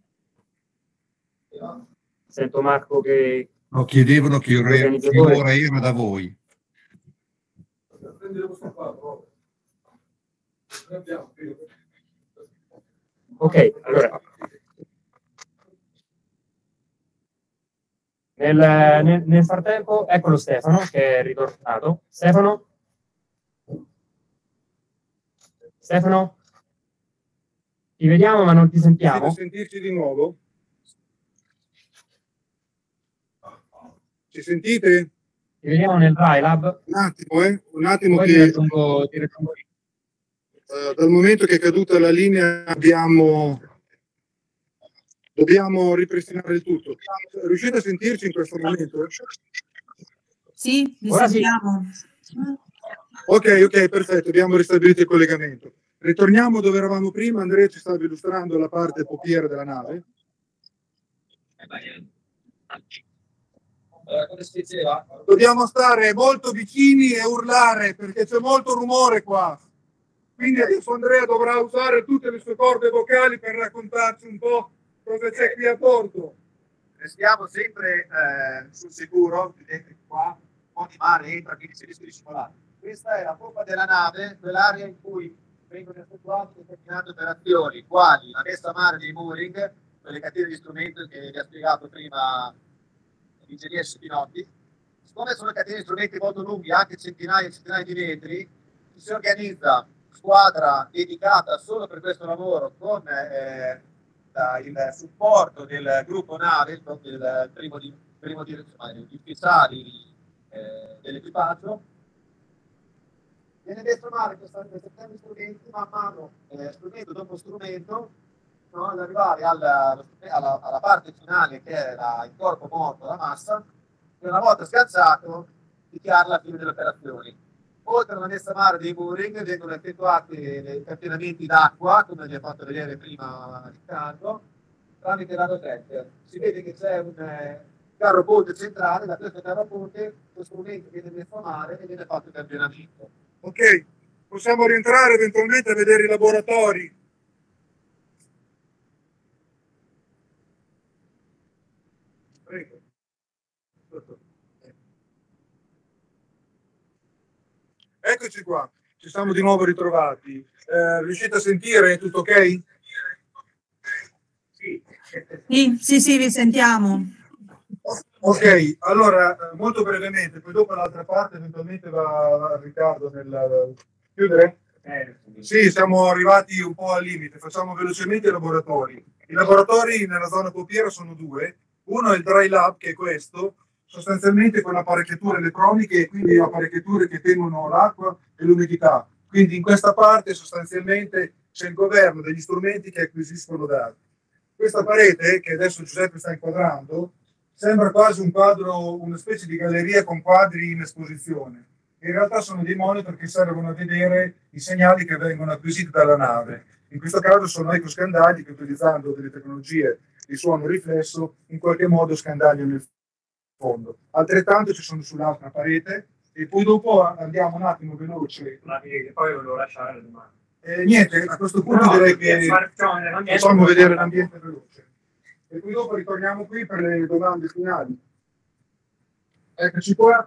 E: Sento Marco che...
A: No, chiedevano che ora, che ora era da voi.
E: Ok, allora... Nel, nel, nel frattempo, eccolo Stefano che è ritornato. Stefano? Stefano? Ti vediamo ma non ti sentiamo.
F: Riuscite a sentirci di nuovo? Ci sentite?
E: Ti vediamo nel Dry Lab.
F: Un attimo, eh? Un attimo
E: Poi
F: che...
E: ti raggiungo, ti raggiungo.
F: Uh, dal momento che è caduta la linea abbiamo... Dobbiamo ripristinare il tutto. Riuscite a sentirci in questo momento?
H: Sì, vi
E: Ora
H: sentiamo. Sì.
F: Ok, ok, perfetto, abbiamo ristabilito il collegamento. Ritorniamo dove eravamo prima, Andrea ci stava illustrando la parte poppiera della nave. Dobbiamo stare molto vicini e urlare perché c'è molto rumore qua. Quindi adesso Andrea dovrà usare tutte le sue corde vocali per raccontarci un po' cosa c'è qui a bordo.
P: Restiamo sempre eh, sul sicuro, vedete qua, un po' di mare entra, quindi si rischia di scivolare. Questa è la poppa della nave, quell'area in cui vengono effettuate determinate operazioni, quali la messa a mare dei mooring, quelle catene di strumenti che vi ha spiegato prima l'ingegnere Spinotti. Siccome sono catene di strumenti molto lunghi, anche centinaia e centinaia di metri, si organizza squadra dedicata solo per questo lavoro con eh, la, il supporto del gruppo nave, proprio il primo, di, primo di, gli ufficiali eh, dell'equipaggio, Viene messo male questi strumenti man mano, eh, strumento dopo strumento, no, ad arrivare alla, alla, alla parte finale che è la, il corpo morto, la massa, e una volta sgansato dichiara la fine delle operazioni. Oltre alla messa a mare dei mooring vengono effettuati i campionamenti d'acqua, come vi ho fatto vedere prima Riccardo, tramite la rotette. Si vede che c'è un eh, carro ponte centrale, da questo carro ponte lo strumento viene messo a mare e viene fatto il campionamento.
F: Ok, possiamo rientrare eventualmente a vedere i laboratori. Prego. Eccoci qua, ci siamo di nuovo ritrovati. Eh, riuscite a sentire? Tutto ok?
D: Sì, sì, sì, vi sentiamo.
F: Ok, allora molto brevemente, poi dopo l'altra parte eventualmente va Riccardo nel chiudere? Eh, sì, siamo arrivati un po' al limite, facciamo velocemente i laboratori. I laboratori nella zona copiera sono due, uno è il dry lab, che è questo, sostanzialmente con apparecchiature elettroniche e quindi apparecchiature che tengono l'acqua e l'umidità. Quindi in questa parte sostanzialmente c'è il governo degli strumenti che acquisiscono dati. Questa parete, che adesso Giuseppe sta inquadrando, sembra quasi un quadro, una specie di galleria con quadri in esposizione. In realtà sono dei monitor che servono a vedere i segnali che vengono acquisiti dalla nave. In questo caso sono ecoscandagli che, utilizzando delle tecnologie di suono riflesso, in qualche modo scandagliano il fondo. Altrettanto ci sono sull'altra parete e poi dopo andiamo un attimo veloce. Ma che poi volevo lasciare le domande. Eh, niente, a questo punto no, direi che facciamo vedere l'ambiente veloce. E poi dopo ritorniamo qui per le domande finali. Eccoci qua.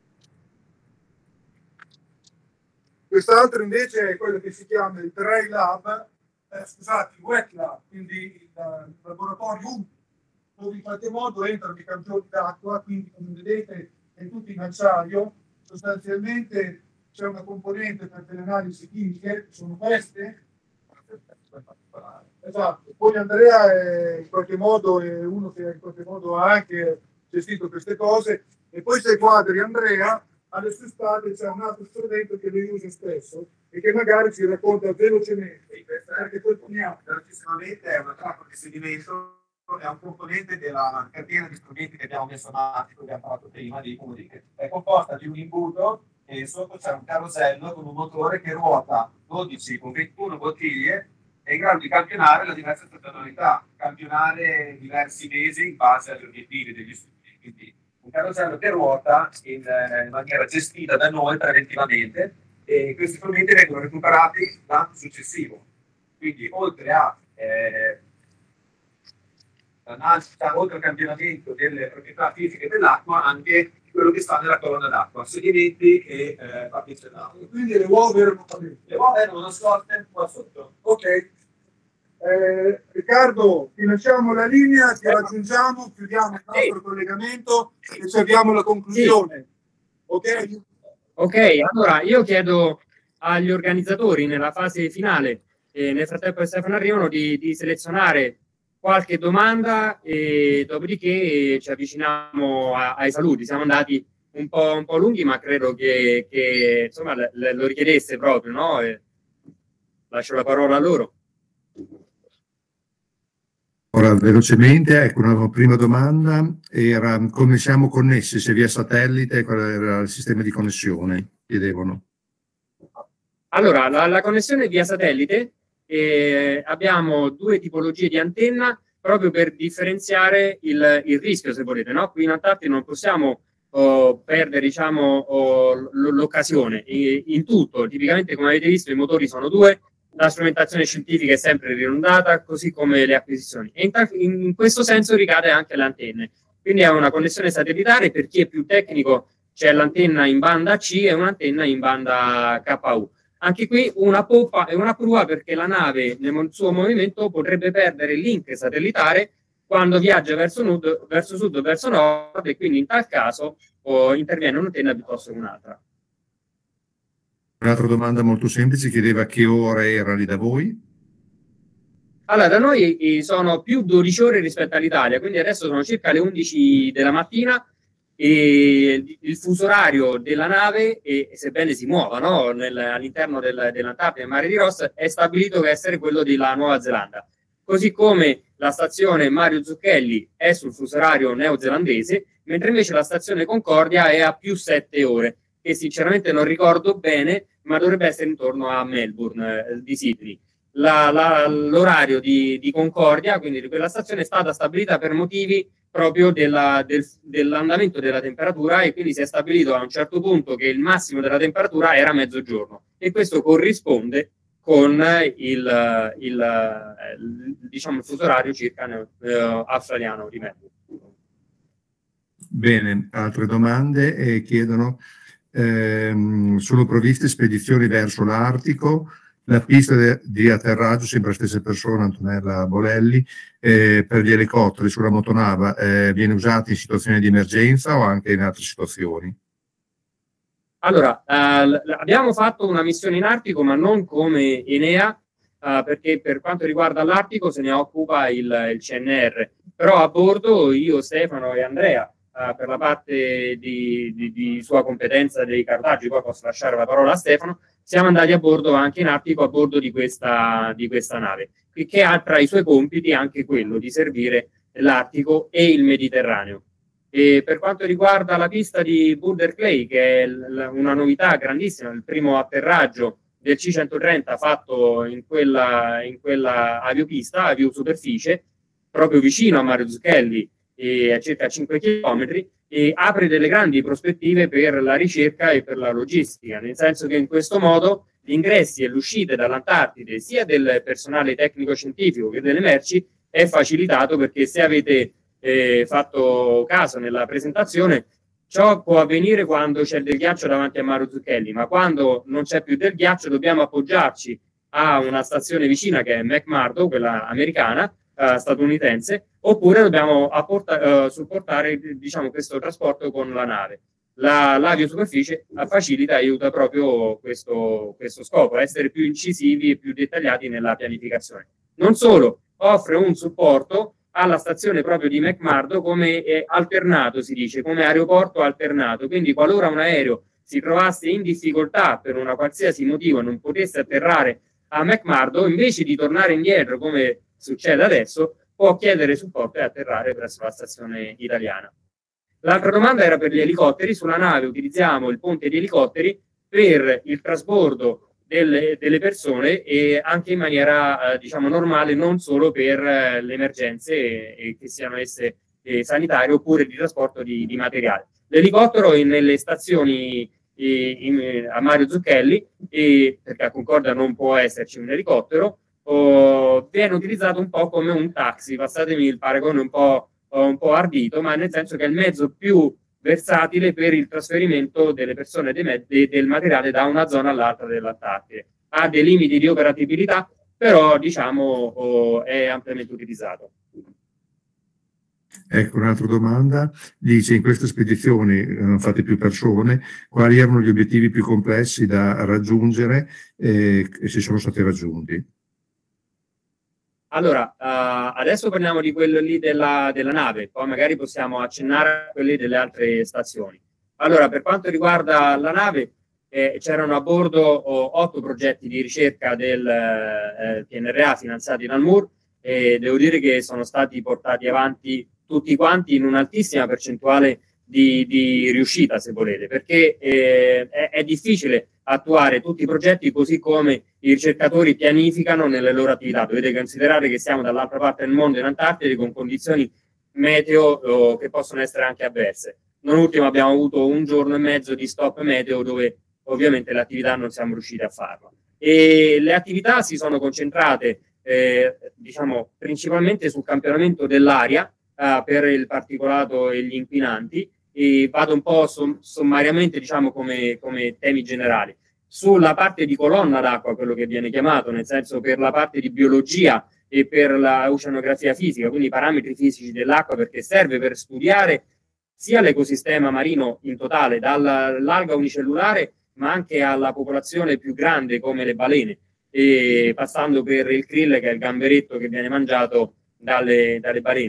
F: Quest'altro invece è quello che si chiama il dry lab, eh, scusate, il wet lab, quindi il, il laboratorio umido, dove in qualche modo entrano i campioni d'acqua, quindi come vedete è tutto in acciaio, sostanzialmente c'è una componente per delle analisi chimiche, sono queste. Esatto, poi Andrea è in qualche modo è uno che in qualche modo ha anche gestito queste cose, e poi se guardi Andrea, alle sue spalle c'è un altro strumento che lui usa spesso e che magari ci racconta velocemente, perché poi poniamo velocissimamente è una trappola di sedimento, è un componente della catena di strumenti che abbiamo messo a mano, che abbiamo parlato prima, di Moody, è composta di un imbuto e sotto c'è un carosello con un motore che ruota dodici con ventuno bottiglie, è in grado di campionare la diversa stagionalità, campionare diversi mesi in base agli obiettivi degli strumenti. Quindi un carosello che ruota in, eh, in maniera gestita da noi preventivamente, e questi strumenti vengono recuperati l'anno successivo. Quindi oltre a eh, oltre al campionamento delle proprietà fisiche dell'acqua, anche quello che sta nella colonna d'acqua, sedimenti e eh, papite d'acqua. Quindi le uova erano, le uova erano nascoste qua sotto. Ok. Eh, Riccardo, ti lasciamo la linea, ti raggiungiamo, chiudiamo il nostro sì. collegamento e ci abbiamo la conclusione. Sì. Ok?
E: Ok, allora io chiedo agli organizzatori nella fase finale, e nel frattempo che Stefano arrivano, di, di selezionare qualche domanda e dopodiché ci avviciniamo a, ai saluti. Siamo andati un po', un po' lunghi, ma credo che, che insomma le, le, lo richiedesse proprio, no? E lascio la parola a loro.
A: Ora, velocemente, ecco, una prima domanda era come siamo connessi, se via satellite, qual era il sistema di connessione, chiedevano.
E: Allora, la, la connessione via satellite, eh, abbiamo due tipologie di antenna proprio per differenziare il, il rischio, se volete, no? Qui in Antartide non possiamo oh, perdere, diciamo, oh, l'occasione. In tutto, tipicamente, come avete visto, i motori sono due, la strumentazione scientifica è sempre ridondata, così come le acquisizioni. E in, in questo senso ricade anche le antenne. Quindi è una connessione satellitare. Per chi è più tecnico c'è l'antenna in banda C e un'antenna in banda K U. Anche qui una poppa e una prua, perché la nave nel suo movimento potrebbe perdere il link satellitare quando viaggia verso, nud, verso sud o verso nord, e quindi in tal caso oh, interviene un'antenna piuttosto che un'altra.
A: Un'altra domanda molto semplice, chiedeva a che ore era lì da voi?
E: Allora, da noi sono più dodici ore rispetto all'Italia, quindi adesso sono circa le undici della mattina, E il fuso orario della nave, e, sebbene si muova, no, nel, all'interno del, dell'Antartide e Mare di Ross, è stabilito che essere quello della Nuova Zelanda. Così come la stazione Mario Zucchelli è sul fuso orario neozelandese, mentre invece la stazione Concordia è a più sette ore, che sinceramente non ricordo bene, ma dovrebbe essere intorno a Melbourne, eh, di Sydney. La, la, l'orario di, di Concordia, quindi di quella stazione, è stata stabilita per motivi proprio della, del, dell'andamento della temperatura, e quindi si è stabilito a un certo punto che il massimo della temperatura era mezzogiorno, e questo corrisponde con il, il, il, diciamo, il fuso orario circa eh, australiano di Melbourne.
A: Bene, altre domande eh, chiedono, ehm, sono provviste spedizioni verso l'Artico? La pista de, di atterraggio, sempre la stessa persona, Antonella Bolelli, eh, per gli elicotteri sulla motonava eh, viene usata in situazioni di emergenza o anche in altre situazioni?
E: Allora, eh, abbiamo fatto una missione in Artico, ma non come Enea, eh, perché per quanto riguarda l'Artico se ne occupa il, il C N R. Però a bordo io, Stefano e Andrea, eh, per la parte di, di, di sua competenza dei cartaggi, poi posso lasciare la parola a Stefano, siamo andati a bordo anche in Artico, a bordo di questa, di questa nave, che ha tra i suoi compiti anche quello di servire l'Artico e il Mediterraneo. E per quanto riguarda la pista di Boulder Clay, che è una novità grandissima, il primo atterraggio del C centotrenta fatto in quella, in quella aviopista, aviosuperficie, proprio vicino a Mario Zucchelli, e a circa cinque chilometri, e apre delle grandi prospettive per la ricerca e per la logistica, nel senso che in questo modo gli ingressi e le uscite dall'Antartide, sia del personale tecnico-scientifico che delle merci, è facilitato, perché se avete eh, fatto caso nella presentazione, ciò può avvenire quando c'è del ghiaccio davanti a Mario Zucchelli, ma quando non c'è più del ghiaccio dobbiamo appoggiarci a una stazione vicina che è McMurdo, quella americana, Uh, statunitense, oppure dobbiamo apporta, uh, supportare, diciamo, questo trasporto con la nave. La, l'aviosuperficie facilita e aiuta proprio questo, questo scopo, a essere più incisivi e più dettagliati nella pianificazione. Non solo, offre un supporto alla stazione proprio di McMurdo come eh, alternato, si dice, come aeroporto alternato, quindi qualora un aereo si trovasse in difficoltà per una qualsiasi motivo e non potesse atterrare a McMurdo, invece di tornare indietro come succede adesso, può chiedere supporto e atterrare presso la stazione italiana. L'altra domanda era per gli elicotteri. Sulla nave utilizziamo il ponte di elicotteri per il trasbordo delle, delle persone, e anche in maniera eh, diciamo normale, non solo per eh, le emergenze, eh, eh, che siano esse eh, sanitarie oppure di trasporto di, di materiale. L'elicottero è nelle stazioni eh, in, a Mario Zucchelli, e, perché a Concordia non può esserci un elicottero, Oh, viene utilizzato un po' come un taxi, passatemi il paragone un po', un po' ardito, ma nel senso che è il mezzo più versatile per il trasferimento delle persone, dei me- de- del materiale da una zona all'altra dell'Antartide. Ha dei limiti di operatività, però diciamo oh, è ampiamente utilizzato.
A: Ecco, un'altra domanda, dice: in queste spedizioni hanno fatte più persone, quali erano gli obiettivi più complessi da raggiungere eh, e se sono stati raggiunti?
E: Allora, uh, adesso parliamo di quello lì della, della nave, poi magari possiamo accennare a quelli delle altre stazioni. Allora, per quanto riguarda la nave, eh, c'erano a bordo oh, otto progetti di ricerca del eh, P N R A finanziati dal M U R, e devo dire che sono stati portati avanti tutti quanti in un'altissima percentuale di, di riuscita, se volete, perché eh, è, è difficile attuare tutti i progetti così come i ricercatori pianificano nelle loro attività. Dovete considerare che siamo dall'altra parte del mondo, in Antartide, con condizioni meteo oh, che possono essere anche avverse. Non ultimo abbiamo avuto un giorno e mezzo di stop meteo dove ovviamente le attività non siamo riusciti a farlo. E le attività si sono concentrate eh, diciamo principalmente sul campionamento dell'aria eh, per il particolato e gli inquinanti, e vado un po' som- sommariamente diciamo come, come temi generali. Sulla parte di colonna d'acqua, quello che viene chiamato, nel senso per la parte di biologia e per la oceanografia fisica, quindi i parametri fisici dell'acqua, perché serve per studiare sia l'ecosistema marino in totale, dall'alga unicellulare ma anche alla popolazione più grande come le balene, e passando per il krill, che è il gamberetto che viene mangiato dalle, dalle balene.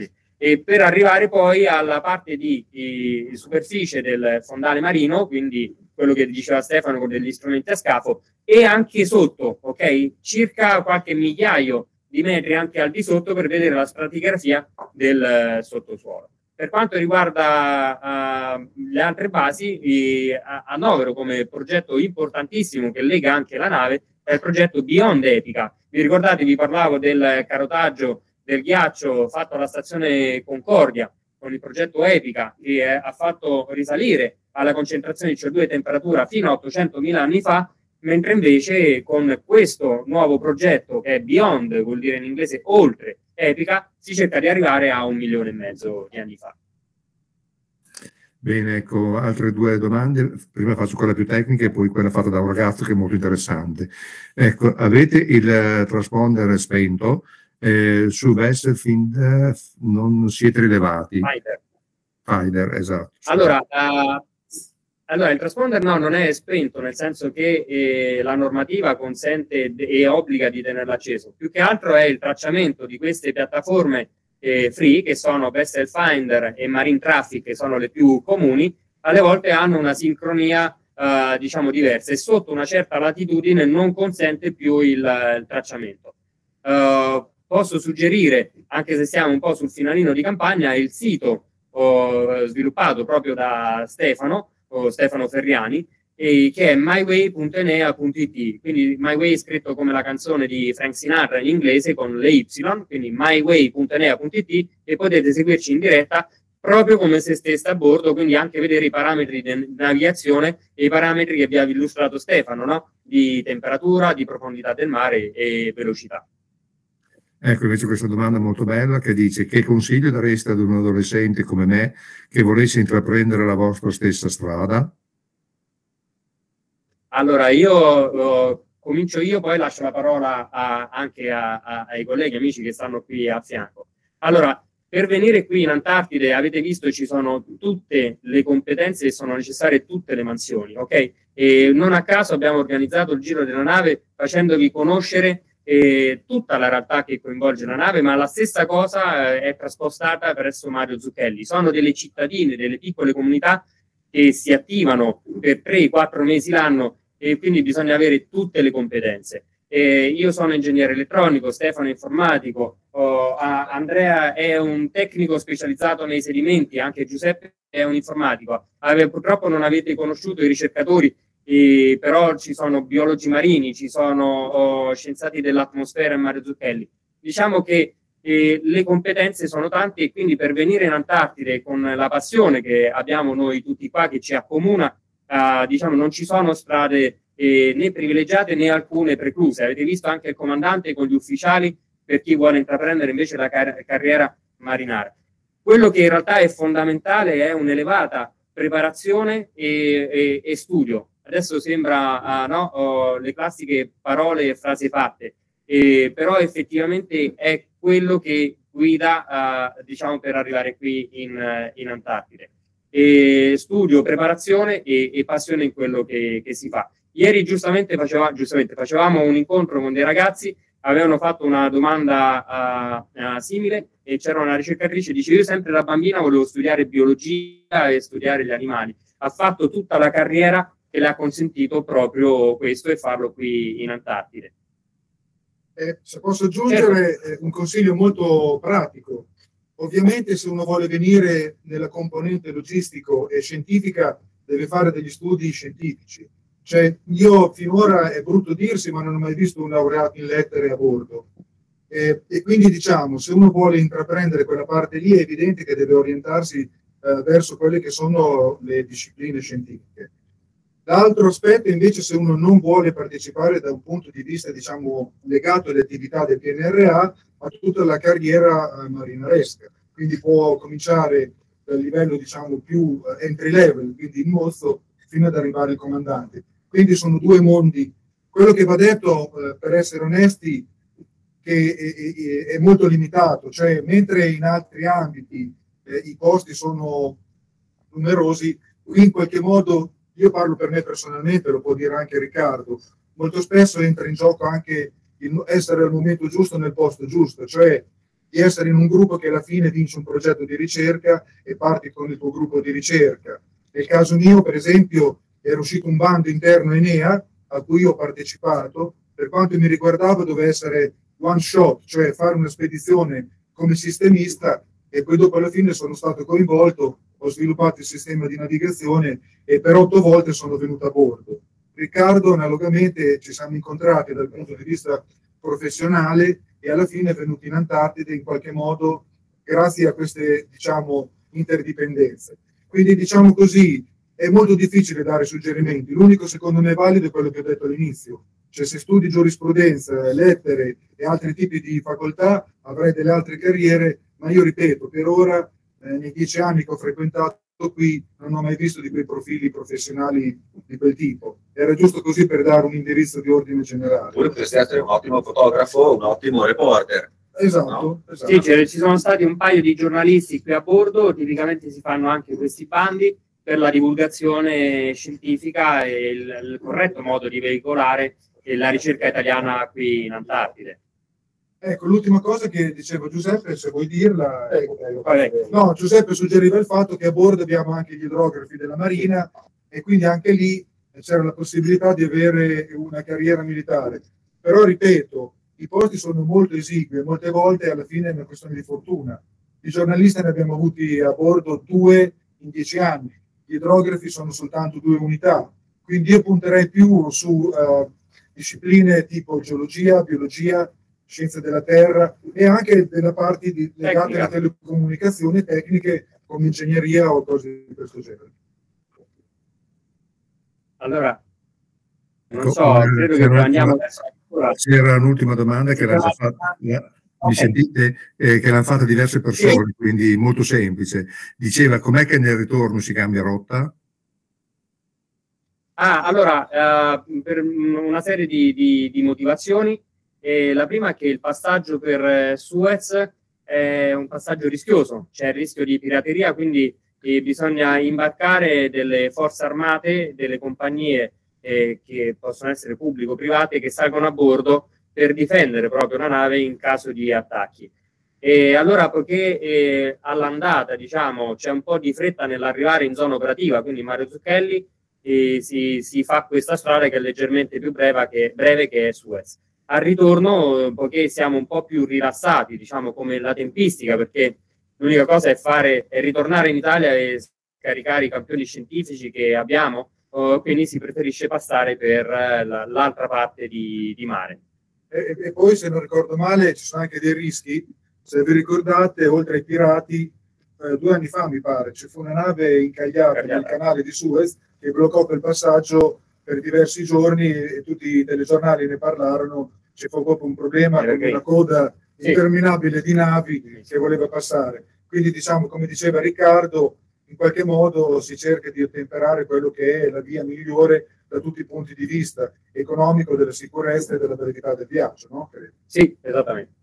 E: e per arrivare poi alla parte di, di superficie del fondale marino, quindi quello che diceva Stefano con degli strumenti a scafo, e anche sotto, ok? Circa qualche migliaio di metri anche al di sotto per vedere la stratigrafia del uh, sottosuolo. Per quanto riguarda uh, le altre basi, eh, annovero come progetto importantissimo che lega anche la nave è il progetto Beyond Epica. Vi ricordate, vi parlavo del carotaggio del ghiaccio fatto alla stazione Concordia con il progetto Epica, che eh, ha fatto risalire alla concentrazione di C O due e temperatura fino a ottocentomila anni fa, mentre invece con questo nuovo progetto che è Beyond, vuol dire in inglese oltre Epica, si cerca di arrivare a un milione e mezzo di anni fa.
A: Bene, ecco, altre due domande. Prima faccio quella più tecnica e poi quella fatta da un ragazzo che è molto interessante. Ecco, avete il uh, transponder spento, eh, su Wesselfind non siete rilevati?
E: Finder.
A: Finder, esatto.
E: Allora, uh, allora, il transponder no, non è spento, nel senso che eh, la normativa consente e obbliga di tenerlo acceso. Più che altro è il tracciamento di queste piattaforme eh, free, che sono Vessel Finder e Marine Traffic, che sono le più comuni, alle volte hanno una sincronia eh, diciamo diversa e sotto una certa latitudine non consente più il, il tracciamento. Uh, posso suggerire, anche se siamo un po' sul finalino di campagna, il sito oh, sviluppato proprio da Stefano, o Stefano Ferriani, e che è myway punto enea punto it, quindi myway scritto come la canzone di Frank Sinatra in inglese con le Y, quindi myway punto enea punto it, e potete seguirci in diretta proprio come se steste a bordo, quindi anche vedere i parametri di navigazione e i parametri che vi ha illustrato Stefano, no? Di temperatura, di profondità del mare e velocità.
A: Ecco invece questa domanda molto bella che dice: che consiglio dareste ad un adolescente come me che volesse intraprendere la vostra stessa strada?
E: Allora io uh, comincio io, poi lascio la parola a, anche a, a, ai colleghi amici che stanno qui a fianco. Allora, per venire qui in Antartide, avete visto, ci sono tutte le competenze e sono necessarie tutte le mansioni, ok? E non a caso abbiamo organizzato il giro della nave facendovi conoscere eh, tutta la realtà che coinvolge la nave, ma la stessa cosa eh, è traspostata presso Mario Zucchelli. Sono delle cittadine, delle piccole comunità che si attivano per tre quattro mesi l'anno e quindi bisogna avere tutte le competenze. Eh, io sono ingegnere elettronico, Stefano è informatico, oh, Andrea è un tecnico specializzato nei sedimenti, anche Giuseppe è un informatico. Ave, purtroppo non avete conosciuto i ricercatori, eh, però ci sono biologi marini, ci sono oh, scienziati dell'atmosfera e Mario Zucchelli. Diciamo che eh, le competenze sono tante e quindi per venire in Antartide con la passione che abbiamo noi tutti qua, che ci accomuna, eh, diciamo non ci sono strade Eh, né privilegiate né alcune precluse. Avete visto anche il comandante con gli ufficiali per chi vuole intraprendere invece la car carriera marinara. Quello che in realtà è fondamentale è un'elevata preparazione e, e, e studio. Adesso sembra uh, no, oh, le classiche parole e frasi fatte, eh, però effettivamente è quello che guida uh, diciamo per arrivare qui in, uh, in Antartide. E studio, preparazione e, e passione in quello che, che si fa. Ieri giustamente, faceva, giustamente facevamo un incontro con dei ragazzi, avevano fatto una domanda uh, uh, simile e c'era una ricercatrice che dice: io sempre da bambina volevo studiare biologia e studiare gli animali. Ha fatto tutta la carriera che le ha consentito proprio questo e farlo qui in Antartide.
F: Eh, se posso aggiungere eh, un consiglio molto pratico. Ovviamente se uno vuole venire nella componente logistico e scientifica deve fare degli studi scientifici. Cioè, io finora, è brutto dirsi, ma non ho mai visto un laureato in lettere a bordo. E, e quindi diciamo, se uno vuole intraprendere quella parte lì, è evidente che deve orientarsi eh, verso quelle che sono le discipline scientifiche. L'altro aspetto invece, se uno non vuole partecipare da un punto di vista, diciamo, legato alle attività del P N R A, a tutta la carriera eh, marinaresca. Quindi può cominciare dal livello, diciamo, più eh, entry level, quindi in mozzo, fino ad arrivare al comandante. Quindi sono due mondi. Quello che va detto, eh, per essere onesti, che è, è, è molto limitato, cioè mentre in altri ambiti eh, i costi sono numerosi, qui in qualche modo, io parlo per me personalmente, lo può dire anche Riccardo, molto spesso entra in gioco anche il essere al momento giusto nel posto giusto, cioè di essere in un gruppo che alla fine vince un progetto di ricerca e parti con il tuo gruppo di ricerca. Nel caso mio, per esempio, era uscito un bando interno Enea a cui ho partecipato. Per quanto mi riguardava doveva essere one shot, cioè fare una spedizione come sistemista, e poi dopo alla fine sono stato coinvolto, ho sviluppato il sistema di navigazione e per otto volte sono venuto a bordo. Riccardo, analogamente, ci siamo incontrati dal punto di vista professionale e alla fine è venuto in Antartide in qualche modo grazie a queste, diciamo, interdipendenze. Quindi, diciamo così, è molto difficile dare suggerimenti. L'unico, secondo me, valido è quello che ho detto all'inizio. Cioè, se studi giurisprudenza, lettere e altri tipi di facoltà, avrai delle altre carriere, ma io ripeto, per ora, eh, nei dieci anni che ho frequentato qui, non ho mai visto di quei profili professionali di quel tipo. Era giusto così per dare un indirizzo di ordine generale.
G: Voi potreste essere un ottimo fotografo, un ottimo reporter.
F: Esatto,
G: no?
F: esatto.
E: Sì, cioè, ci sono stati un paio di giornalisti qui a bordo, tipicamente si fanno anche questi bandi per la divulgazione scientifica e il, il corretto modo di veicolare la ricerca italiana qui in Antartide.
F: Ecco, l'ultima cosa che diceva Giuseppe, se vuoi dirla.
E: Ecco, ecco.
F: No, Giuseppe suggeriva il fatto che a bordo abbiamo anche gli idrografi della Marina e quindi anche lì c'era la possibilità di avere una carriera militare. Però, ripeto, i posti sono molto esigui e molte volte alla fine è una questione di fortuna. I giornalisti ne abbiamo avuti a bordo due in dieci anni, gli idrografi sono soltanto due unità, quindi io punterei più su uh, discipline tipo geologia, biologia, scienze della terra e anche della parte di, legate alle telecomunicazioni tecniche come ingegneria o cose di questo genere.
E: Allora, non so, credo che andiamo adesso.
A: C'era un'ultima domanda che l'ha già fatta, mi sentite, eh, che l'hanno fatta diverse persone, sì. Quindi molto semplice. Diceva, com'è che nel ritorno si cambia rotta?
E: Ah, allora, uh, per una serie di, di, di motivazioni. E la prima è che il passaggio per Suez è un passaggio rischioso, c'è il rischio di pirateria, quindi eh, bisogna imbarcare delle forze armate, delle compagnie eh, che possono essere pubblico o private che salgono a bordo per difendere proprio la nave in caso di attacchi. E allora, poiché eh, all'andata, diciamo, c'è un po' di fretta nell'arrivare in zona operativa, quindi Mario Zucchelli, eh, si, si fa questa strada che è leggermente più breve che, breve che è Suez. Al ritorno, poiché siamo un po' più rilassati, diciamo, come la tempistica, perché l'unica cosa è fare è ritornare in Italia e scaricare i campioni scientifici che abbiamo, uh, quindi si preferisce passare per uh, l'altra parte di, di mare.
F: E, e poi, se non ricordo male, ci sono anche dei rischi. Se vi ricordate, oltre ai pirati, eh, due anni fa, mi pare, ci fu una nave incagliata Cagliata. nel canale di Suez che bloccò quel passaggio per diversi giorni e tutti i telegiornali ne parlarono. C'è proprio un problema con una coda sì. interminabile di navi che voleva passare. Quindi, diciamo, come diceva Riccardo, in qualche modo si cerca di ottemperare quello che è la via migliore da tutti i punti di vista economico, della sicurezza e della brevità del viaggio, no?
E: Sì, esattamente.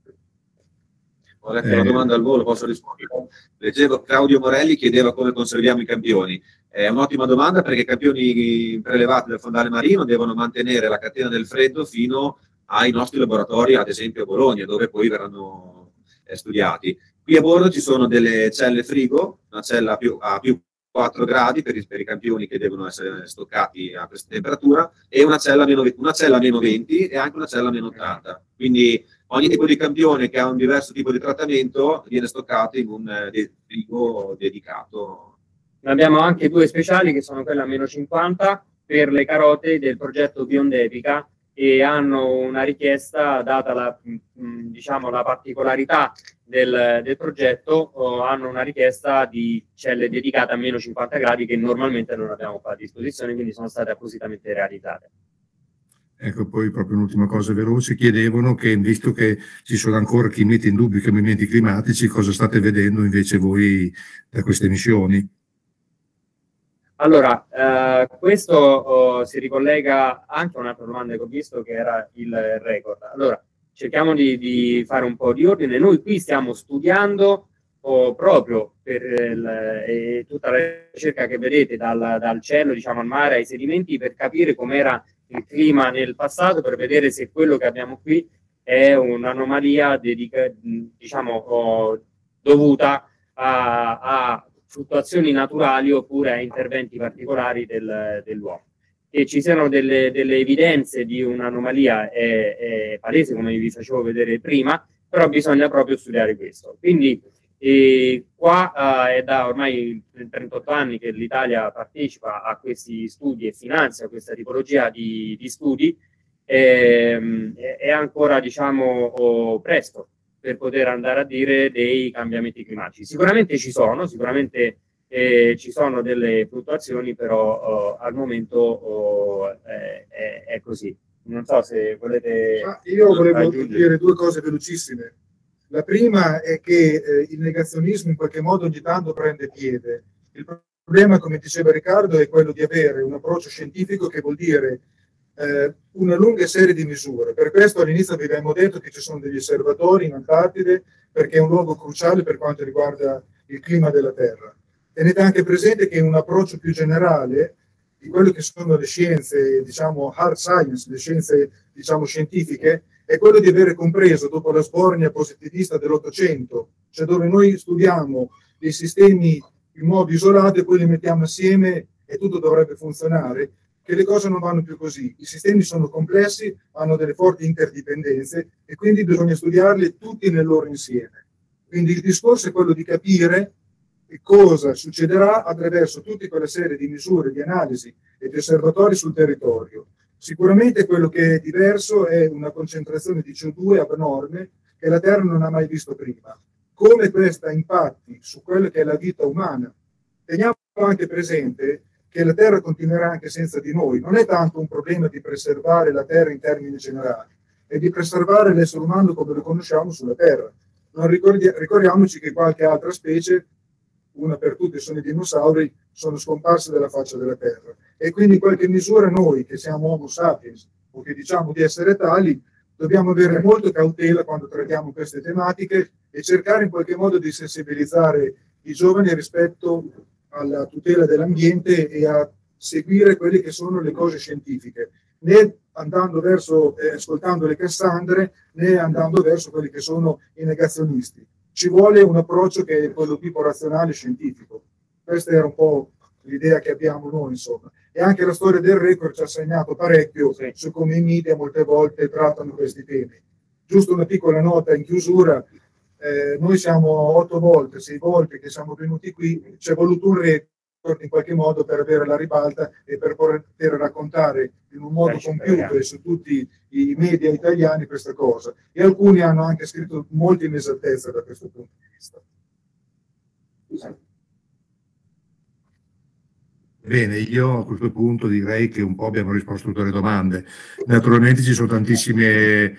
G: Ho letto una domanda al volo, posso rispondere? Leggevo Claudio Morelli chiedeva come conserviamo i campioni. È un'ottima domanda perché i campioni prelevati dal fondale marino devono mantenere la catena del freddo fino ai nostri laboratori, ad esempio a Bologna, dove poi verranno eh, studiati. Qui a bordo ci sono delle celle frigo, una cella più, a più quattro gradi per i, per i campioni che devono essere stoccati a questa temperatura e una cella, meno, una cella a meno venti e anche una cella a meno ottanta. Quindi ogni tipo di campione che ha un diverso tipo di trattamento viene stoccato in un eh, frigo dedicato.
E: Abbiamo anche due speciali che sono quelle a meno cinquanta per le carote del progetto Beyond Epica e hanno una richiesta, data la, diciamo, la particolarità del, del progetto, oh, hanno una richiesta di celle dedicate a meno cinquanta gradi che normalmente non abbiamo qua a disposizione, quindi sono state appositamente realizzate.
A: Ecco, poi proprio un'ultima cosa veloce, chiedevano che, visto che ci sono ancora chi mette in dubbio i cambiamenti climatici, cosa state vedendo invece voi da queste missioni?
E: Allora, eh, questo oh, si ricollega anche a un'altra domanda che ho visto, che era il record. Allora, cerchiamo di, di fare un po' di ordine. Noi qui stiamo studiando oh, proprio per il, eh, tutta la ricerca che vedete dal, dal cielo, diciamo, al mare, ai sedimenti, per capire com'era il clima nel passato, per vedere se quello che abbiamo qui è un'anomalia dedica, diciamo, oh, dovuta a, a fluttuazioni naturali oppure a interventi particolari del, dell'uomo. Che ci siano delle, delle evidenze di un'anomalia è, è palese, come vi facevo vedere prima, però bisogna proprio studiare questo. Quindi eh, qua eh, è da ormai trentotto anni che l'Italia partecipa a questi studi e finanzia questa tipologia di, di studi. Eh, è ancora, diciamo, oh, presto per poter andare a dire dei cambiamenti climatici. Sicuramente ci sono, sicuramente eh, ci sono delle fluttuazioni, però oh, al momento oh, è, è, è così. Non so se volete...
F: Ah, io volevo
E: aggiungere.
F: dire due cose velocissime. La prima è che eh, il negazionismo in qualche modo ogni tanto prende piede. Il problema, come diceva Riccardo, è quello di avere un approccio scientifico che vuol dire eh, una lunga serie di misure. Per questo all'inizio vi abbiamo detto che ci sono degli osservatori in Antartide, perché è un luogo cruciale per quanto riguarda il clima della Terra. Tenete anche presente che un approccio più generale di quello che sono le scienze, diciamo hard science, le scienze diciamo scientifiche, è quello di avere compreso dopo la sbornia positivista dell'Ottocento, cioè dove noi studiamo dei sistemi in modo isolato e poi li mettiamo assieme e tutto dovrebbe funzionare, che le cose non vanno più così. I sistemi sono complessi, hanno delle forti interdipendenze e quindi bisogna studiarli tutti nel loro insieme. Quindi il discorso è quello di capire cosa succederà attraverso tutta quella serie di misure, di analisi e di osservatori sul territorio. Sicuramente quello che è diverso è una concentrazione di C O due abnorme che la Terra non ha mai visto prima. Come questa impatti su quella che è la vita umana. Teniamo anche presente che la Terra continuerà anche senza di noi. Non è tanto un problema di preservare la Terra in termini generali, è di preservare l'essere umano come lo conosciamo sulla Terra. Non ricordi- ricordiamoci che qualche altra specie, una per tutte sono i dinosauri, sono scomparsi dalla faccia della Terra. E quindi in qualche misura noi, che siamo Homo sapiens, o che diciamo di essere tali, dobbiamo avere molta cautela quando trattiamo queste tematiche e cercare in qualche modo di sensibilizzare i giovani rispetto alla tutela dell'ambiente e a seguire quelle che sono le cose scientifiche, né andando verso, eh, ascoltando le Cassandre, né andando verso quelli che sono i negazionisti. Ci vuole un approccio che è quello tipo razionale e scientifico. Questa era un po' l'idea che abbiamo noi, insomma. E anche la storia del record ci ha segnato parecchio sì. su come i media molte volte trattano questi temi. Giusto una piccola nota in chiusura, eh, noi siamo otto volte, sei volte che siamo venuti qui, ci è voluto un record in qualche modo per avere la ribalta e per poter raccontare in un modo compiuto e su tutti i media italiani questa cosa. E alcuni hanno anche scritto molte inesattezze da questo punto di vista.
A: Bene, io a questo punto direi che un po' abbiamo risposto a tutte le domande. Naturalmente ci sono tantissime,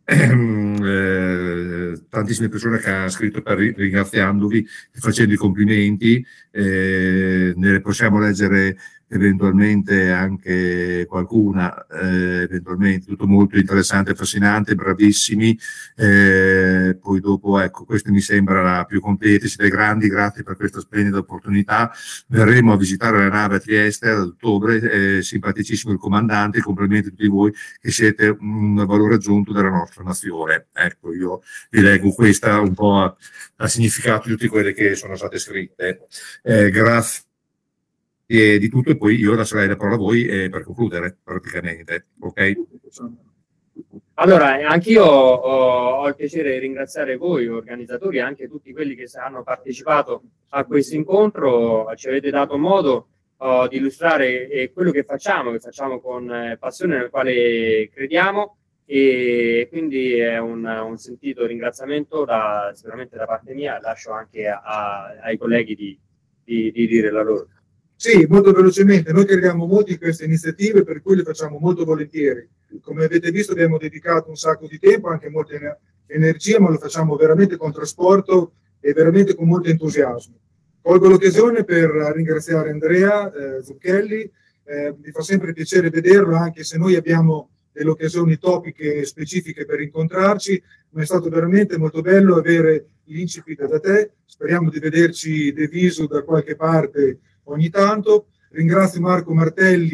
A: eh, tantissime persone che hanno scritto per ringraziandovi e facendo i complimenti. Eh, ne possiamo leggere eventualmente anche qualcuna, eh, eventualmente tutto molto interessante, affascinante, bravissimi. Eh, poi dopo, ecco, questo mi sembra più completo. Siete grandi, grazie per questa splendida opportunità. Verremo a visitare la nave a Trieste ad ottobre, eh, simpaticissimo il comandante, complimenti a tutti voi che siete un valore aggiunto della nostra nazione. Ecco, io vi leggo questa un po' a, a significato di tutte quelle che sono state scritte. Eh, grazie di tutto e poi io lascerei la parola a voi eh, per concludere praticamente, ok?
E: Allora, anch'io ho, ho il piacere di ringraziare voi organizzatori e anche tutti quelli che hanno partecipato a questo incontro. Ci avete dato modo uh, di illustrare eh, quello che facciamo, che facciamo con eh, passione, nel quale crediamo, e quindi è un, un sentito ringraziamento da, sicuramente da parte mia. Lascio anche a, a, ai colleghi di, di, di dire la loro.
F: Sì, molto velocemente. Noi crediamo molto in queste iniziative, per cui le facciamo molto volentieri. Come avete visto abbiamo dedicato un sacco di tempo, anche molta energia, ma lo facciamo veramente con trasporto e veramente con molto entusiasmo. Colgo l'occasione per ringraziare Andrea eh, Zucchelli, eh, mi fa sempre piacere vederlo, anche se noi abbiamo delle occasioni topiche specifiche per incontrarci, ma è stato veramente molto bello avere l'incipit da te. Speriamo di vederci de viso da qualche parte ogni tanto. Ringrazio Marco Martelli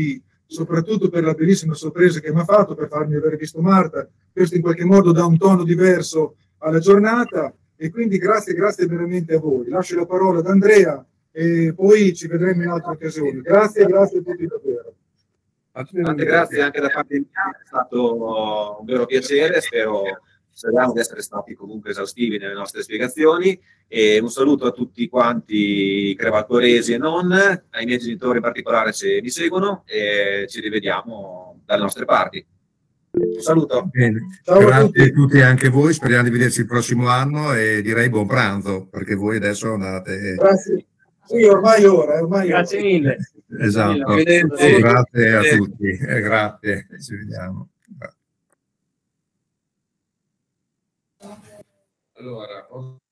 F: soprattutto per la bellissima sorpresa che mi ha fatto, per farmi aver visto Marta. Questo in qualche modo dà un tono diverso alla giornata, e quindi grazie, grazie veramente a voi. Lascio la parola ad Andrea e poi ci vedremo in altre occasioni. Grazie, grazie a tutti davvero.
G: Tante grazie anche da parte mia, è stato un vero piacere, spero, speriamo di essere stati comunque esaustivi nelle nostre spiegazioni, e un saluto a tutti quanti crevaltoresi e non, ai miei genitori in particolare se mi seguono, e ci rivediamo dalle nostre parti. Un saluto.
A: Bene.
F: Ciao
A: Grazie
F: a tutti.
A: a tutti, anche voi, speriamo di vederci il prossimo anno, e direi buon pranzo, perché voi adesso andate.
F: Grazie. Sì, ormai è ora, ormai è ora.
K: Grazie mille.
A: Esatto.
K: Sì.
A: Grazie a tutti, eh, grazie, ci vediamo.
G: Allora,